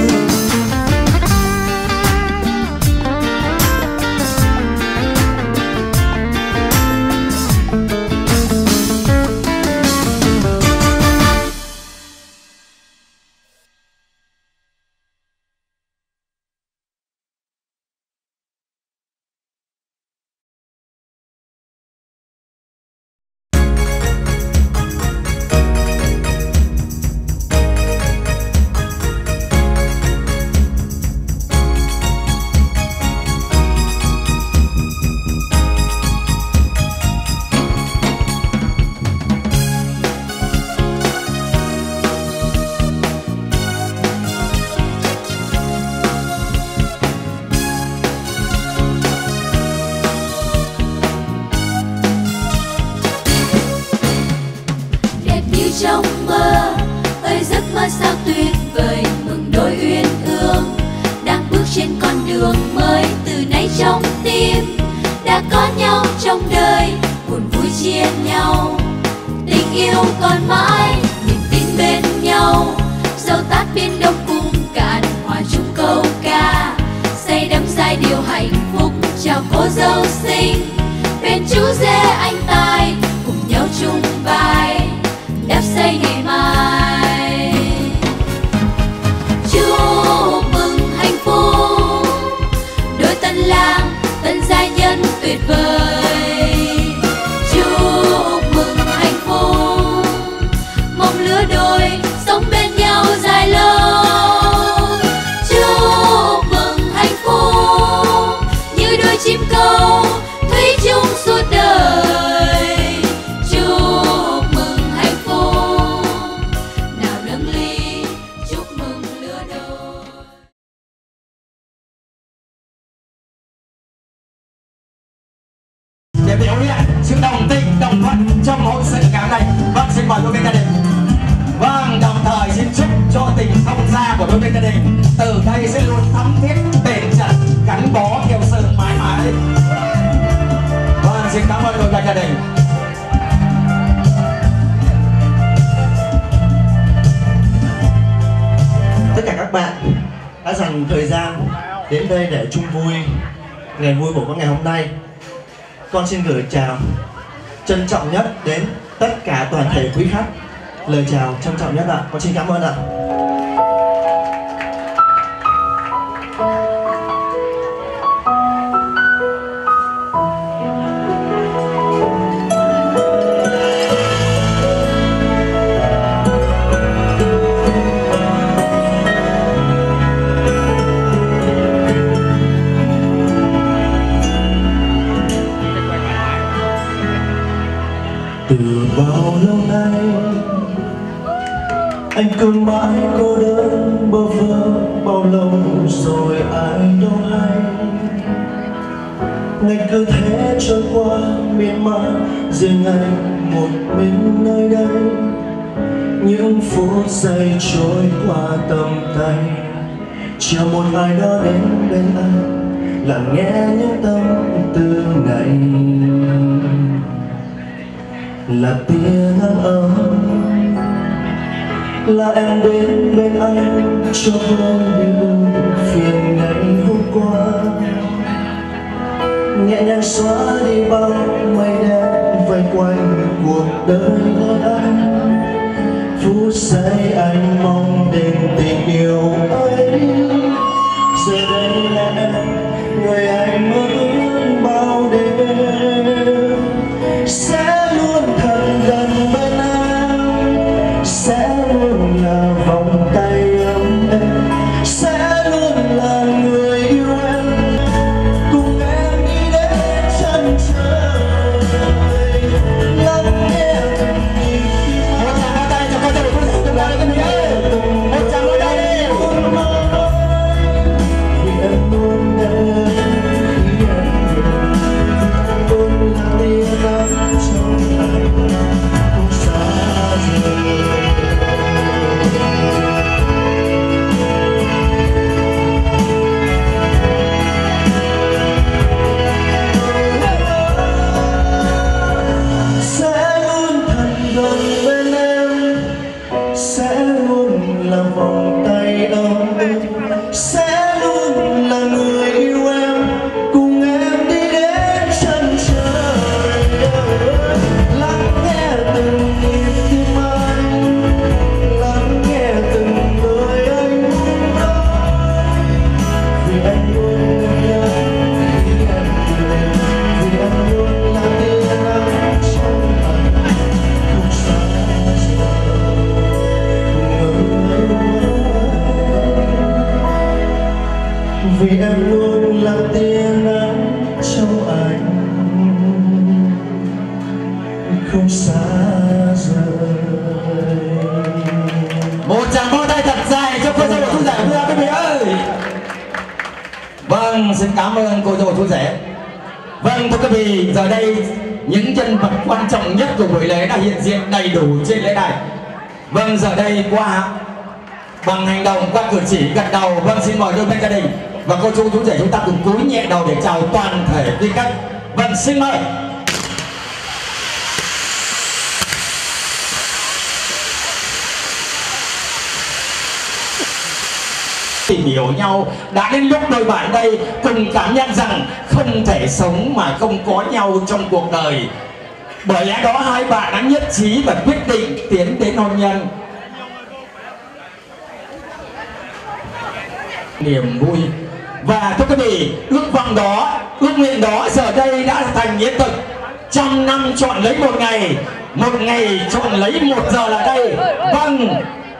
Speaker 1: Trong mơ ơi giấc mơ sao tuyệt vời, mừng đôi uyên ương đang bước trên con đường mới. Từ nay trong tim đã có nhau trong đời, buồn vui chia nhau, tình yêu còn mãi, niềm tin bên nhau. Dẫu tát biển đông cùng cạn, hòa chung câu ca, say đắm giai điệu hạnh phúc chào cô dâu xinh. Bên chú rể anh tài cùng nhau chung vai, đắp xây ngày mai. Chúc mừng hạnh phúc đôi tân lang tân gia nhân tuyệt vời. Chúc mừng hạnh phúc mong lứa đôi sống bên nhau dài lâu. Chúc mừng hạnh phúc như đôi chim câu thủy chung suốt đời.
Speaker 13: biểu hiện sự đồng tình đồng thuận trong hôn sự ngày hôm nay. Vâng, xin mời đôi bên gia đình. Vâng, đồng thời xin chúc cho tình thông gia của đôi bên gia đình từ đây sẽ luôn thắm thiết, bền chặt, gắn bó theo sơn mãi mãi. Vâng, xin cảm ơn đôi bên gia đình.
Speaker 10: Tất cả các bạn đã dành thời gian đến đây để chung vui ngày vui của con ngày hôm nay. Con xin gửi chào trân trọng nhất đến tất cả toàn thể quý khách. Lời chào trân trọng nhất ạ. Con xin cảm ơn ạ.
Speaker 14: Từ bao lâu nay anh cứ mãi cô đơn bơ vơ, bao lâu rồi ai đâu hay. Ngày cứ thế trôi qua miên man, riêng anh một mình nơi đây. Những phút giây trôi qua tầm tay, chờ một ai đó đến bên anh, lắng nghe những tâm tư này. Là tia nắng ấm, là em đến bên anh cho vơi đi buồn phiền ngày hôm qua. Nhẹ nhàng xóa đi bao mây đen vây quanh cuộc đời nơi anh. Phút giây anh mong đến tình yêu ấy, giờ đây là em người anh mơ ước bao đêm. Sẽ luôn thật gần bên em, sẽ luôn là vòng tay ấm êm, sẽ luôn là người yêu em, cùng em đi đến chân trời, lắng nghe từng nhịp tim. Một tràng pháo tay cho con trai của chúng ta lên cái miếng ơi, một tràng pháo tay đi. Vì em luôn em khi em luôn là tia nắng trong anh không xa rời. Sẽ luôn thật gần bên em, sẽ luôn là vòng tay ấm êm, sẽ luôn là người yêu em, cùng em đi đến chân trời. Lắng nghe từng nhịp tim anh, lắng nghe từng lời anh muốn nói. Vì anh luôn nhớ khi em cười, vì anh luôn là tia nắng trong anh không xa rời. Vì em luôn là tia nắng trong anh không xa rời.
Speaker 13: Một tràng pháo tay thật dài cho cô dâu chú rể của quý vị ơi. Vâng, xin cảm ơn cô dâu chú rể. Vâng, thưa quý vị, giờ đây những nhân vật quan trọng nhất của buổi lễ đã hiện diện đầy đủ trên lễ đài. Vâng, giờ đây qua bằng hành động, qua cử chỉ gật đầu. Vâng, xin mời đôi bên gia đình và cô chú chú rể chúng ta cùng cúi nhẹ đầu để chào toàn thể quý khách. Vâng, xin mời. Tìm hiểu nhau, đã đến lúc đôi bạn đây cùng cảm nhận rằng không thể sống mà không có nhau trong cuộc đời. Bởi lẽ đó hai bạn đã nhất trí và quyết định tiến đến hôn nhân. Niềm vui và thưa quý vị, ước vọng đó, ước nguyện đó giờ đây đã thành hiện thực. Trăm năm chọn lấy một ngày, một ngày chọn lấy một giờ là đây. Vâng,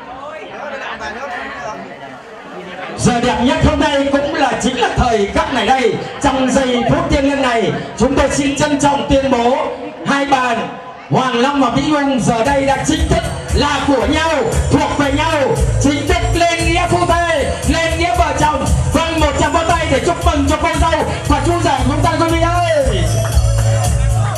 Speaker 13: giờ đẹp nhất hôm nay cũng là chính là thời khắc này đây. Trong giây phút thiêng liêng này, chúng tôi xin trân trọng tuyên bố hai bạn Hoàng Long và Mỹ Nhung giờ đây đã chính thức là của nhau, thuộc về nhau, chính thức lên nghĩa phu thê, lên nghĩa vợ chồng. Vâng, một tràng pháo tay để chúc mừng cho cô dâu và chú rể chúng ta quý vị ơi.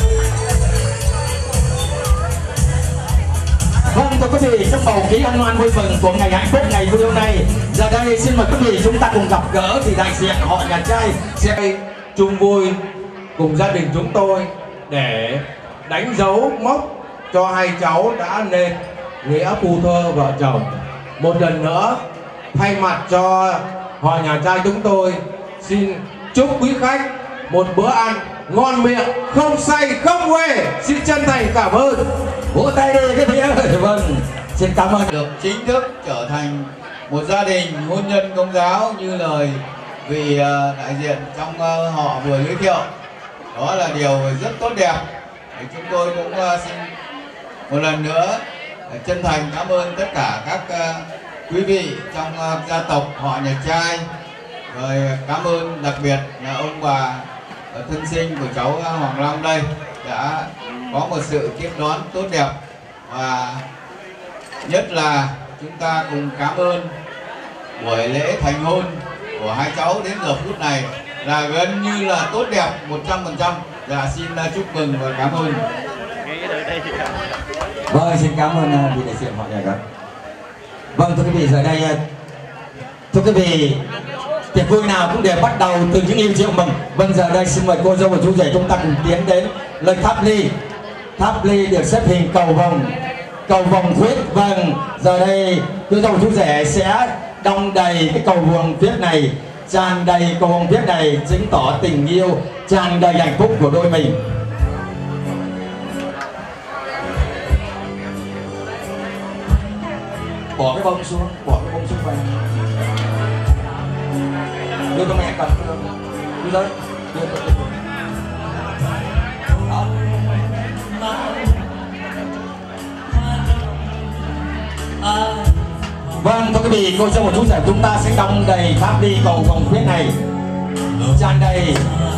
Speaker 13: quý vị, trong bầu khí hân hoan vui mừng của ngày hạnh phúc ngày vui hôm nay, giờ đây xin mời quý vị chúng ta cùng gặp gỡ thì đại diện họ nhà trai sẽ
Speaker 21: chung vui cùng gia đình chúng tôi để đánh dấu mốc cho hai cháu đã nên nghĩa phu thơ vợ chồng. Một lần nữa thay mặt cho họ nhà trai chúng tôi xin chúc quý khách một bữa ăn ngon miệng, không say không quê. Xin chân thành cảm ơn.
Speaker 13: Vỗ tay đi cái vị ơi. Vâng, xin cảm ơn.
Speaker 4: Được chính thức trở thành một gia đình hôn nhân công giáo như lời vị đại diện trong họ vừa giới thiệu, đó là điều rất tốt đẹp. Thì chúng tôi cũng xin một lần nữa chân thành cảm ơn tất cả các quý vị trong gia tộc họ nhà trai, rồi cảm ơn đặc biệt là ông bà thân sinh của cháu Hoàng Long đây đã có một sự tiếp đón tốt đẹp, và nhất là chúng ta cùng cảm ơn buổi lễ thành hôn của hai cháu đến giờ phút này là gần như là tốt đẹp một trăm phần trăm. Dạ, xin chúc mừng và cảm ơn.
Speaker 13: Vâng, xin cảm ơn vị đại diện họ nhà gái. Vâng, thưa quý vị, giờ đây thưa quý vị, tiệc vui nào cũng đều bắt đầu từ những yêu rượu mừng. Vâng, giờ đây xin mời cô dâu và chú rể chúng ta cùng tiến đến lời tháp ly. Tháp ly được xếp hình cầu vồng, cầu vồng khuyết. Vâng, giờ đây cô dâu và chú rể sẽ đong đầy cái cầu vồng khuyết này, tràn đầy cầu vồng khuyết này chứng tỏ tình yêu, tràn đầy hạnh phúc của đôi mình. Bỏ cái bông xuống, bỏ cái bông xuống vào. Đưa cho mẹ cầm, đưa tới, đưa tới. Vâng, thưa quý vị, cô dâu và chú rể chúng ta sẽ đong đầy tháp ly cầu vồng khuyết này, tràn đầy.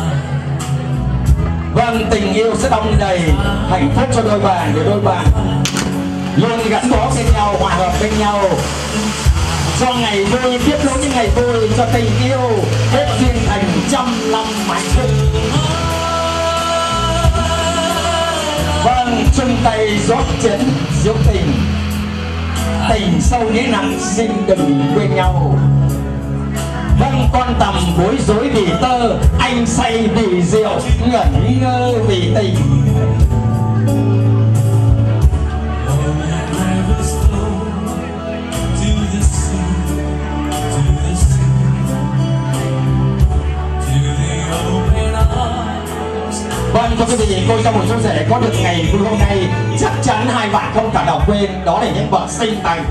Speaker 13: Vâng, tình yêu sẽ đong đầy hạnh phúc cho đôi bạn, để đôi bạn luôn gắn bó bên nhau, hòa hợp bên nhau, cho ngày vui tiếp nối những ngày vui, cho tình yêu kết duyên thành trăm năm hạnh phúc. Vâng, chung tay rót chén rượu tình, tình sâu nghĩa nặng xin đừng quên nhau. Vâng, con tầm bối rối vì tơ, anh say vì rượu, ngẩn ngơ vì tình. Vâng, thưa quý vị, cô dâu và chú rể có được ngày vui hôm nay, chắc chắn hai bạn không cả nào quên, đó là những bậc sinh thành.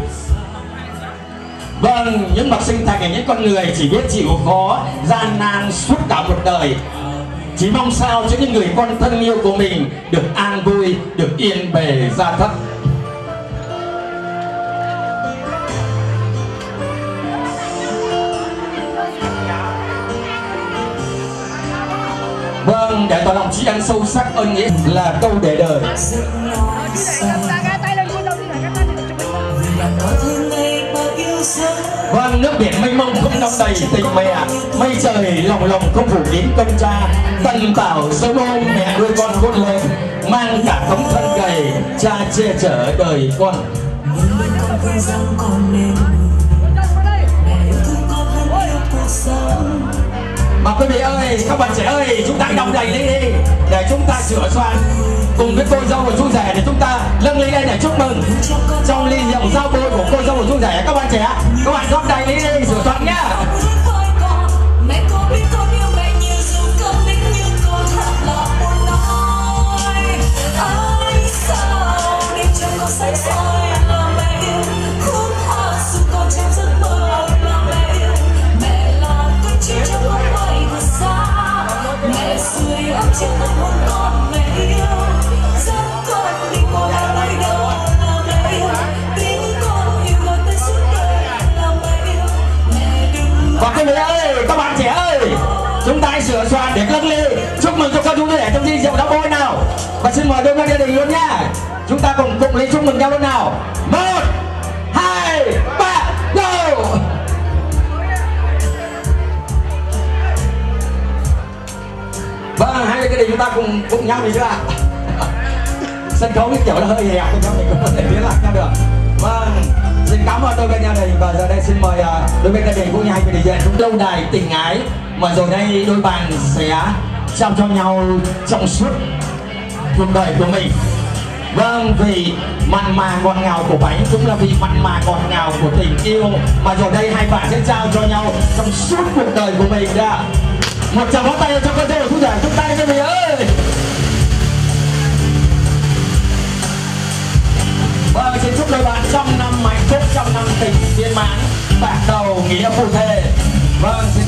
Speaker 13: Vâng, những bậc sinh thành là những con người chỉ biết chịu khó, gian nan suốt cả một đời. Chỉ mong sao cho những người con thân yêu của mình được an vui, được yên bề gia thất. Vâng, để tỏ lòng tri ân sâu sắc ơn nghĩa là câu để đời. Vâng, nước biển mênh mông không đong đầy tình mẹ, mây trời lòng lòng không phủ kín công cha. Tần tảo sớm ôm mẹ nuôi con khôn lên, mang cả tấm thân gầy, cha che chở đời con. Mà quý vị ơi, các bạn trẻ ơi, chúng ta đong đầy ly đi để chúng ta sửa soạn cùng với cô dâu và chú rể, để chúng ta nâng ly lên để chúc mừng trong ly rượu giao bôi của cô dâu và chú rể. Các bạn trẻ, các bạn rót đầy ly đi, sửa soạn nhá. Và quý vị ơi, các bạn trẻ ơi, chúng ta hãy sửa soạn để nâng ly chúc mừng cho các chú rể trong ly rượu đá bôi nào. Và xin mời đôi bên gia đình luôn nhá. Chúng ta cùng cùng ly chúc mừng nhau luôn nào. Một, hai, ba, go. Vâng, hai gia đình chúng ta cùng cùng nhau đi chưa ạ? Sân khấu cái kiểu là hơi hẹp, không nhau mình cũng có thể tiến lạc nhau được. Vâng, xin cảm ơn đôi bên gia đình và giờ đây xin mời uh, đôi bên gia đình cũng như hai vị đại diện chúng lâu đài tình ái mà rồi đây đôi bạn sẽ trao cho nhau trong suốt cuộc đời của mình. Vâng, vì mặn mà ngọt ngào của bánh cũng là vì mặn mà ngọt ngào của tình yêu mà rồi đây hai bạn sẽ trao cho nhau trong suốt cuộc đời của mình đã. Một tràng pháo tay cho con dâu thu giả chúng ta cho mình ơi. Vâng, xin chúc đôi bạn trăm năm hạnh phúc, trăm năm tình viên mãn, bạc đầu nghĩa phu thê. Vâng, xin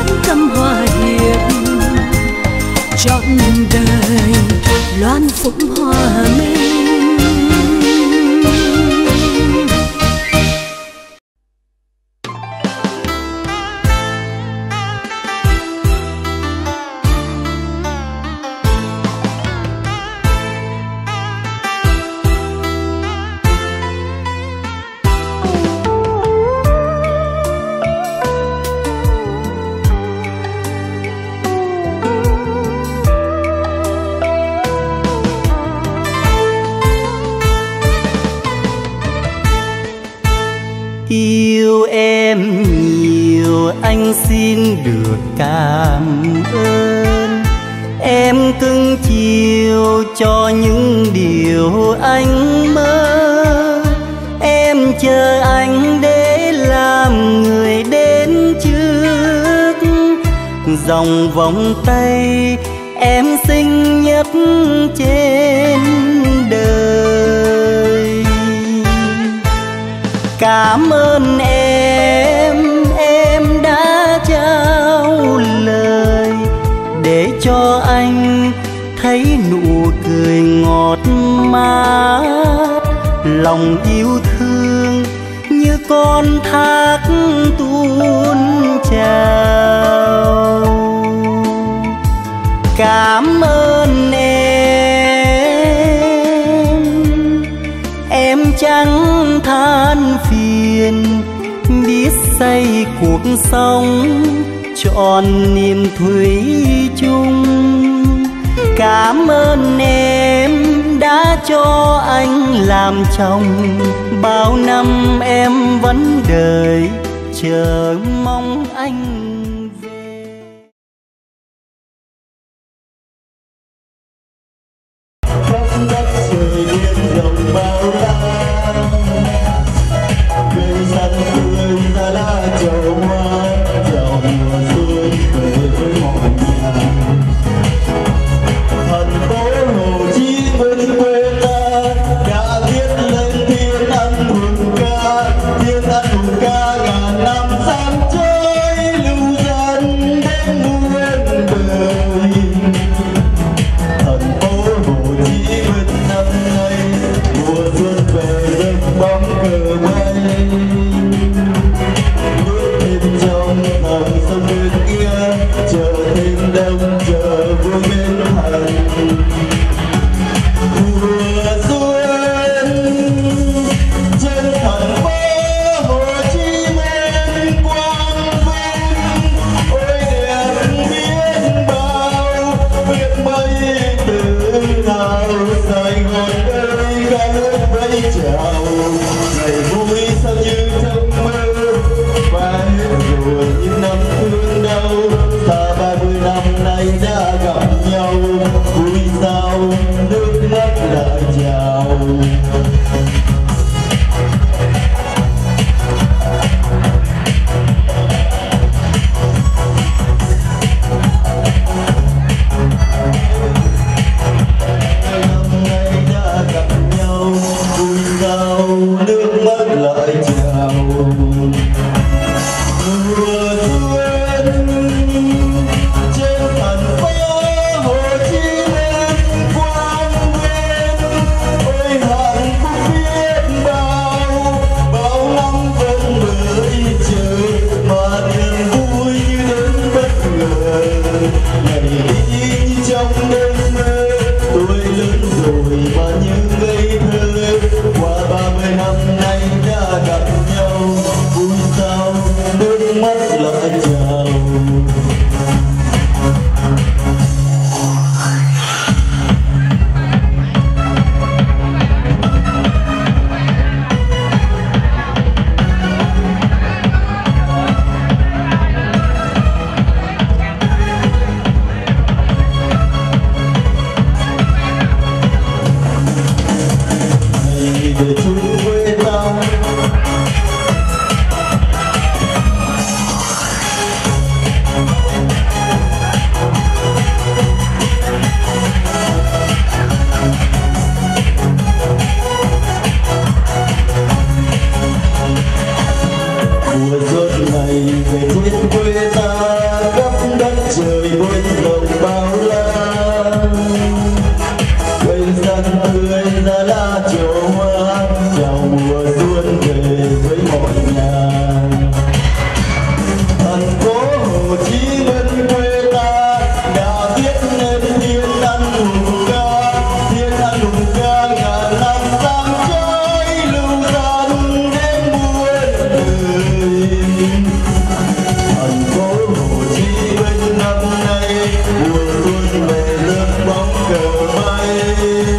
Speaker 1: phụng
Speaker 6: Yêu em nhiều anh xin được cảm ơn. Em cưng chiều cho những điều anh mơ. Em chờ anh để làm người đến trước. Dòng vòng tay em xinh nhất trên đời. Cảm ơn em, em đã trao lời để cho anh thấy nụ cười ngọt mát. Lòng yêu thương như con thác tuôn trào. Cảm ơn em, em chẳng than phiền, biết xây cuộc sống trọn niềm thủy chung. Cảm ơn em đã cho anh làm chồng, bao năm em vẫn đợi chờ mong anh.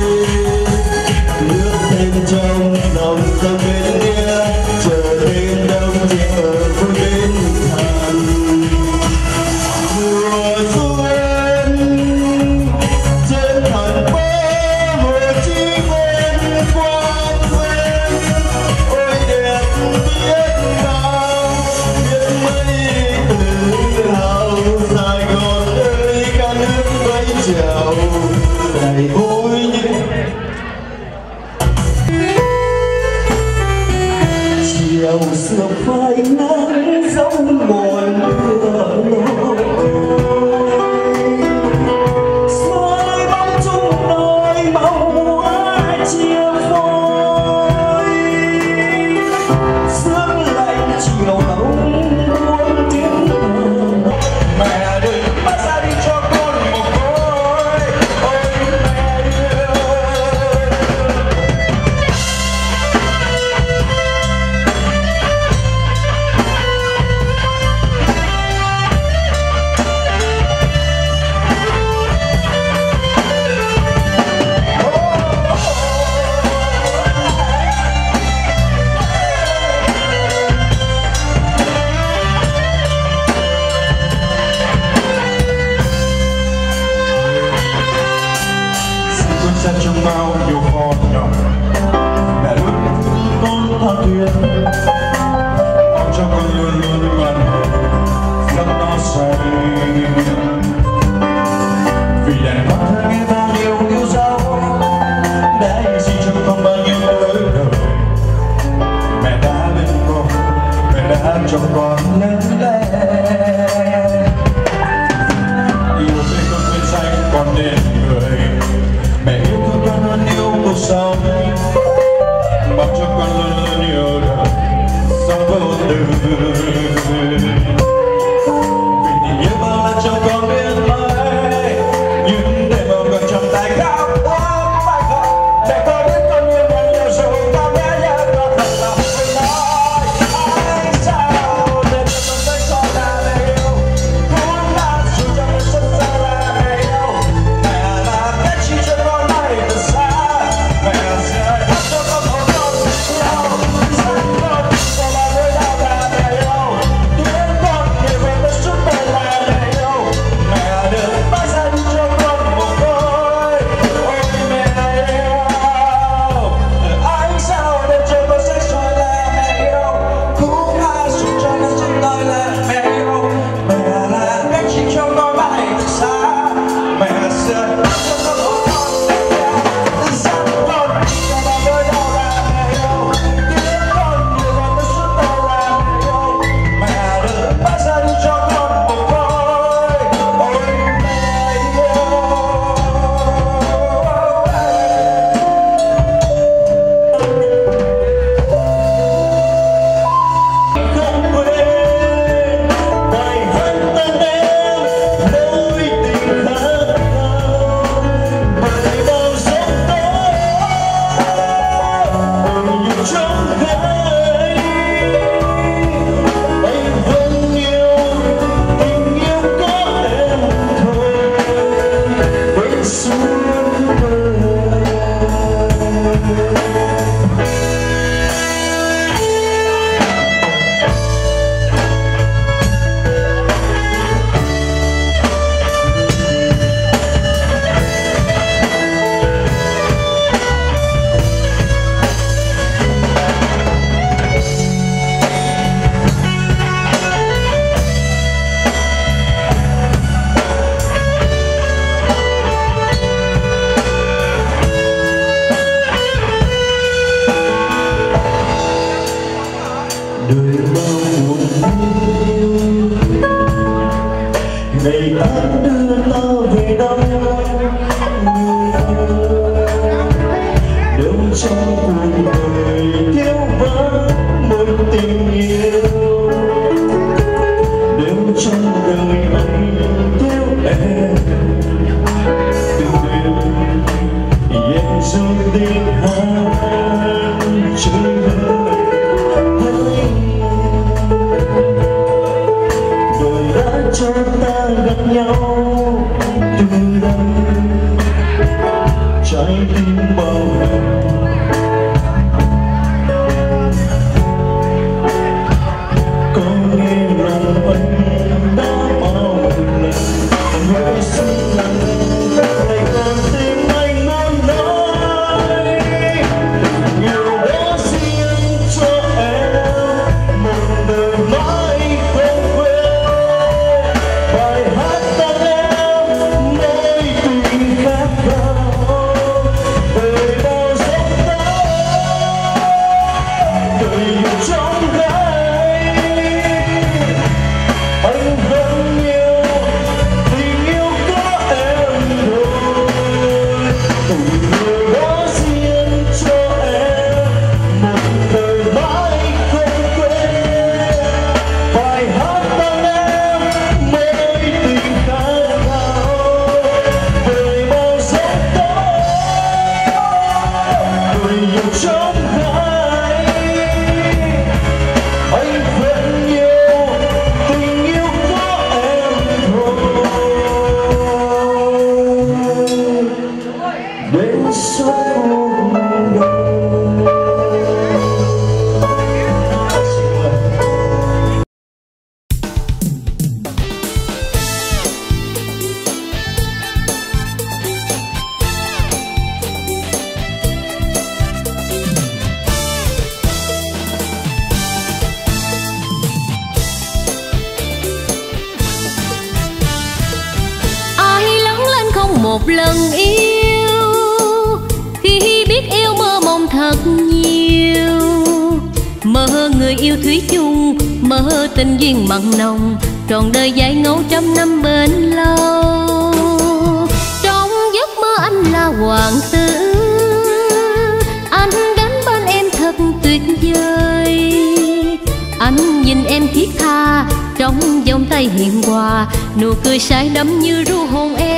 Speaker 14: Trong dòng sông bên kia chờ thêm chiều sương phai nắng giống một lửa lối xoay bóng chung đôi màu hoa chiều phôi sương lạnh chiều nóng buông tiếng thở mẹ đừng bắt ra đi cho con một côi ôi mẹ ơi. Xa trong bao nhiêu con nhỏ mẹ luôn con tha thuyền mong cho con luôn luôn gần giấc nó say vì đèn mắt thơ nghe bao nhiêu yêu dấu đã hy sinh cho con bao nhiêu nỗi đời mẹ đã bên con mẹ đã cho con lớn lên yêu thế con quên xanh con nên người mẹ yêu thương con hơn yêu cuộc sống mặc cho con luôn luôn yêu đời sống vô tư vì tình yêu bao lần cho con biết mấy nhưng để bao con trong tay khóc ôm phải không để con biết con yêu con nhiều rồi con nhớ nhớ con thật lòng với nói anh sao để cho con thấy con là mẹ yêu muốn là dù cho con xuất ra là mẹ yêu mẹ là cái chỉ cho con mày từ xa mẹ sẽ hát cho con một câu yêu dẫn con cho là nơi đau là mẹ yêu tiếng con nhiều về với suốt đời là mẹ yêu mẹ đừng bắt ra đi cho con một côi ôi mẹ yêu anh sao để cho con sẽ xoay là mẹ yêu cũng ai giúp cho con suốt đời là mẹ yêu mẹ là cái chỉ cho con mãi từ xa mẹ sẽ hát cho con một câu dẫn con cho là nơi đau là mẹ yêu tiếng con nhiều về với suốt đời là mẹ yêu mẹ đừng bắt ra đi cho con một côi ôi mẹ yêu không quên bài hát tên em nỗi tình khát khao bởi bao giấc tối ôi như trong gai anh vẫn yêu tình yêu có em thôi quên suốt đời. Đời bao buồn yêu ngày tháng đưa ta về đâu đâu trong cuộc đời thiếu vắng một tình yêu đâu trong đời anh thiếu em từng đêm em dâng tiếng hát chơi vơi đời đã cho ta gặp nhau từ đây trái tim bao lần có nghe lòng anh đã bao lần mỗi xuân lần này còn tim anh muốn nói
Speaker 1: một lần yêu, khi biết yêu mơ mộng thật nhiều. Mơ người yêu thủy chung, mơ tình duyên mặn nồng, trọn đời dài ngẫu trăm năm bền lâu. Trong giấc mơ anh là hoàng tử, anh đến bên em thật tuyệt vời. Anh nhìn em thiết tha, trong vòng tay hiền hòa, nụ cười say đắm như ru hồn em.